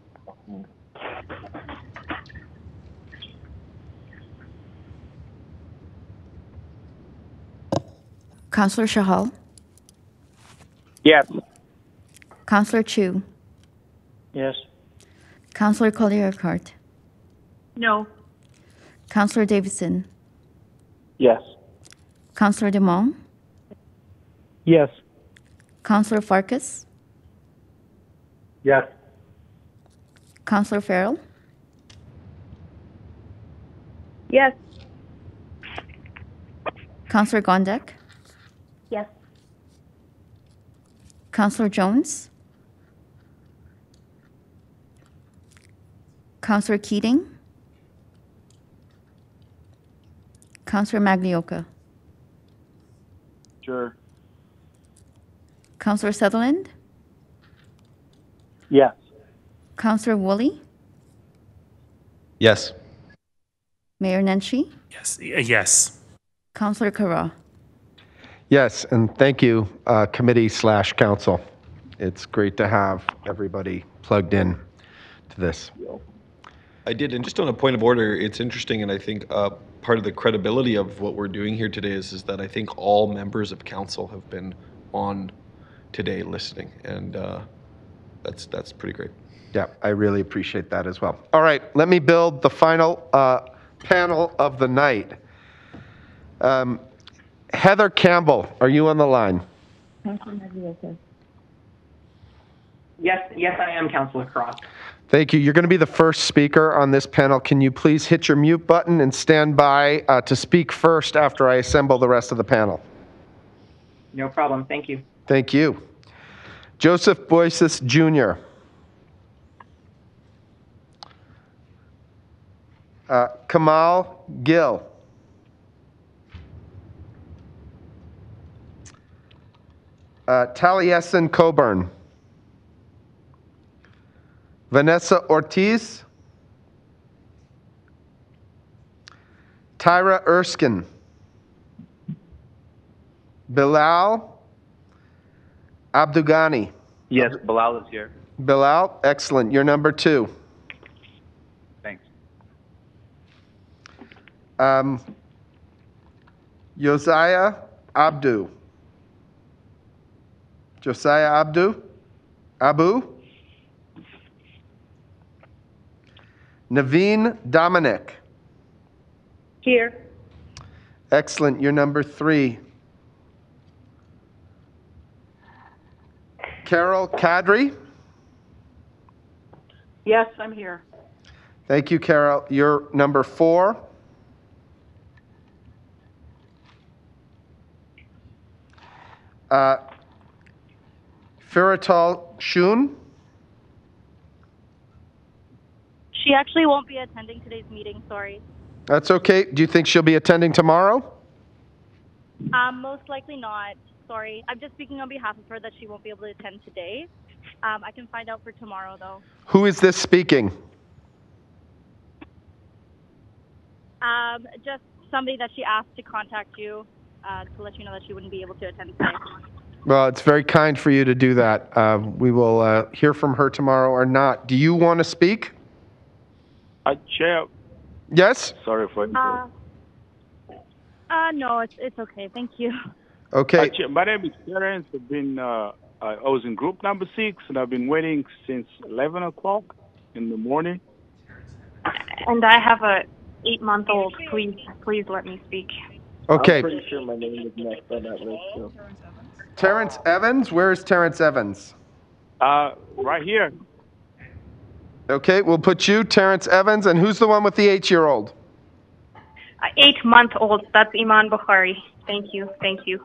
Councillor Shahal, Yes. Councillor Chu, Yes. Councillor Collier-Cart, No. Councillor Davidson, Yes. Councillor Demong, Yes. Councillor Farkas, Yes. Councillor Farrell, Yes. Councillor Gondek, Yes. Councillor Jones, Councillor Keating, Councillor Maglioka, Sure. Councillor Sutherland, Yes. Councillor Woolley, Yes. Mayor Nenshi, Yes. y- Yes. Councillor Carra. Yes, and thank you, uh, committee slash council. It's great to have everybody plugged in to this. I did, and just on a point of order, it's interesting, and I think uh, part of the credibility of what we're doing here today is, is that I think all members of council have been on today listening, and uh, that's that's pretty great. Yeah, I really appreciate that as well. All right, let me build the final uh, panel of the night. Um, Heather Campbell, are you on the line? Yes, yes, I am, Councillor Cross. Thank you. You're going to be the first speaker on this panel. Can you please hit your mute button and stand by uh, to speak first after I assemble the rest of the panel? No problem. Thank you. Thank you. Joseph Boyces, Junior Uh, Kamal Gill. Uh, Taliesin Coburn. Vanessa Ortiz. Tyra Erskine. Bilal Abdugani. Yes, Bilal is here. Bilal, excellent. You're number two. Thanks. Um, Josiah Abdu. Josiah Abdu? Abu? Naveen Dominic. Here. Excellent. You're number three. Carol Kadri. Yes, I'm here. Thank you, Carol. You're number four. Uh, Firatal Shun. She actually won't be attending today's meeting, sorry. That's okay. Do you think she'll be attending tomorrow? Um, most likely not, sorry. I'm just speaking on behalf of her that she won't be able to attend today. Um, I can find out for tomorrow, though. Who is this speaking? Um, just somebody that she asked to contact you uh, to let you know that she wouldn't be able to attend today. Well, it's very kind for you to do that. Uh, we will uh, hear from her tomorrow or not. Do you want to speak? Uh, Chair. Yes? Sorry for Uh, uh, no, it's, it's okay. Thank you. Okay. Uh, Chair, my name is Terence. I've been, uh, I I was in group number six, and I've been waiting since eleven o'clock in the morning. And I have a eight-month-old. Please, please let me speak. Okay. I'm pretty sure my name is next on that list. So. Terrence Evans? Where is Terrence Evans? Uh, right here. Okay, we'll put you, Terrence Evans. And who's the one with the eight-year-old? Uh, eight-month-old. That's Iman Bukhari. Thank you. Thank you.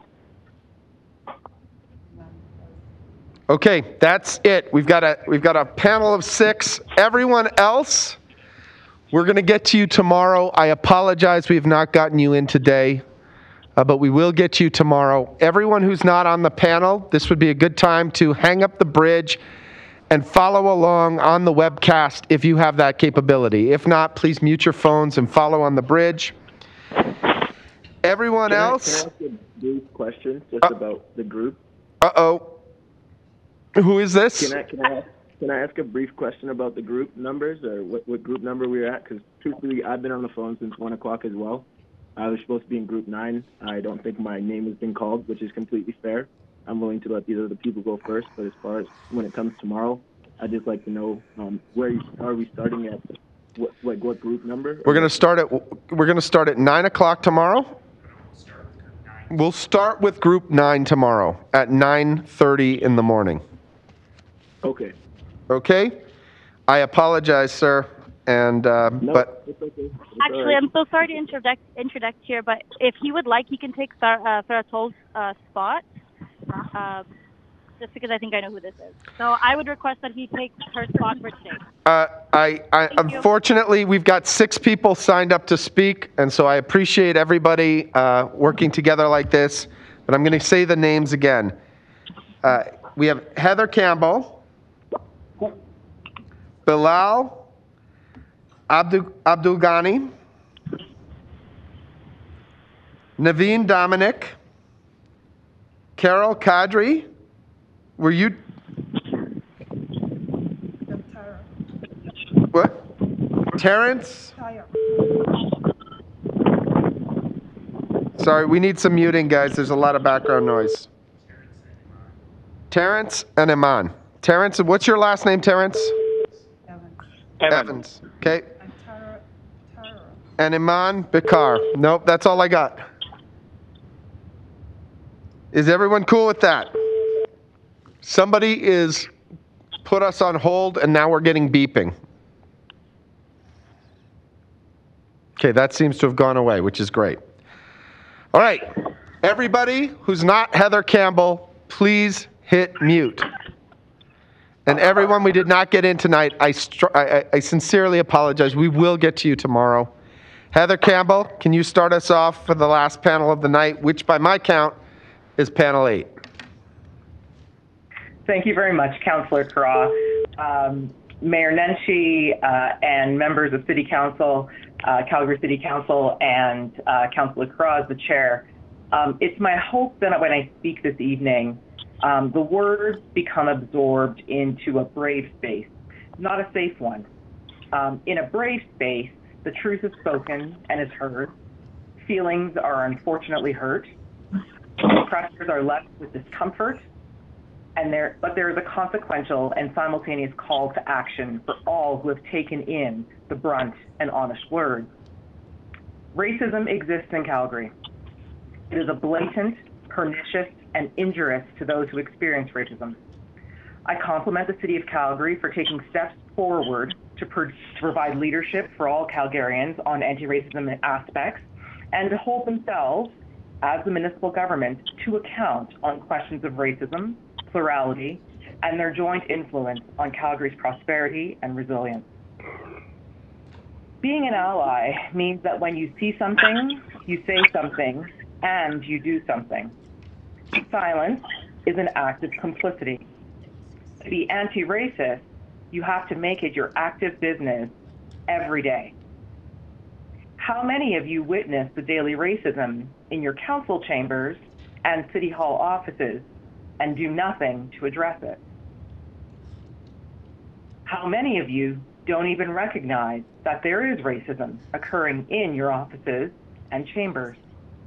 Okay, that's it. We've got a we've got a panel of six. Everyone else, we're going to get to you tomorrow. I apologize we've not gotten you in today, uh, but we will get you tomorrow. Everyone who's not on the panel, this would be a good time to hang up the bridge and follow along on the webcast if you have that capability. If not, please mute your phones and follow on the bridge. Everyone Can I- else? Can I ask a brief question just Uh, about the group? Uh-oh. Who is this? Can I, can I, ask, can I ask a brief question about the group numbers or what, what group number we're at? Because truthfully, I've been on the phone since one o'clock as well. I was supposed to be in group nine. I don't think my name has been called, which is completely fair. I'm willing to let these other people go first, but as far as when it comes tomorrow, I'd just like to know um, where you, are we starting at, what, like what group number? We're going to start at we're going to start at nine o'clock tomorrow. We'll start with group nine tomorrow at nine thirty in the morning. Okay. Okay. I apologize, sir, and uh, No, but it's okay. It's Actually, all right. I'm so sorry to interject, interject here, but if he would like, he can take Farah uh, Farah Toll's uh, spot, um, just because I think I know who this is. So I would request that he take her spot for today. Uh, I, I unfortunately, we've got six people signed up to speak, and so I appreciate everybody uh, working together like this. But I'm going to say the names again. Uh, we have Heather Campbell, Bilal Abdul Abdul Ghani, Naveen Dominic, Carol Kadri. Were you? What? Terrence? Sorry, we need some muting, guys. There's a lot of background noise. Terrence and Iman. Terrence, what's your last name, Terrence? Evans. Evans. Okay. And Iman Bikar. Nope, that's all I got. Is everyone cool with that? Somebody is put us on hold, and now we're getting beeping. Okay, that seems to have gone away, which is great. All right, everybody who's not Heather Campbell, please hit mute. And everyone we did not get in tonight, I, I, I sincerely apologize. We will get to you tomorrow. Heather Campbell, can you start us off for the last panel of the night, which by my count is panel eight. Thank you very much, Councillor Carra. Um, Mayor Nenshi uh, and members of City Council, uh, Calgary City Council, and uh, Councillor Carra as the chair. Um, it's my hope that when I speak this evening, um, the words become absorbed into a brave space, not a safe one. Um, in a brave space, the truth is spoken and is heard. Feelings are unfortunately hurt. Oppressors are left with discomfort. And there, but there is a consequential and simultaneous call to action for all who have taken in the brunt and honest words. Racism exists in Calgary. It is a blatant, pernicious, and injurious to those who experience racism. I compliment the City of Calgary for taking steps forward to, pro- to provide leadership for all Calgarians on anti-racism aspects and to hold themselves, as the municipal government, to account on questions of racism, plurality, and their joint influence on Calgary's prosperity and resilience. Being an ally means that when you see something, you say something, and you do something. Silence is an act of complicity. To be anti-racist, you have to make it your active business every day. How many of you witness the daily racism in your council chambers and city hall offices and do nothing to address it? How many of you don't even recognize that there is racism occurring in your offices and chambers?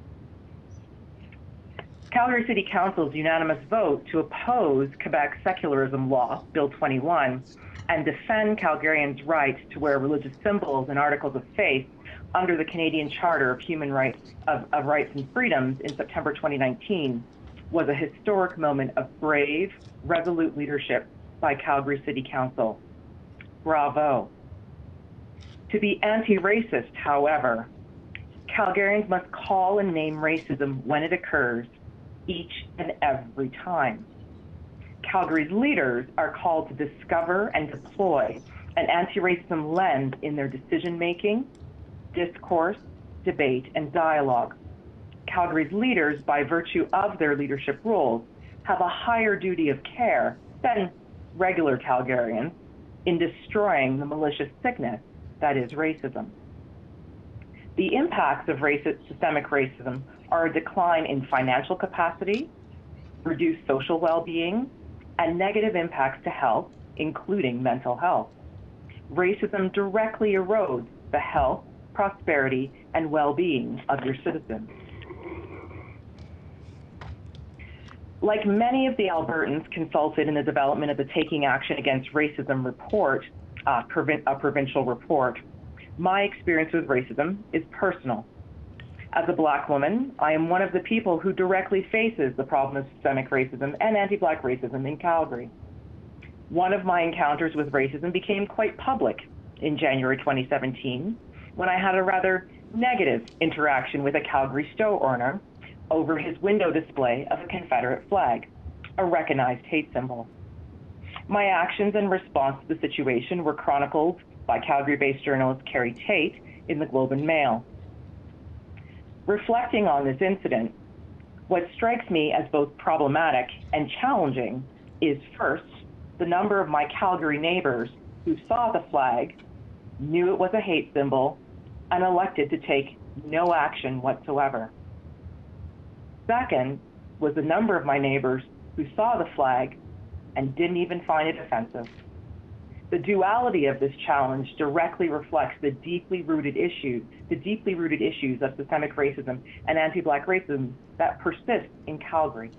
Calgary City Council's unanimous vote to oppose Quebec's secularism law, Bill twenty-one, and defend Calgarians' right to wear religious symbols and articles of faith under the Canadian Charter of Human Rights of, of Rights and Freedoms in September twenty nineteen was a historic moment of brave, resolute leadership by Calgary City Council. Bravo. To be anti-racist, however, Calgarians must call and name racism when it occurs, each and every time. Calgary's leaders are called to discover and deploy an anti-racism lens in their decision-making, discourse, debate, and dialogue. Calgary's leaders, by virtue of their leadership roles, have a higher duty of care than regular Calgarians, in destroying the malicious sickness that is racism. The impacts of racist, systemic racism are a decline in financial capacity, reduced social well-being, and negative impacts to health, including mental health. Racism directly erodes the health, prosperity, and well-being of your citizens. Like many of the Albertans consulted in the development of the Taking Action Against Racism report, uh, provin- a provincial report, my experience with racism is personal. As a Black woman, I am one of the people who directly faces the problem of systemic racism and anti-Black racism in Calgary. One of my encounters with racism became quite public in January twenty seventeen, when I had a rather negative interaction with a Calgary store owner over his window display of a Confederate flag, a recognized hate symbol. My actions in response to the situation were chronicled by Calgary-based journalist Carrie Tate in the Globe and Mail. Reflecting on this incident, what strikes me as both problematic and challenging is, first, the number of my Calgary neighbors who saw the flag, knew it was a hate symbol, and elected to take no action whatsoever. Second was the number of my neighbors who saw the flag and didn't even find it offensive. The duality of this challenge directly reflects the deeply rooted issues, the deeply rooted issues of systemic racism and anti-Black racism that persist in Calgary.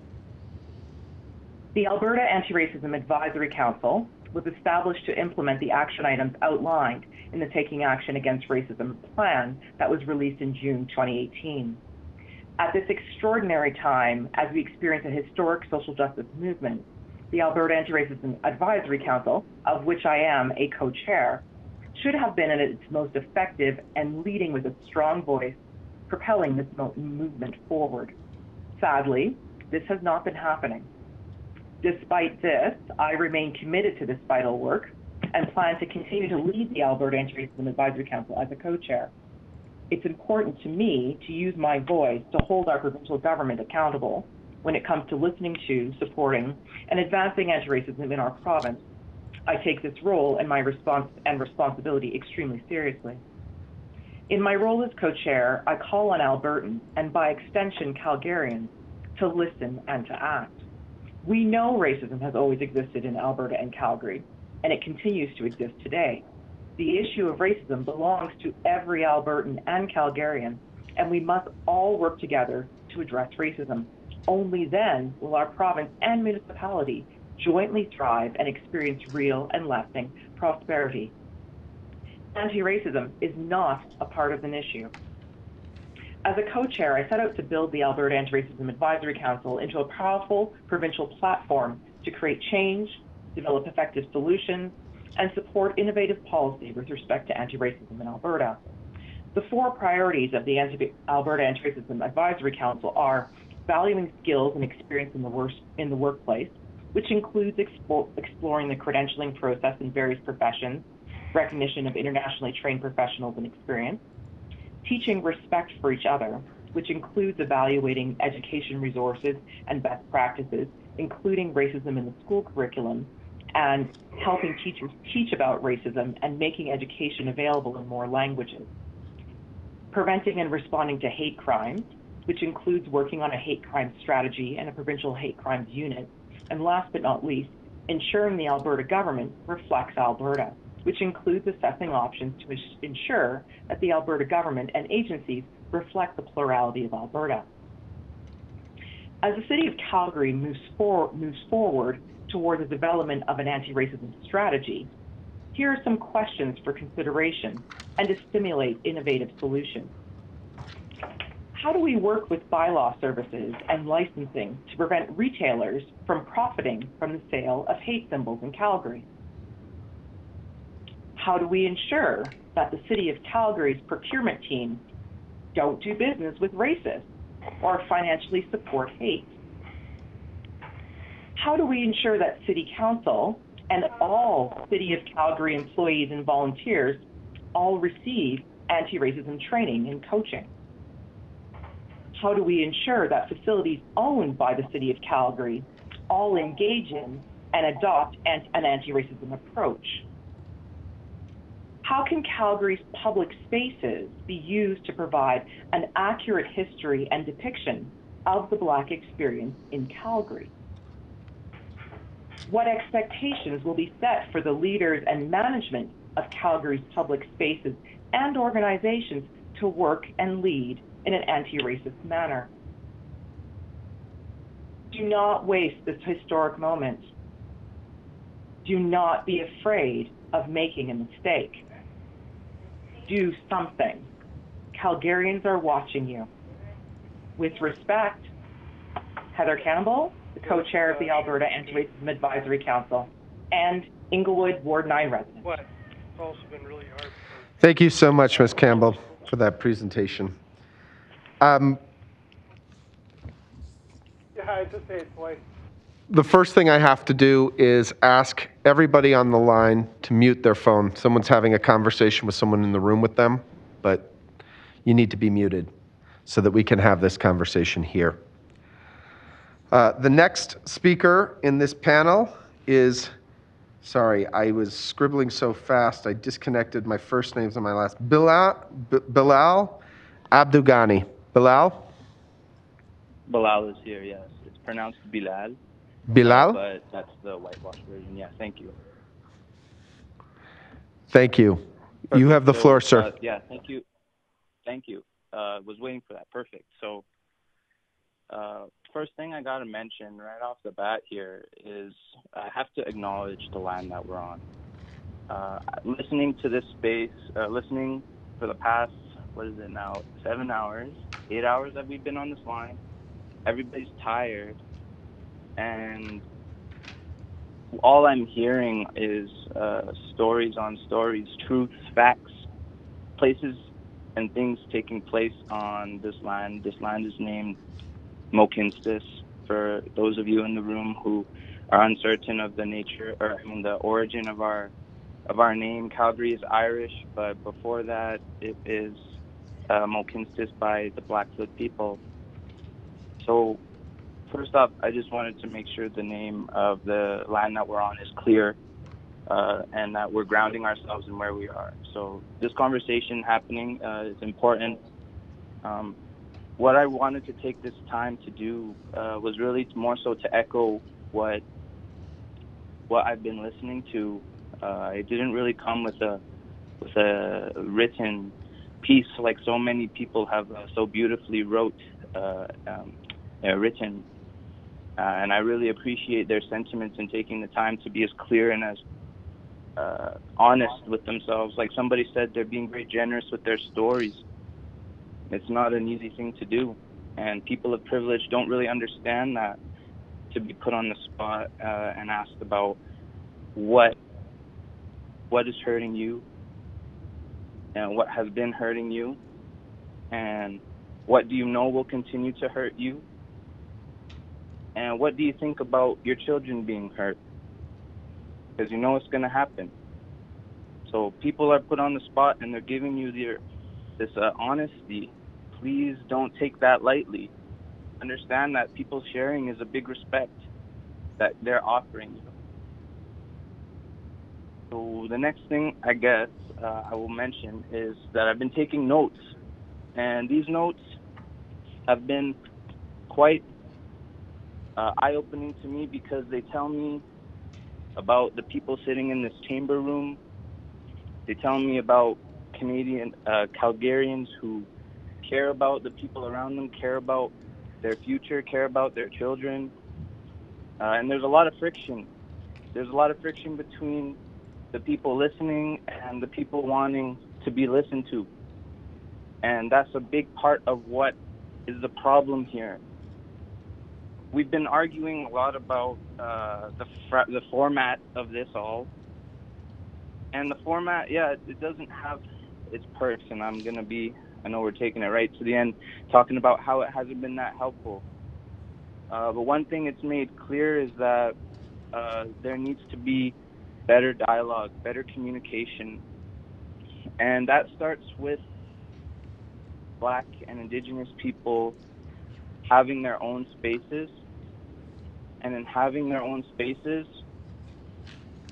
The Alberta Anti-Racism Advisory Council was established to implement the action items outlined in the Taking Action Against Racism plan that was released in June twenty eighteen. At this extraordinary time, as we experience a historic social justice movement, the Alberta Anti-Racism Advisory Council, of which I am a co-chair, should have been at its most effective and leading with a strong voice, propelling this mo- movement forward. Sadly, this has not been happening. Despite this, I remain committed to this vital work and plan to continue to lead the Alberta Anti-Racism Advisory Council as a co-chair. It's important to me to use my voice to hold our provincial government accountable when it comes to listening to, supporting, and advancing anti-racism in our province. I take this role and my response and responsibility extremely seriously. In my role as co-chair, I call on Albertans, and by extension Calgarians, to listen and to act. We know racism has always existed in Alberta and Calgary, and it continues to exist today. The issue of racism belongs to every Albertan and Calgarian, and we must all work together to address racism. Only then will our province and municipality jointly thrive and experience real and lasting prosperity. Anti-racism is not a partisan issue. As a co-chair, I set out to build the Alberta Anti-Racism Advisory Council into a powerful provincial platform to create change, develop effective solutions, and support innovative policy with respect to anti-racism in Alberta. The four priorities of the Anti- Alberta Anti-Racism Advisory Council are valuing skills and experience in the, worst, in the workplace, which includes expo- exploring the credentialing process in various professions, recognition of internationally trained professionals and experience, teaching respect for each other, which includes evaluating education resources and best practices, including racism in the school curriculum, and helping teachers teach about racism and making education available in more languages. Preventing and responding to hate crimes, which includes working on a hate crime strategy and a provincial hate crimes unit. And last but not least, ensuring the Alberta government reflects Alberta, which includes assessing options to ensure that the Alberta government and agencies reflect the plurality of Alberta. As the City of Calgary moves, for, moves forward toward the development of an anti-racism strategy, here are some questions for consideration and to stimulate innovative solutions. How do we work with bylaw services and licensing to prevent retailers from profiting from the sale of hate symbols in Calgary? How do we ensure that the City of Calgary's procurement team don't do business with racists or financially support hate? How do we ensure that City Council and all City of Calgary employees and volunteers all receive anti-racism training and coaching? How do we ensure that facilities owned by the City of Calgary all engage in and adopt an anti-racism approach? How can Calgary's public spaces be used to provide an accurate history and depiction of the Black experience in Calgary? What expectations will be set for the leaders and management of Calgary's public spaces and organizations to work and lead in an anti-racist manner? Do not waste this historic moment. Do not be afraid of making a mistake. Do something. Calgarians are watching you. With respect, Heather Campbell, the co-chair of the Alberta Anti-Racism Advisory Council, and Inglewood Ward nine resident. What? It's also been really hard. Thank you so much, Miz Campbell, for that presentation. Um, Yeah, I just say it twice. the first thing I have to do is ask everybody on the line to mute their phone. Someone's having a conversation with someone in the room with them, but you need to be muted so that we can have this conversation here. Uh, the next speaker in this panel is, sorry, I was scribbling so fast I disconnected my first names and my last. Bilal, B- Bilal Abdugani. Bilal? Bilal is here, yes. It's pronounced Bilal. Bilal? Uh, but that's the whitewashed version. Yeah, thank you. Thank you. You have the So, floor, sir. Uh, yeah, thank you. Thank you. Uh, was waiting for that. Perfect. So, uh, first thing I got to mention right off the bat here is I have to acknowledge the land that we're on. Uh, listening to this space, uh, listening for the past, what is it now, seven hours, eight hours that we've been on this line, everybody's tired, and all I'm hearing is uh, stories on stories, truths, facts, places and things taking place on this land. This land is named Mohkinstsis, for those of you in the room who are uncertain of the nature, or I mean the origin of our of our name. Calgary is Irish, but before that it is uh, Mohkinstsis by the Blackfoot people. So first off, I just wanted to make sure the name of the land that we're on is clear, uh, and that we're grounding ourselves in where we are. So this conversation happening uh, is important. Um, what I wanted to take this time to do uh, was really more so to echo what what I've been listening to. Uh, it didn't really come with a with a written piece like so many people have uh, so beautifully wrote uh, um, uh, written. Uh, and I really appreciate their sentiments and taking the time to be as clear and as uh, honest with themselves. Like somebody said, they're being very generous with their stories. It's not an easy thing to do. And people of privilege don't really understand that, to be put on the spot uh, and asked about what what is hurting you and what has been hurting you and what do you know will continue to hurt you. And what do you think about your children being hurt? Because you know it's going to happen. So people are put on the spot and they're giving you their, this uh, honesty. Please don't take that lightly. Understand that people sharing is a big respect that they're offering you. So the next thing I guess uh, I will mention is that I've been taking notes. And these notes have been quite Uh, eye-opening to me because they tell me about the people sitting in this chamber room. They tell me about Canadian uh, Calgarians who care about the people around them, care about their future, care about their children. Uh, and there's a lot of friction. There's a lot of friction between the people listening and the people wanting to be listened to. And that's a big part of what is the problem here. We've been arguing a lot about uh, the fr- the format of this all, and the format, yeah, it, it doesn't have its perks. And I'm gonna be, I know we're taking it right to the end, talking about how it hasn't been that helpful. Uh, but one thing it's made clear is that uh, there needs to be better dialogue, better communication, and that starts with Black and Indigenous people having their own spaces. And in having their own spaces,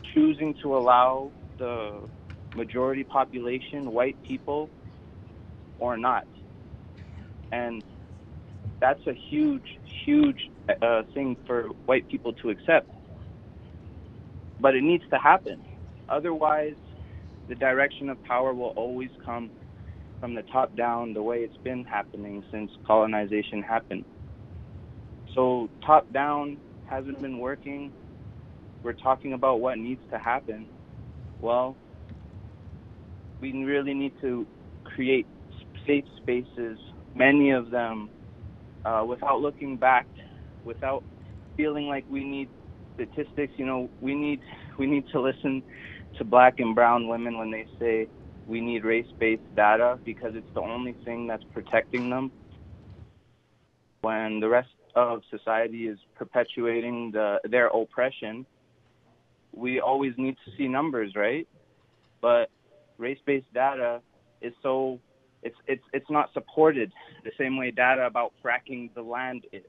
choosing to allow the majority population, white people, or not. And that's a huge, huge uh, thing for white people to accept. But it needs to happen. Otherwise, the direction of power will always come from the top down, the way it's been happening since colonization happened. So top down hasn't been working. We're talking about what needs to happen. Well, we really need to create safe spaces, many of them, uh, without looking back, without feeling like we need statistics. You know, we need we need to listen to Black and brown women when they say we need race-based data, because it's the only thing that's protecting them when the rest of society is perpetuating the their oppression. We always need to see numbers, right? But race-based data is so it's it's it's not supported the same way data about fracking the land is.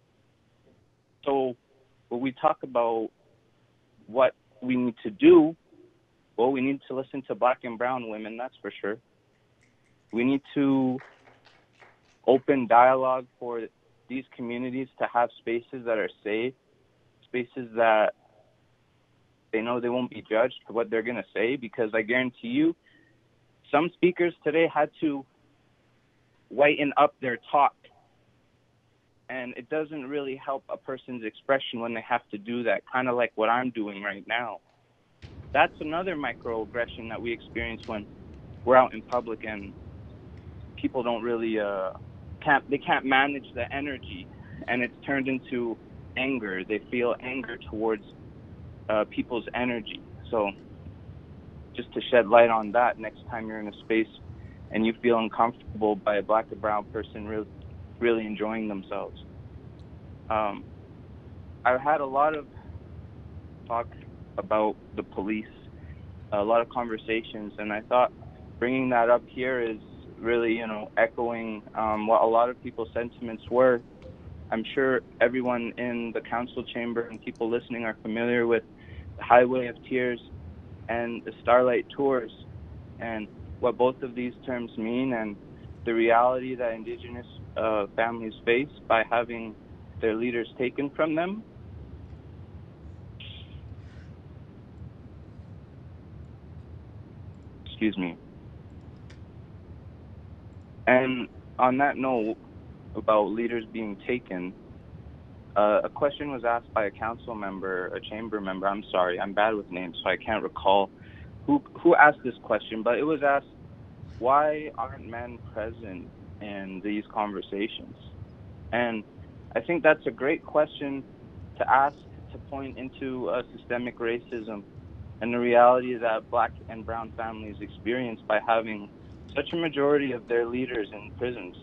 So when we talk about what we need to do, well, we need to listen to Black and brown women, that's for sure. We need to open dialogue for these communities to have spaces that are safe, spaces that they know they won't be judged for what they're going to say, because I guarantee you, some speakers today had to whiten up their talk. And it doesn't really help a person's expression when they have to do that, kind of like what I'm doing right now. That's another microaggression that we experience when we're out in public and people don't really, uh, can't, they can't manage the energy, and it's turned into anger. They feel anger towards uh, people's energy. So just to shed light on that, next time you're in a space and you feel uncomfortable by a Black or brown person really, really enjoying themselves. Um, I've had a lot of talk about the police, a lot of conversations, and I thought bringing that up here is really, you know, echoing um, what a lot of people's sentiments were. I'm sure everyone in the council chamber and people listening are familiar with the Highway of Tears and the Starlight Tours, and what both of these terms mean, and the reality that Indigenous uh, families face by having their leaders taken from them. Excuse me. And on that note about leaders being taken, uh, a question was asked by a council member, a chamber member. I'm sorry, I'm bad with names, so I can't recall who who asked this question, but it was asked, why aren't men present in these conversations? And I think that's a great question to ask, to point into uh, systemic racism and the reality that Black and brown families experience by having such a majority of their leaders in prisons.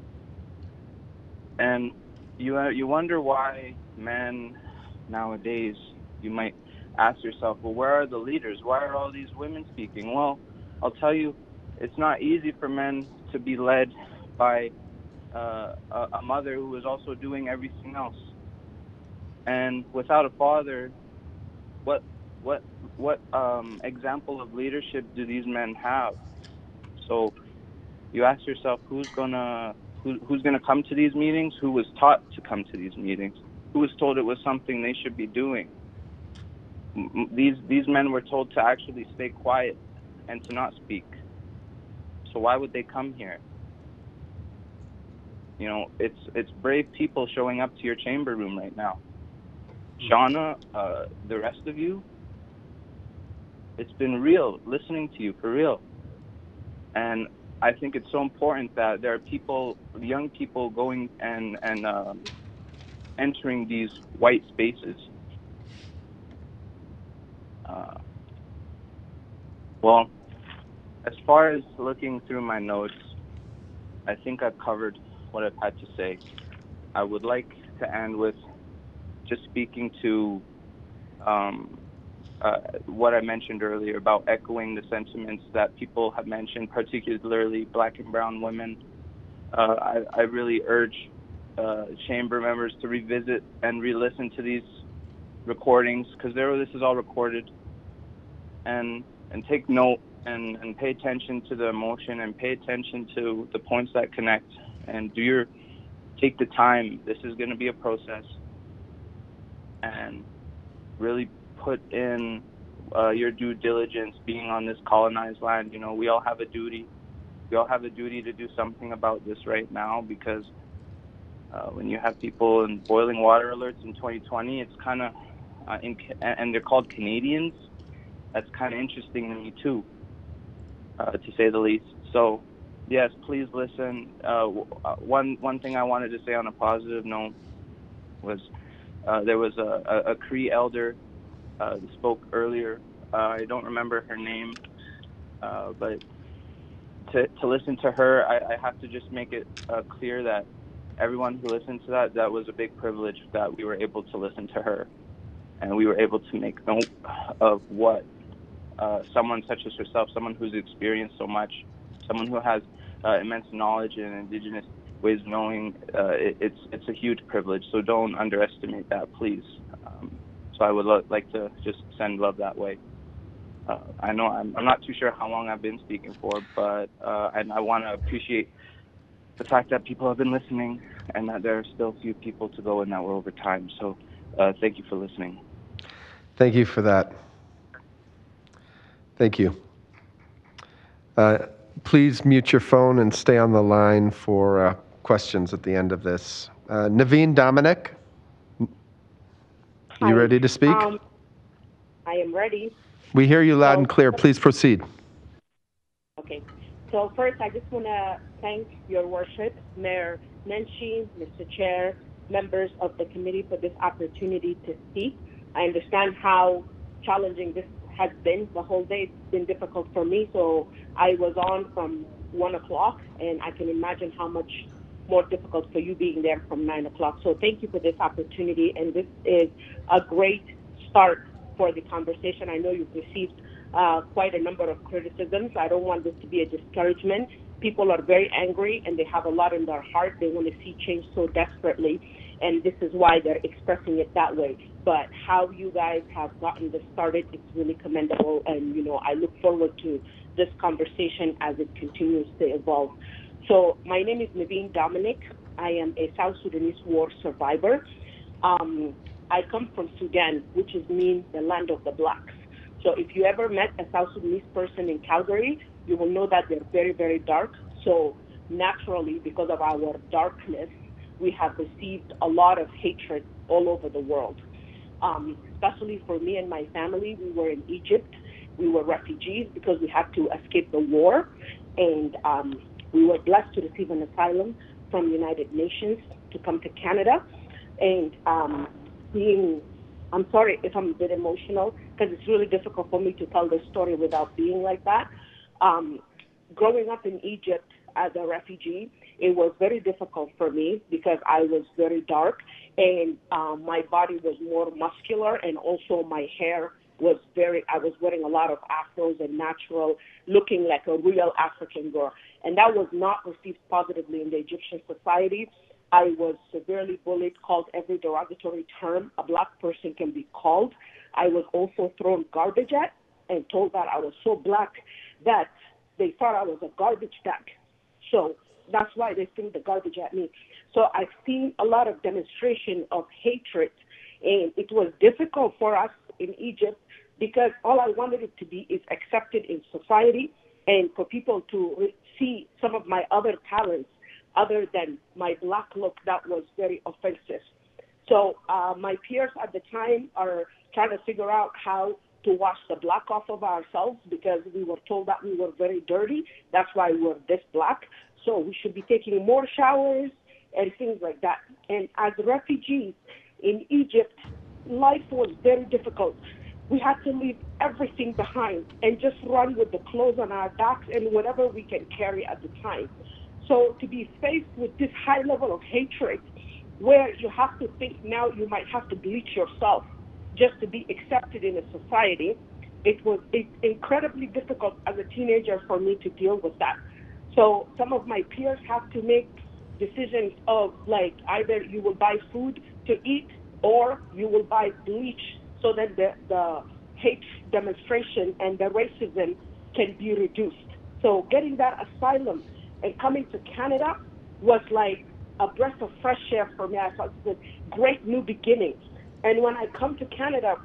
And you uh, you wonder why men nowadays, you might ask yourself, well, where are the leaders? Why are all these women speaking? Well, I'll tell you, it's not easy for men to be led by uh, a, a mother who is also doing everything else. And without a father, what what what um, example of leadership do these men have? So you ask yourself, who's gonna who, who's gonna come to these meetings? Who was taught to come to these meetings? Who was told it was something they should be doing? These these men were told to actually stay quiet and to not speak. So why would they come here? You know, it's it's brave people showing up to your chamber room right now. Shauna, uh, the rest of you, it's been real listening to you, for real. And I think it's so important that there are people, young people going and, and um, entering these white spaces. Uh, well, as far as looking through my notes, I think I've covered what I've had to say. I would like to end with just speaking to um, uh, what I mentioned earlier about echoing the sentiments that people have mentioned, particularly Black and brown women. Uh, I, I really urge uh, chamber members to revisit and re-listen to these recordings, because this is all recorded. and and take note and, and pay attention to the emotion and pay attention to the points that connect and do your take the time. This is going to be a process, and really put in uh, your due diligence being on this colonized land. You know, we all have a duty. We all have a duty to do something about this right now, because uh, when you have people in boiling water alerts in twenty twenty, it's kind of, uh, and they're called Canadians. That's kind of interesting to me too, uh, to say the least. So, yes, please listen. Uh, one one thing I wanted to say on a positive note was uh, there was a, a, a Cree elder uh, that spoke earlier. Uh, I don't remember her name, uh, but to to listen to her, I, I have to just make it uh, clear that everyone who listened to that, that was a big privilege that we were able to listen to her, and we were able to make note of what uh, someone such as herself, someone who's experienced so much, someone who has uh, immense knowledge in Indigenous ways of knowing, uh, it, it's it's a huge privilege. So don't underestimate that, please. Um, so I would lo- like to just send love that way. Uh, I know I'm, I'm not too sure how long I've been speaking for, but uh, and I want to appreciate the fact that people have been listening and that there are still a few people to go and that we're over time. So uh, thank you for listening. Thank you for that. Thank you. Uh, please mute your phone and stay on the line for uh, questions at the end of this. Uh, Naveen Dominic, Hi. you ready to speak? Um, I am ready. We hear you loud So- and clear. Please proceed. Okay. So first, I just want to thank your worship, Mayor Nenshi, Mister Chair, members of the committee for this opportunity to speak. I understand how challenging this has been. The whole day it's been difficult for me. So I was on from one o'clock, and I can imagine how much more difficult for you being there from nine o'clock. So thank you for this opportunity, and this is a great start for the conversation. I know you've received uh, quite a number of criticisms. I don't want this to be a discouragement. People are very angry, and they have a lot in their heart. They want to see change so desperately, and this is why they're expressing it that way. But how you guys have gotten this started, it's really commendable, and, you know, I look forward to this conversation as it continues to evolve. So my name is Naveen Dominic. I am a South Sudanese war survivor. Um, I come from Sudan, which is mean the land of the blacks. So if you ever met a South Sudanese person in Calgary, you will know that they're very, very dark. So naturally, because of our darkness, we have received a lot of hatred all over the world. Um, especially for me and my family, we were in Egypt. We were refugees because we had to escape the war. And um, we were blessed to receive an asylum from the United Nations to come to Canada. And um, being, I'm sorry if I'm a bit emotional, because it's really difficult for me to tell this story without being like that. Um, growing up in Egypt as a refugee, it was very difficult for me because I was very dark, and um, my body was more muscular, and also my hair was very, I was wearing a lot of afros and natural, looking like a real African girl. And that was not received positively in the Egyptian society. I was severely bullied, called every derogatory term a black person can be called. I was also thrown garbage at and told that I was so black that they thought I was a garbage bag. So that's why they threw the garbage at me. So I've seen a lot of demonstration of hatred, and it was difficult for us in Egypt because all I wanted it to be is accepted in society, and for people to re- see some of my other talents other than my black look. That was very offensive. So uh, my peers at the time are trying to figure out how to wash the black off of ourselves because we were told that we were very dirty. That's why we're this black. So we should be taking more showers and things like that. And as refugees in Egypt, life was very difficult. We had to leave everything behind and just run with the clothes on our backs and whatever we can carry at the time. So to be faced with this high level of hatred where you have to think now you might have to bleach yourself just to be accepted in a society, it was it, incredibly difficult as a teenager for me to deal with that. So some of my peers have to make decisions of like either you will buy food to eat or you will buy bleach so that the, the hate demonstration and the racism can be reduced. So getting that asylum and coming to Canada was like a breath of fresh air for me. I thought it was a great new beginning. And when I come to Canada,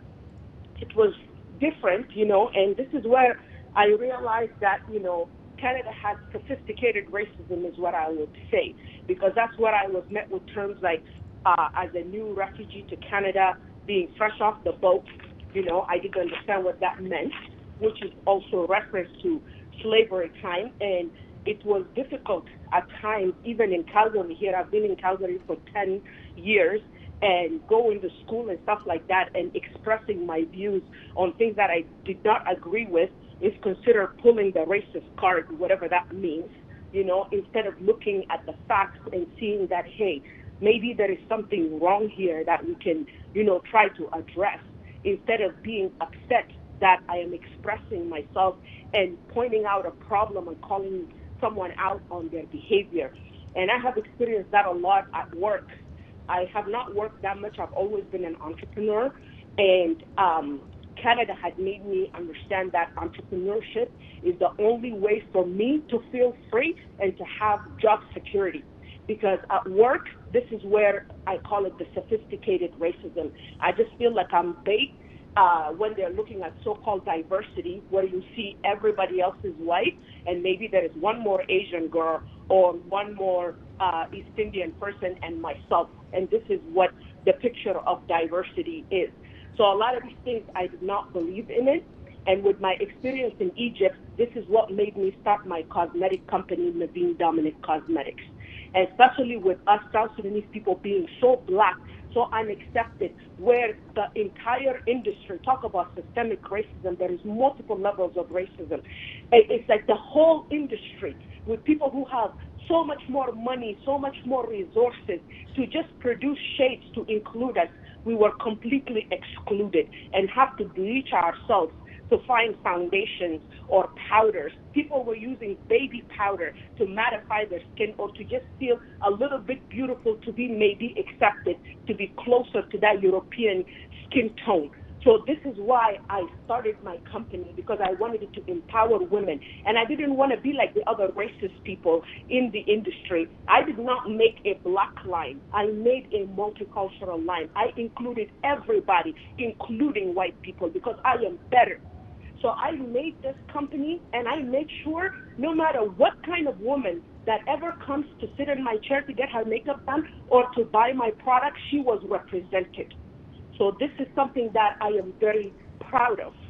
it was different, you know, and this is where I realized that, you know, Canada has sophisticated racism is what I would say, because that's what I was met with terms like uh, as a new refugee to Canada, being fresh off the boat, you know, I didn't understand what that meant, which is also a reference to slavery time. And it was difficult at times, even in Calgary here. I've been in Calgary for ten years and going to school and stuff like that and expressing my views on things that I did not agree with is considered pulling the racist card, whatever that means, you know, instead of looking at the facts and seeing that, hey, maybe there is something wrong here that we can, you know, try to address, instead of being upset that I am expressing myself and pointing out a problem and calling someone out on their behavior. And I have experienced that a lot at work. I have not worked that much. I've always been an entrepreneur. And um, Canada had made me understand that entrepreneurship is the only way for me to feel free and to have job security. Because at work, this is where I call it the sophisticated racism. I just feel like I'm bait uh, when they're looking at so-called diversity, where you see everybody else is white, and maybe there is one more Asian girl or one more uh, East Indian person and myself. And this is what the picture of diversity is. So a lot of these things, I did not believe in it. And with my experience in Egypt, this is what made me start my cosmetic company, Naveen Dominic Cosmetics. And especially with us South Sudanese people being so black, so unaccepted, where the entire industry, talk about systemic racism, there is multiple levels of racism. It's like the whole industry with people who have so much more money, so much more resources to just produce shades to include us. We were completely excluded and have to bleach ourselves to find foundations or powders. People were using baby powder to mattify their skin or to just feel a little bit beautiful, to be maybe accepted, to be closer to that European skin tone. So this is why I started my company, because I wanted it to empower women. And I didn't want to be like the other racist people in the industry. I did not make a black line. I made a multicultural line. I included everybody, including white people, because I am better. So I made this company, and I made sure no matter what kind of woman that ever comes to sit in my chair to get her makeup done or to buy my product, she was represented. So this is something that I am very proud of.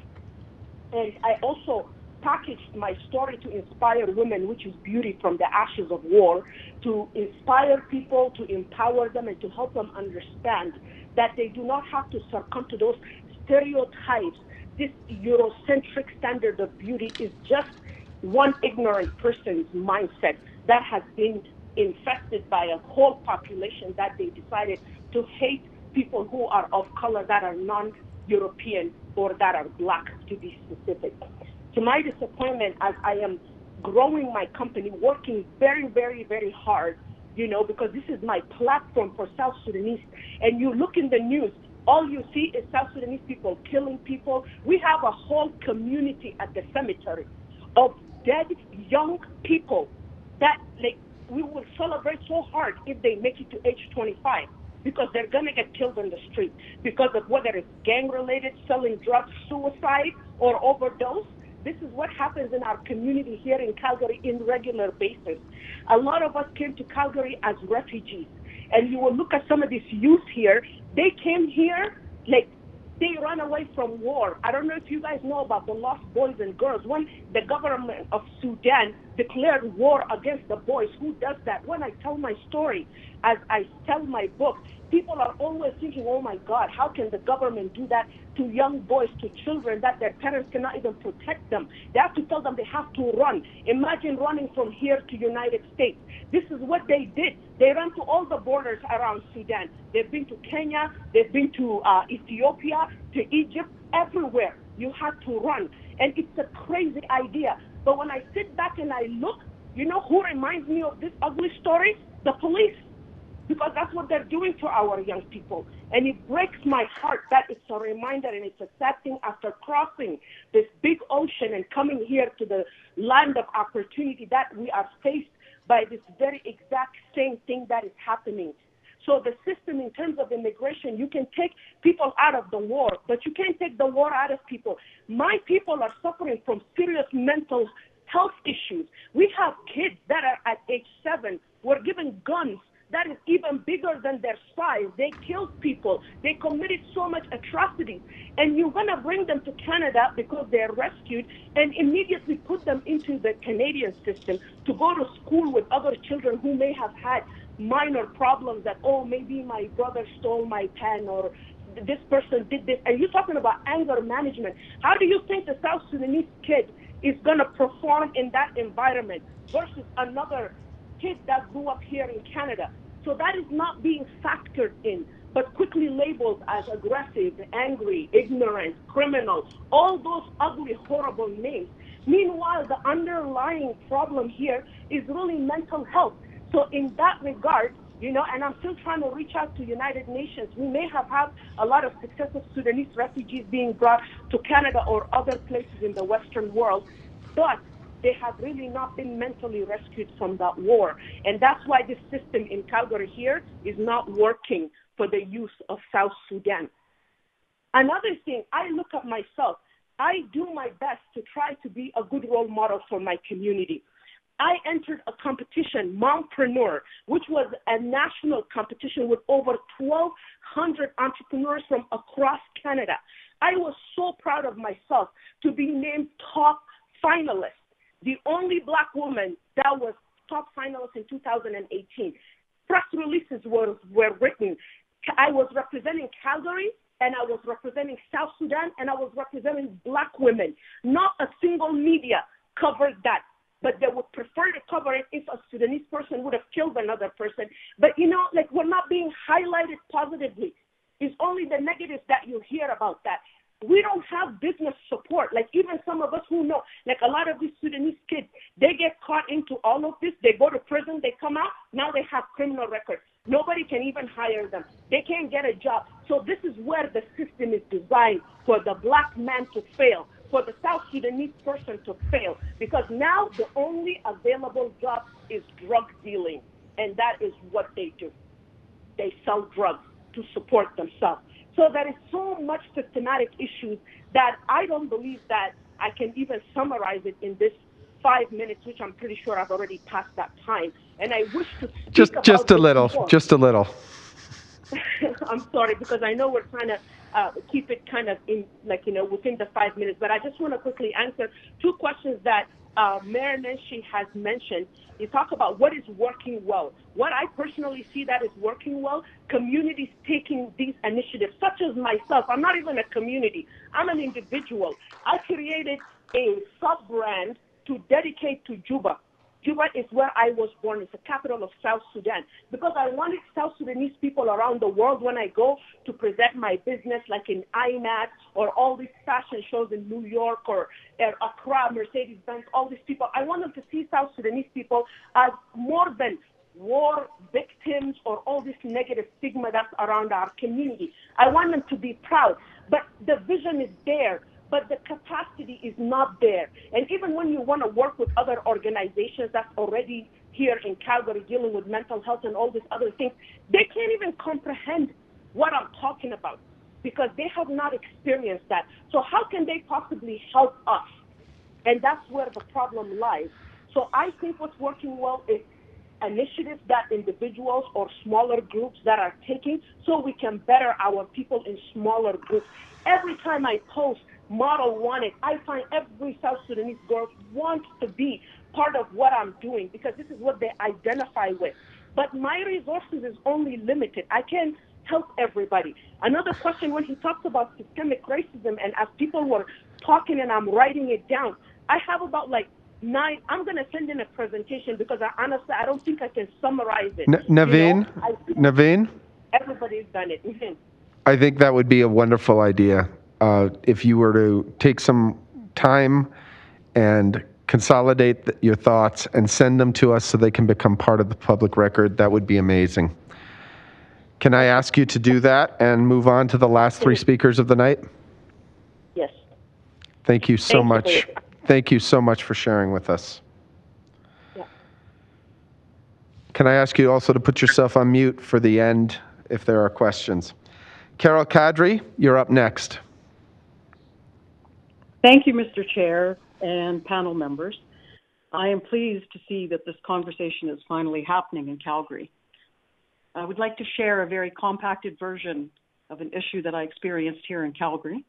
And I also packaged my story to inspire women, which is beauty from the ashes of war, to inspire people, to empower them, and to help them understand that they do not have to succumb to those stereotypes. This Eurocentric standard of beauty is just one ignorant person's mindset that has been infested by a whole population that they decided to hate people who are of color, that are non-European or that are black, to be specific. To my disappointment, as I am growing my company, working very, very, very hard, you know, because this is my platform for South Sudanese, and you look in the news, all you see is South Sudanese people killing people. We have a whole community at the cemetery of dead young people that, like, we will celebrate so hard if they make it to age twenty-five, because they're going to get killed in the street because of whether it's gang-related, selling drugs, suicide, or overdose. This is what happens in our community here in Calgary in regular basis. A lot of us came to Calgary as refugees. And you will look at some of these youth here, they came here, like, they ran away from war. I don't know if you guys know about the lost boys and girls. When the government of Sudan declared war against the boys, who does that? When I tell my story, as I tell my book, people are always thinking, oh my God, how can the government do that to young boys, to children that their parents cannot even protect them? They have to tell them they have to run. Imagine running from here to United States. This is what they did. They ran to all the borders around Sudan. They've been to Kenya, they've been to uh, Ethiopia, to Egypt, everywhere. You have to run. And it's a crazy idea. But when I sit back and I look, you know who reminds me of this ugly story? The police. because that's what they're doing to our young people. And it breaks my heart that it's a reminder and it's a sad thing after crossing this big ocean and coming here to the land of opportunity that we are faced by this very exact same thing that is happening. So the system in terms of immigration, you can take people out of the war, but you can't take the war out of people. My people are suffering from serious mental health issues. We have kids that are at age seven, were given guns that is even bigger than their size. They killed people. They committed so much atrocities. And you're going to bring them to Canada because they're rescued and immediately put them into the Canadian system to go to school with other children who may have had minor problems that, oh, maybe my brother stole my pen or this person did this. And you're talking about anger management. How do you think the South Sudanese kid is going to perform in that environment versus another kid that grew up here in Canada? So that is not being factored in, but quickly labeled as aggressive, angry, ignorant, criminal, all those ugly, horrible names. Meanwhile, the underlying problem here is really mental health. So in that regard, you know, and I'm still trying to reach out to United Nations. We may have had a lot of success of Sudanese refugees being brought to Canada or other places in the Western world, but they have really not been mentally rescued from that war. And that's why this system in Calgary here is not working for the youth of South Sudan. Another thing, I look at myself. I do my best to try to be a good role model for my community. I entered a competition, Mompreneur, which was a national competition with over twelve hundred entrepreneurs from across Canada. I was so proud of myself to be named top finalist, the only Black woman that was top finalist in two thousand eighteen. Press releases were, were written. I was representing Calgary, and I was representing South Sudan, and I was representing Black women. Not a single media covered that, but they would prefer to cover it if a Sudanese person would have killed another person. But, you know, like, we're not being highlighted positively. It's only the negatives that you hear about that. We don't have business support. Like, even some of us who know, like a lot of these Sudanese kids, they get caught into all of this. They go to prison, they come out, now they have criminal records. Nobody can even hire them. They can't get a job. So this is where the system is designed for the Black man to fail, for the South Sudanese person to fail, because now the only available job is drug dealing, and that is what they do. They sell drugs to support themselves. So there is so much systematic issues that I don't believe that I can even summarize it in this five minutes, which I'm pretty sure I've already passed that time. And I wish to speak just about just a this little, more. just a little. I'm sorry, because I know we're trying to uh, keep it kind of in, like, you know, within the five minutes. But I just want to quickly answer two questions that uh, Mayor Nenshi has mentioned. You talk about what is working well. What I personally see that is working well, communities taking these initiatives, such as myself. I'm not even a community. I'm an individual. I created a sub-brand to dedicate to Juba. Juba is where I was born. It's the capital of South Sudan, because I wanted South Sudanese people around the world, when I go to present my business, like in I M A T or all these fashion shows in New York or uh, Accra, Mercedes-Benz, all these people, I want them to see South Sudanese people as more than war victims or all this negative stigma that's around our community. I want them to be proud. But the vision is there, but the capacity is not there. And even when you want to work with other organizations that's already here in Calgary dealing with mental health and all these other things, they can't even comprehend what I'm talking about because they have not experienced that. So how can they possibly help us? And that's where the problem lies. So I think what's working well is initiatives that individuals or smaller groups that are taking so we can better our people in smaller groups. Every time I post Model Wanted, I find every South Sudanese girl wants to be part of what I'm doing because this is what they identify with. But my resources is only limited. I can't help everybody. Another question when he talks about systemic racism, and as people were talking and I'm writing it down, I have about like nine. I'm going to send in a presentation because I honestly, I don't think I can summarize it. N- Naveen, you know, Naveen? Everybody's done it. I think that would be a wonderful idea. Uh, if you were to take some time and consolidate th- your thoughts and send them to us so they can become part of the public record, that would be amazing. Can I ask you to do that and move on to the last three speakers of the night? Yes. Thank you so Thank you much. for your- Thank you so much for sharing with us. Yeah. Can I ask you also to put yourself on mute for the end if there are questions? Carol Kadri, you're up next. Thank you, Mister Chair and panel members. I am pleased to see that this conversation is finally happening in Calgary. I would like to share a very compacted version of an issue that I experienced here in Calgary.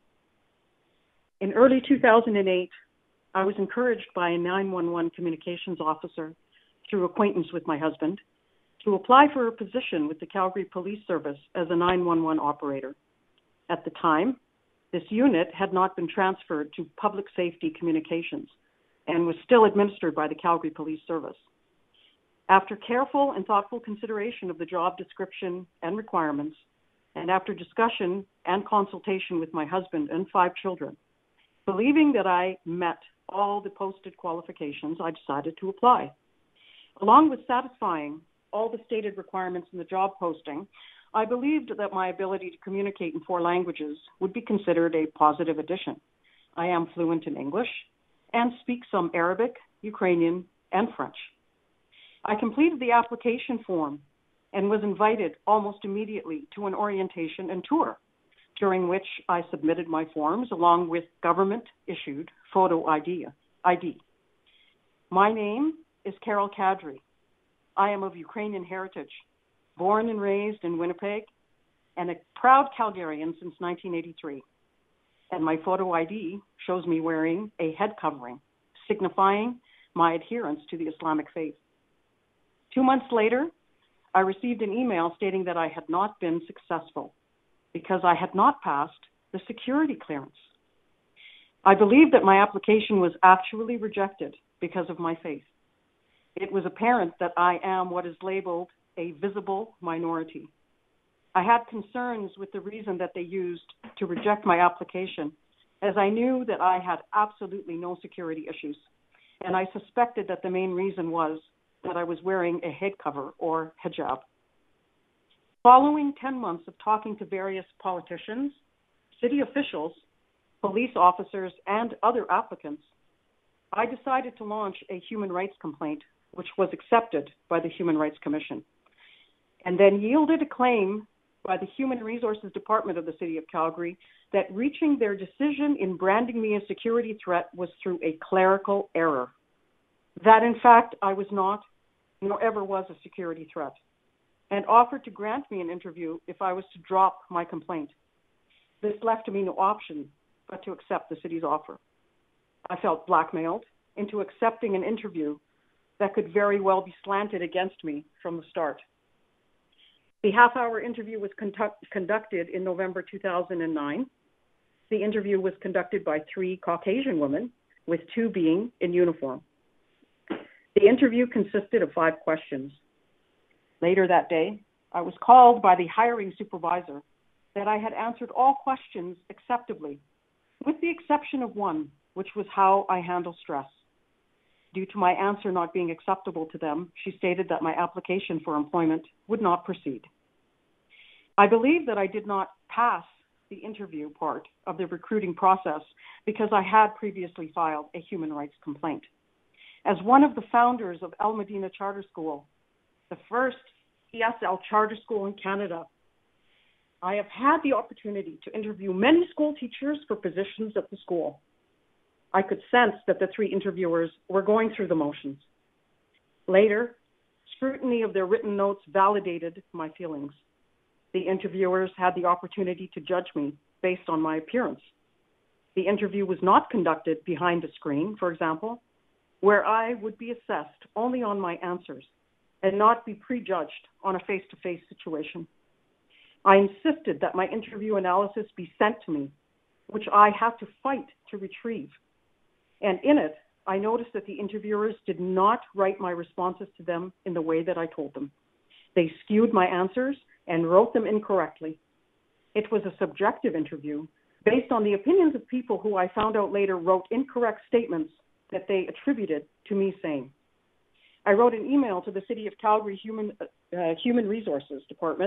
In early two thousand eight, I was encouraged by a nine one one communications officer through acquaintance with my husband to apply for a position with the Calgary Police Service as a nine one one operator. At the time, this unit had not been transferred to public safety communications and was still administered by the Calgary Police Service. After careful and thoughtful consideration of the job description and requirements, and after discussion and consultation with my husband and five children, believing that I met all the posted qualifications, I decided to apply. Along with satisfying all the stated requirements in the job posting, I believed that my ability to communicate in four languages would be considered a positive addition. I am fluent in English and speak some Arabic, Ukrainian, and French. I completed the application form and was invited almost immediately to an orientation and tour, during which I submitted my forms along with government-issued photo I D. I D. My name is Carol Kadri. I am of Ukrainian heritage, born and raised in Winnipeg, and a proud Calgarian since nineteen eighty-three. And my photo I D shows me wearing a head covering, signifying my adherence to the Islamic faith. Two months later, I received an email stating that I had not been successful because I had not passed the security clearance. I believe that my application was actually rejected because of my faith. It was apparent that I am what is labeled a visible minority. I had concerns with the reason that they used to reject my application, as I knew that I had absolutely no security issues, and I suspected that the main reason was that I was wearing a head cover or hijab. Following ten months of talking to various politicians, city officials, police officers, and other applicants, I decided to launch a human rights complaint, which was accepted by the Human Rights Commission, and then yielded a claim by the Human Resources Department of the City of Calgary that reaching their decision in branding me a security threat was through a clerical error. That, in fact, I was not, nor ever was a security threat, and offered to grant me an interview if I was to drop my complaint. This left me no option but to accept the city's offer. I felt blackmailed into accepting an interview that could very well be slanted against me from the start. The half-hour interview was conduct- conducted in November two thousand nine. The interview was conducted by three Caucasian women, with two being in uniform. The interview consisted of five questions. Later that day, I was called by the hiring supervisor that I had answered all questions acceptably, with the exception of one, which was how I handle stress. Due to my answer not being acceptable to them, she stated that my application for employment would not proceed. I believe that I did not pass the interview part of the recruiting process because I had previously filed a human rights complaint. As one of the founders of El Medina Charter School, the first E S L charter school in Canada, I have had the opportunity to interview many school teachers for positions at the school. I could sense that the three interviewers were going through the motions. Later, scrutiny of their written notes validated my feelings. The interviewers had the opportunity to judge me based on my appearance. The interview was not conducted behind a screen, for example, where I would be assessed only on my answers and not be prejudged on a face-to-face situation. I insisted that my interview analysis be sent to me, which I had to fight to retrieve. And in it, I noticed that the interviewers did not write my responses to them in the way that I told them. They skewed my answers and wrote them incorrectly. It was a subjective interview based on the opinions of people who I found out later wrote incorrect statements that they attributed to me saying. I wrote an email to the City of Calgary Human, uh, Human Resources Department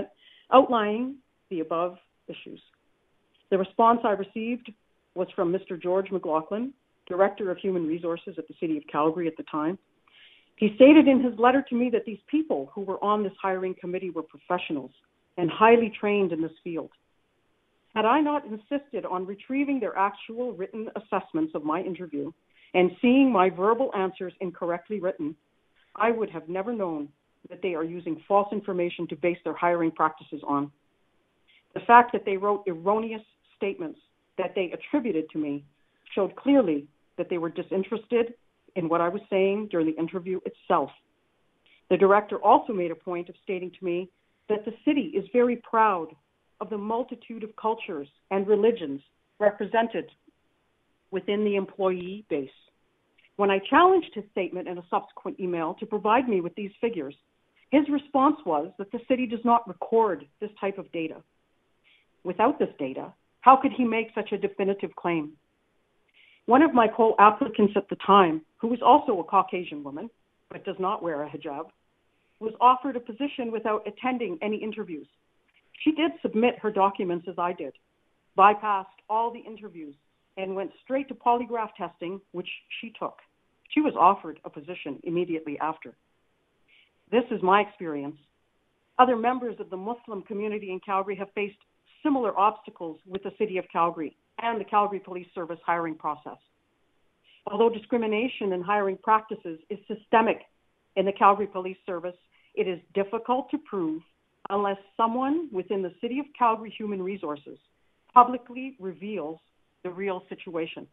outlining the above issues. The response I received was from Mister George McLaughlin, Director of Human Resources at the City of Calgary at the time. He stated in his letter to me that these people who were on this hiring committee were professionals and highly trained in this field. Had I not insisted on retrieving their actual written assessments of my interview and seeing my verbal answers incorrectly written, I would have never known that they are using false information to base their hiring practices on. The fact that they wrote erroneous statements that they attributed to me showed clearly that they were disinterested in what I was saying during the interview itself. The director also made a point of stating to me that the city is very proud of the multitude of cultures and religions represented within the employee base. When I challenged his statement in a subsequent email to provide me with these figures, his response was that the city does not record this type of data. Without this data, how could he make such a definitive claim? One of my co-applicants at the time, who was also a Caucasian woman, but does not wear a hijab, was offered a position without attending any interviews. She did submit her documents as I did, bypassed all the interviews, and went straight to polygraph testing, which she took. She was offered a position immediately after. This is my experience. Other members of the Muslim community in Calgary have faced similar obstacles with the City of Calgary and the Calgary Police Service hiring process. Although discrimination in hiring practices is systemic in the Calgary Police Service, it is difficult to prove unless someone within the City of Calgary Human Resources publicly reveals the real situation.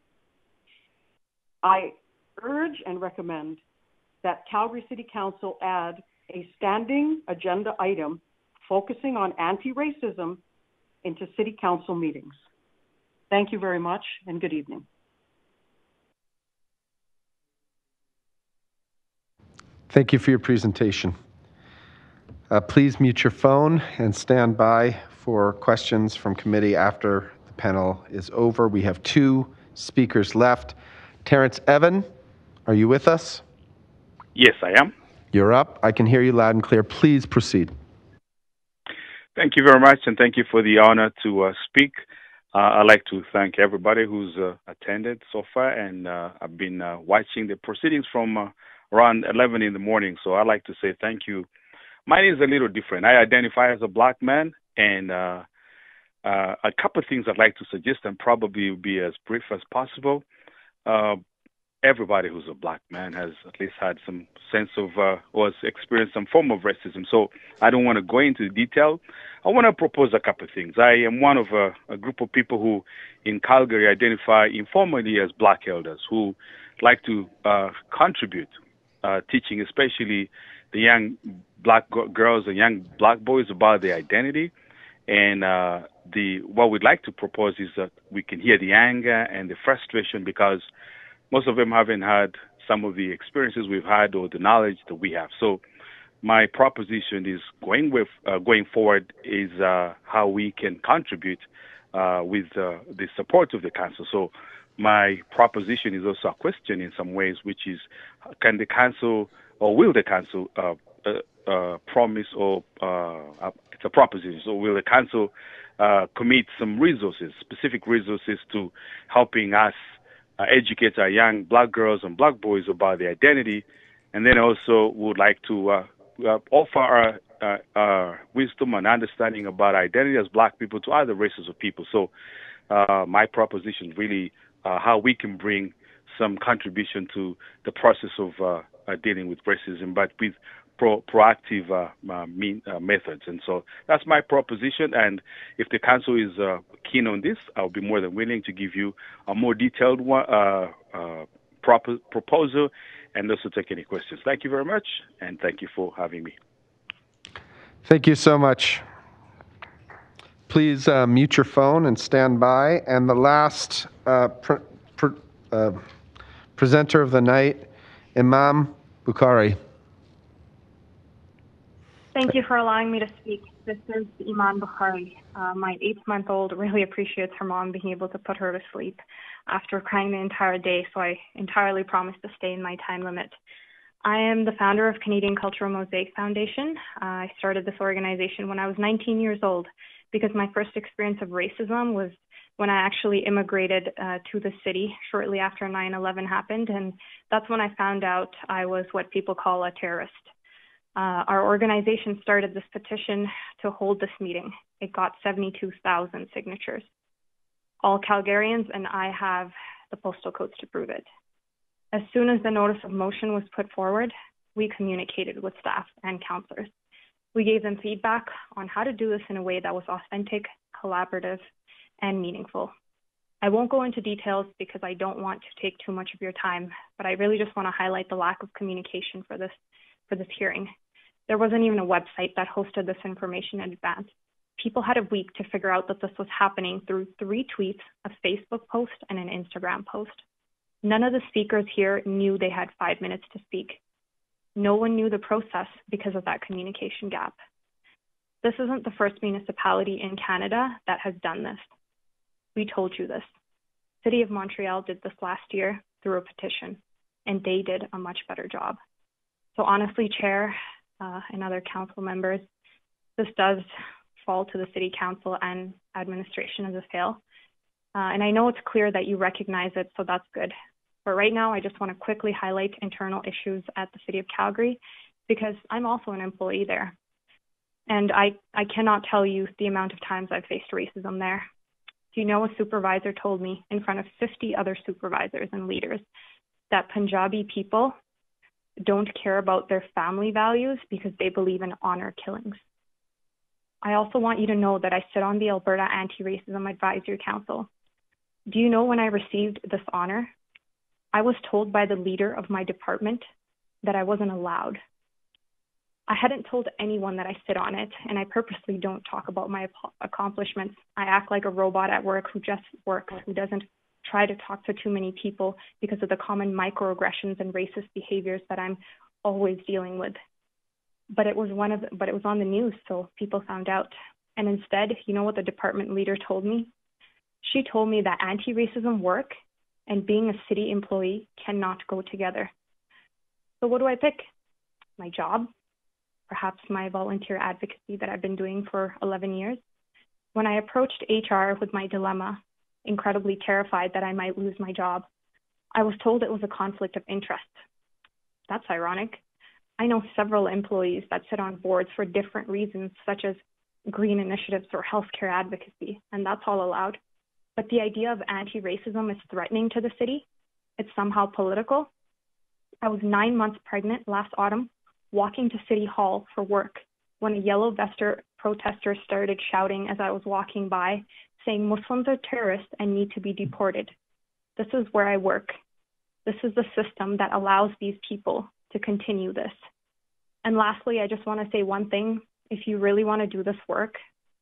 I urge and recommend that Calgary City Council add a standing agenda item focusing on anti-racism into City Council meetings. Thank you very much and good evening. Thank you for your presentation. Uh, please mute your phone and stand by for questions from committee after the panel is over. We have two speakers left. Terrence Evan, are you with us? Yes, I am. You're up. I can hear you loud and clear. Please proceed. Thank you very much, and thank you for the honor to uh, speak. Uh, I'd like to thank everybody who's uh, attended so far, and uh, I've been uh, watching the proceedings from uh, around eleven in the morning, so I'd like to say thank you. Mine is a little different. I identify as a black man, and uh, uh, a couple of things I'd like to suggest, and probably be as brief as possible. Uh, everybody who's a black man has at least had some sense of, uh, or has experienced some form of racism. So I don't want to go into detail. I want to propose a couple of things. I am one of a, a group of people who in Calgary identify informally as black elders who like to uh, contribute, uh, teaching especially the young black girls and young black boys about their identity. And uh, the what we'd like to propose is that we can hear the anger and the frustration because most of them haven't had some of the experiences we've had or the knowledge that we have. So my proposition is going with uh, going forward is uh, how we can contribute uh, with uh, the support of the council. So my proposition is also a question in some ways, which is, can the council or will the council uh, uh, uh, promise or uh, it's a proposition. So will the council uh, commit some resources, specific resources to helping us Uh, educate our young black girls and black boys about their identity, and then also would like to uh, uh, offer our, uh, our wisdom and understanding about identity as black people to other races of people. So uh, my proposition is really uh, how we can bring some contribution to the process of uh, uh, dealing with racism, but with pro- proactive uh, uh, mean, uh, methods. And so that's my proposition. And if the council is uh, keen on this, I'll be more than willing to give you a more detailed one, uh, uh, prop- proposal and also take any questions. Thank you very much, and thank you for having me. Thank you so much. Please uh, mute your phone and stand by. And the last uh, pr- pr- uh, presenter of the night, Imam Bukhari. Thank you for allowing me to speak. This is Iman Bukhari. Uh, my eight-month-old really appreciates her mom being able to put her to sleep after crying the entire day, so I entirely promised to stay in my time limit. I am the founder of Canadian Cultural Mosaic Foundation. Uh, I started this organization when I was nineteen years old because my first experience of racism was when I actually immigrated uh, to the city shortly after nine eleven happened, and that's when I found out I was what people call a terrorist. Uh, our organization started this petition to hold this meeting. It got seventy-two thousand signatures. All Calgarians, and I have the postal codes to prove it. As soon as the notice of motion was put forward, we communicated with staff and councillors. We gave them feedback on how to do this in a way that was authentic, collaborative, and meaningful. I won't go into details because I don't want to take too much of your time, but I really just want to highlight the lack of communication for this, for this hearing. There wasn't even a website that hosted this information in advance. People had a week to figure out that this was happening through three tweets, a Facebook post, and an Instagram post. None of the speakers here knew they had five minutes to speak. No one knew the process because of that communication gap. This isn't the first municipality in Canada that has done this. We told you this. City of Montreal did this last year through a petition, and they did a much better job. So honestly, Chair uh, and other council members, this does fall to the City Council and administration as a fail. Uh, and I know it's clear that you recognize it, so that's good. But right now, I just want to quickly highlight internal issues at the City of Calgary because I'm also an employee there. And I, I cannot tell you the amount of times I've faced racism there. Do you know a supervisor told me in front of fifty other supervisors and leaders that Punjabi people don't care about their family values because they believe in honor killings. I also want you to know that I sit on the Alberta Anti-Racism Advisory Council. Do you know when I received this honor? I was told by the leader of my department that I wasn't allowed. I hadn't told anyone that I sit on it, and I purposely don't talk about my accomplishments. I act like a robot at work who just works, who doesn't try to talk to too many people because of the common microaggressions and racist behaviors that I'm always dealing with. But it was one of, the, but it was on the news, so people found out. And instead, you know what the department leader told me? She told me that anti-racism work and being a city employee cannot go together. So what do I pick? My job? Perhaps my volunteer advocacy that I've been doing for eleven years. When I approached H R with my dilemma, incredibly terrified that I might lose my job, I was told it was a conflict of interest. That's ironic. I know several employees that sit on boards for different reasons, such as green initiatives or healthcare advocacy, and that's all allowed. But the idea of anti-racism is threatening to the city. It's somehow political. I was nine months pregnant last autumn, walking to City Hall for work when a yellow vester protester started shouting as I was walking by, saying Muslims are terrorists and need to be deported. This is where I work. This is the system that allows these people to continue this. And lastly, I just want to say one thing. If you really want to do this work,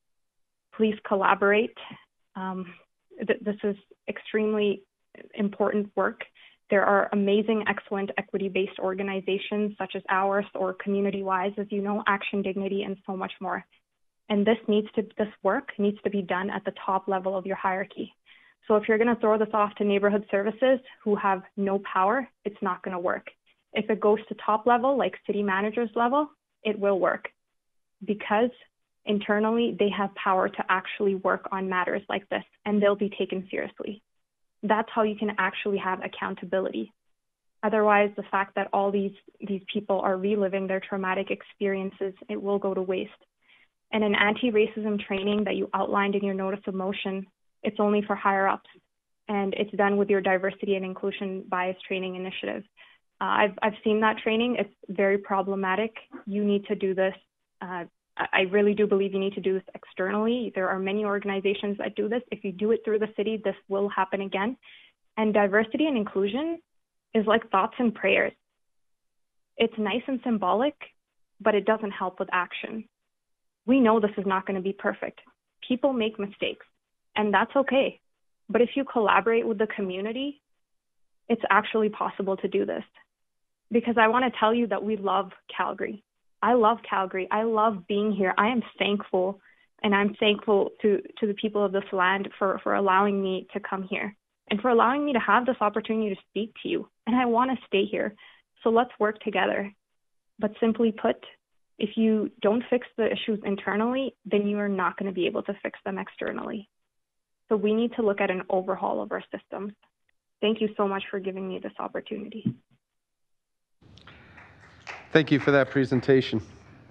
please collaborate. Um, th- this is extremely important work. There are amazing, excellent equity-based organizations such as ours or community-wise, as you know, Action, Dignity, and so much more. And this needs to, this work needs to be done at the top level of your hierarchy. So if you're going to throw this off to neighborhood services who have no power, it's not going to work. If it goes to top level, like city managers level, it will work because internally they have power to actually work on matters like this and they'll be taken seriously. That's how you can actually have accountability. Otherwise, the fact that all these, these people are reliving their traumatic experiences, it will go to waste. And an anti-racism training that you outlined in your notice of motion, it's only for higher ups, and it's done with your diversity and inclusion bias training initiative. Uh, I've I've seen that training. It's very problematic. You need to do this. Uh, I really do believe you need to do this externally. There are many organizations that do this. If you do it through the city, this will happen again. And diversity and inclusion is like thoughts and prayers. It's nice and symbolic, but it doesn't help with action. We know this is not going to be perfect. People make mistakes, and that's okay. But if you collaborate with the community, it's actually possible to do this. Because I want to tell you that we love Calgary. I love Calgary. I love being here. I am thankful, and I'm thankful to, to the people of this land for, for allowing me to come here and for allowing me to have this opportunity to speak to you. And I want to stay here. So let's work together. But simply put, if you don't fix the issues internally, then you are not going to be able to fix them externally. So we need to look at an overhaul of our systems. Thank you so much for giving me this opportunity. Thank you for that presentation.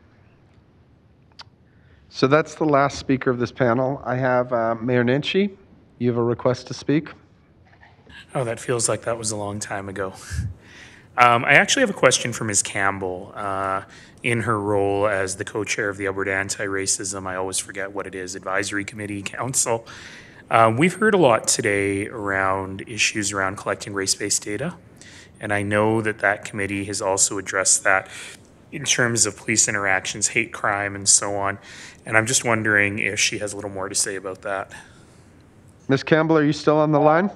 So that's the last speaker of this panel. I have uh, Mayor Nenshi. You have a request to speak? Oh, that feels like that was a long time ago. Um, I actually have a question for Miz Campbell. Uh, in her role as the co-chair of the Alberta Anti-Racism, I always forget what it is, Advisory Committee Council. Um, we've heard a lot today around issues around collecting race-based data. And I know that that committee has also addressed that in terms of police interactions, hate crime, and so on. And I'm just wondering if she has a little more to say about that. Miz Campbell, are you still on the line?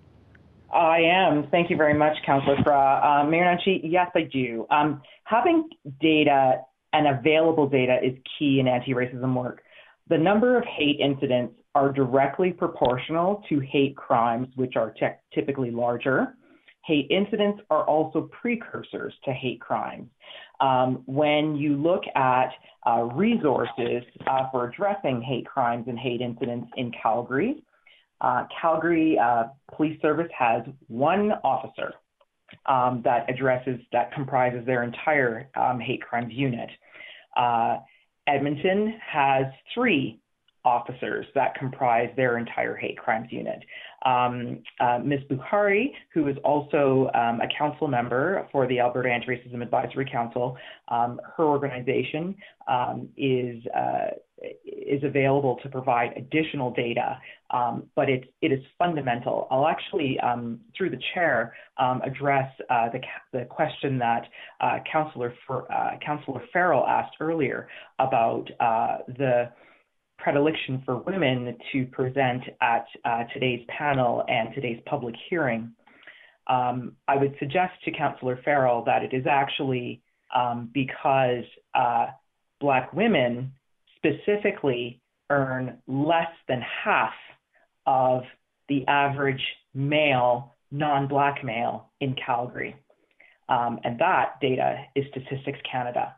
I am. Thank you very much, Councillor Fra. Uh, Mayor Nenshi, yes, I do. Um, having data and available data is key in anti-racism work. The number of hate incidents are directly proportional to hate crimes, which are te- typically larger. Hate incidents are also precursors to hate crimes. Um, when you look at uh, resources uh, for addressing hate crimes and hate incidents in Calgary, uh, Calgary uh, Police Service has one officer um, that addresses, that comprises their entire um, hate crimes unit. Uh, Edmonton has three officers that comprise their entire hate crimes unit. Um, uh, Miz Bukhari, who is also um, a council member for the Alberta Anti-Racism Advisory Council, um, her organization um, is uh, is available to provide additional data, um, but it, it is fundamental. I'll actually, um, through the chair, um, address uh, the, the question that uh, Councillor, uh, Councillor Farrell asked earlier about uh, the predilection for women to present at uh, today's panel and today's public hearing. Um, I would suggest to Councillor Farrell that it is actually um, because uh, Black women specifically earn less than half of the average male, non-Black male in Calgary. Um, and that data is Statistics Canada.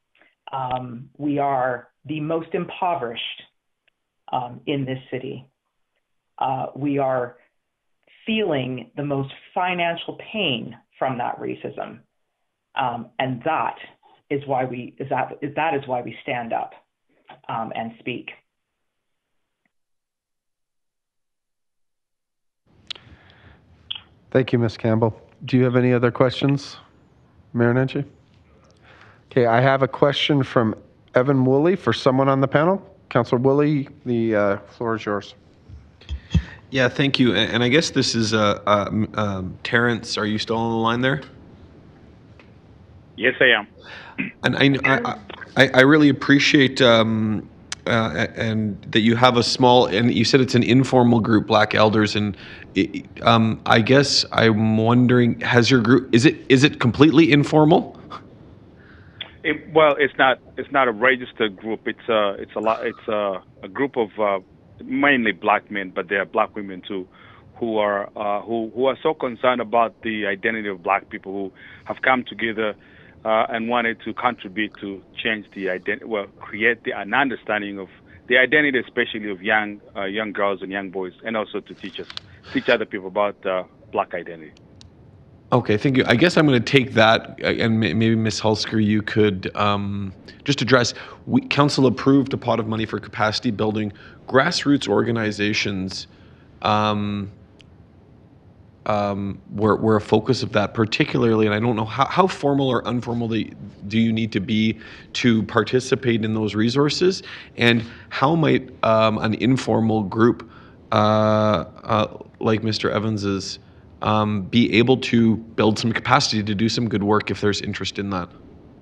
Um, we are the most impoverished um, in this city. Uh, we are feeling the most financial pain from that racism. Um, and that is why we is that, is that is why we stand up um, and speak. Thank you, Miz Campbell. Do you have any other questions, Mayor Nenshi? Okay, I have a question from Evan Woolley for someone on the panel. Councillor Woolley, the uh, floor is yours. Yeah, thank you. And, and I guess this is uh, uh, um, Terrence. Are you still on the line there? Yes, I am. And I, I, I, I really appreciate um, uh, and that you have a small, and you said it's an informal group, Black Elders, and it, um, I guess I'm wondering, has your group, is it is it completely informal? It, well, it's not. It's not a registered group. It's a. It's a lot. It's a, a group of uh, mainly Black men, but there are Black women too, who are uh, who who are so concerned about the identity of Black people, who have come together uh, and wanted to contribute to change the identity. Well, create the, an understanding of the identity, especially of young uh, young girls and young boys, and also to teach us, teach other people about uh, Black identity. Okay, thank you. I guess I'm going to take that, uh, and maybe Miz Hulsker, you could um, just address. We, Council approved a pot of money for capacity building. Grassroots organizations um, um, were, were a focus of that, particularly, and I don't know how, how formal or informal the, do you need to be to participate in those resources, and how might um, an informal group uh, uh, like Mister Evans's Um, be able to build some capacity to do some good work if there's interest in that.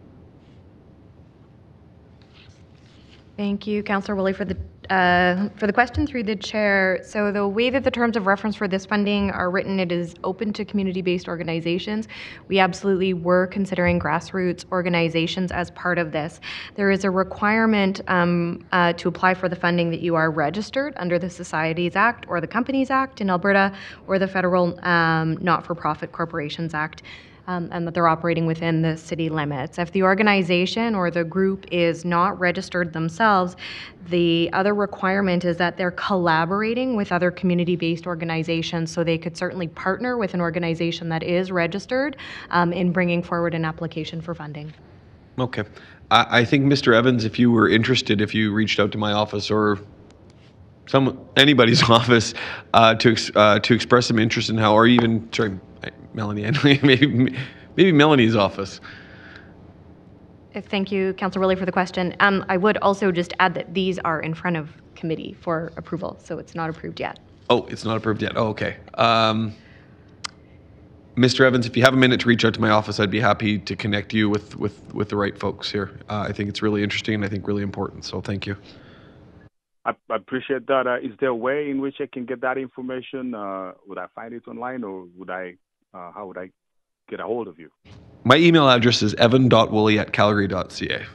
Thank you, Councillor Woolley, for the uh, for the question through the chair. So the way that the terms of reference for this funding are written, it is open to community-based organizations. We absolutely were considering grassroots organizations as part of this. There is a requirement um, uh, to apply for the funding that you are registered under the Societies Act or the Companies Act in Alberta or the Federal um, Not-for-Profit Corporations Act. um, and that they're operating within the city limits. If the organization or the group is not registered themselves, the other requirement is that they're collaborating with other community-based organizations, so they could certainly partner with an organization that is registered um, in bringing forward an application for funding. Okay. I, I think, Mister Evans, if you were interested, if you reached out to my office or some anybody's office uh, to ex, uh, to express some interest in how, or even sorry, Melanie, maybe maybe Melanie's office. Thank you, Councillor Willie, for the question. Um, I would also just add that these are in front of committee for approval, so it's not approved yet. Oh, it's not approved yet. Oh, okay. Um, Mister Evans, if you have a minute to reach out to my office, I'd be happy to connect you with with with the right folks here. Uh, I think it's really interesting and I think really important. So thank you. I, I appreciate that. Uh, is there a way in which I can get that information? Uh, would I find it online, or would I? Uh, how would I get a hold of you? My email address is evan dot woolley at calgary dot c a.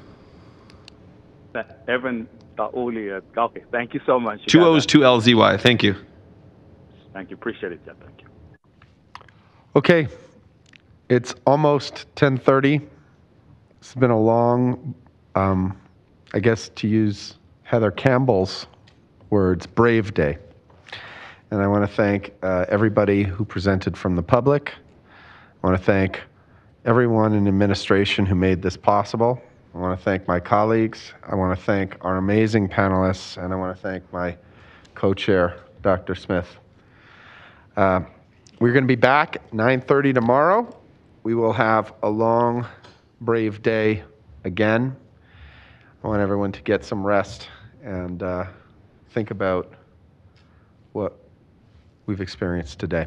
Evan dot woolley at okay. Thank you so much. You Two got O's, that. two L Z Y. Thank you. Thank you. Appreciate it. Yeah, thank you. Okay, it's almost ten thirty. It's been a long, um, I guess to use Heather Campbell's words, brave day. And I want to thank uh, everybody who presented from the public. I want to thank everyone in administration who made this possible. I want to thank my colleagues. I want to thank our amazing panelists, and I want to thank my co-chair, Doctor Smith. Uh, we're going to be back at nine thirty tomorrow. We will have a long, brave day again. I want everyone to get some rest and uh, think about what we've experienced today.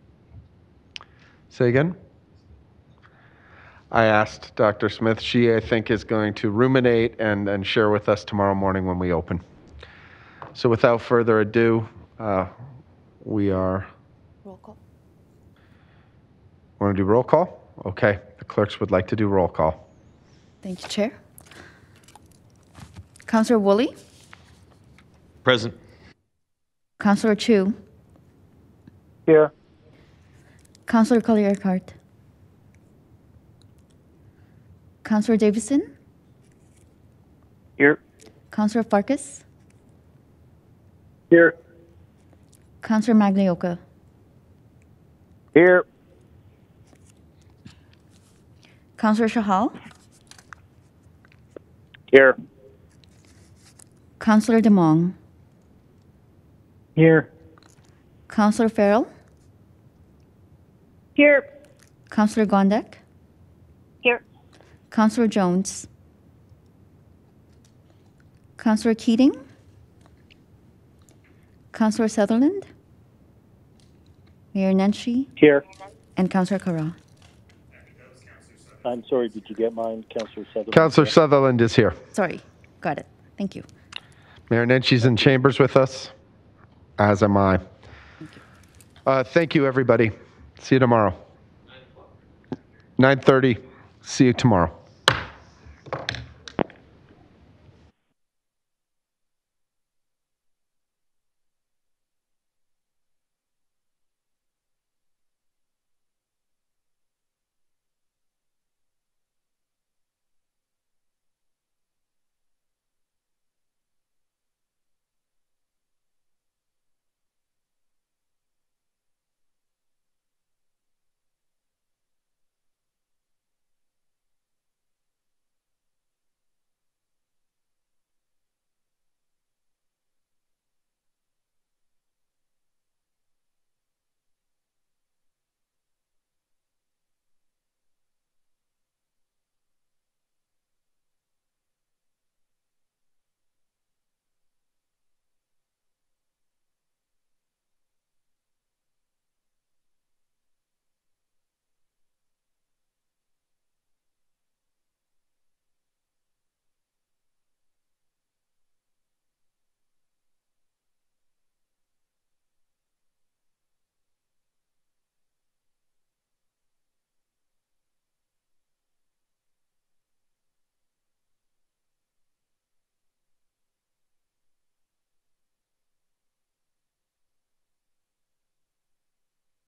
Say again? I asked Doctor Smith. She, I think, is going to ruminate and, and share with us tomorrow morning when we open. So without further ado, uh, we are... Roll call. Want to do roll call? Okay. The clerks would like to do roll call. Thank you, Chair. Councillor Woolley? Present. Councillor Chu? Here. Councillor Collier-Cart? Councillor Davison? Here. Councillor Farkas? Here. Councillor Maglioka? Here. Councillor Shahal? Here. Councillor Demong? Here. Councillor Farrell? Here. Councillor Gondek? Here. Councillor Jones? Councillor Keating? Councillor Sutherland? Mayor Nenshi? Here. And Councillor Carra. I'm sorry, did you get mine, Councillor Sutherland? Councillor Sutherland is here. Sorry, got it. Thank you. Mayor Nenshi's in chambers with us, as am I. Thank you. Uh, thank you, everybody. See you tomorrow. nine thirty. See you tomorrow.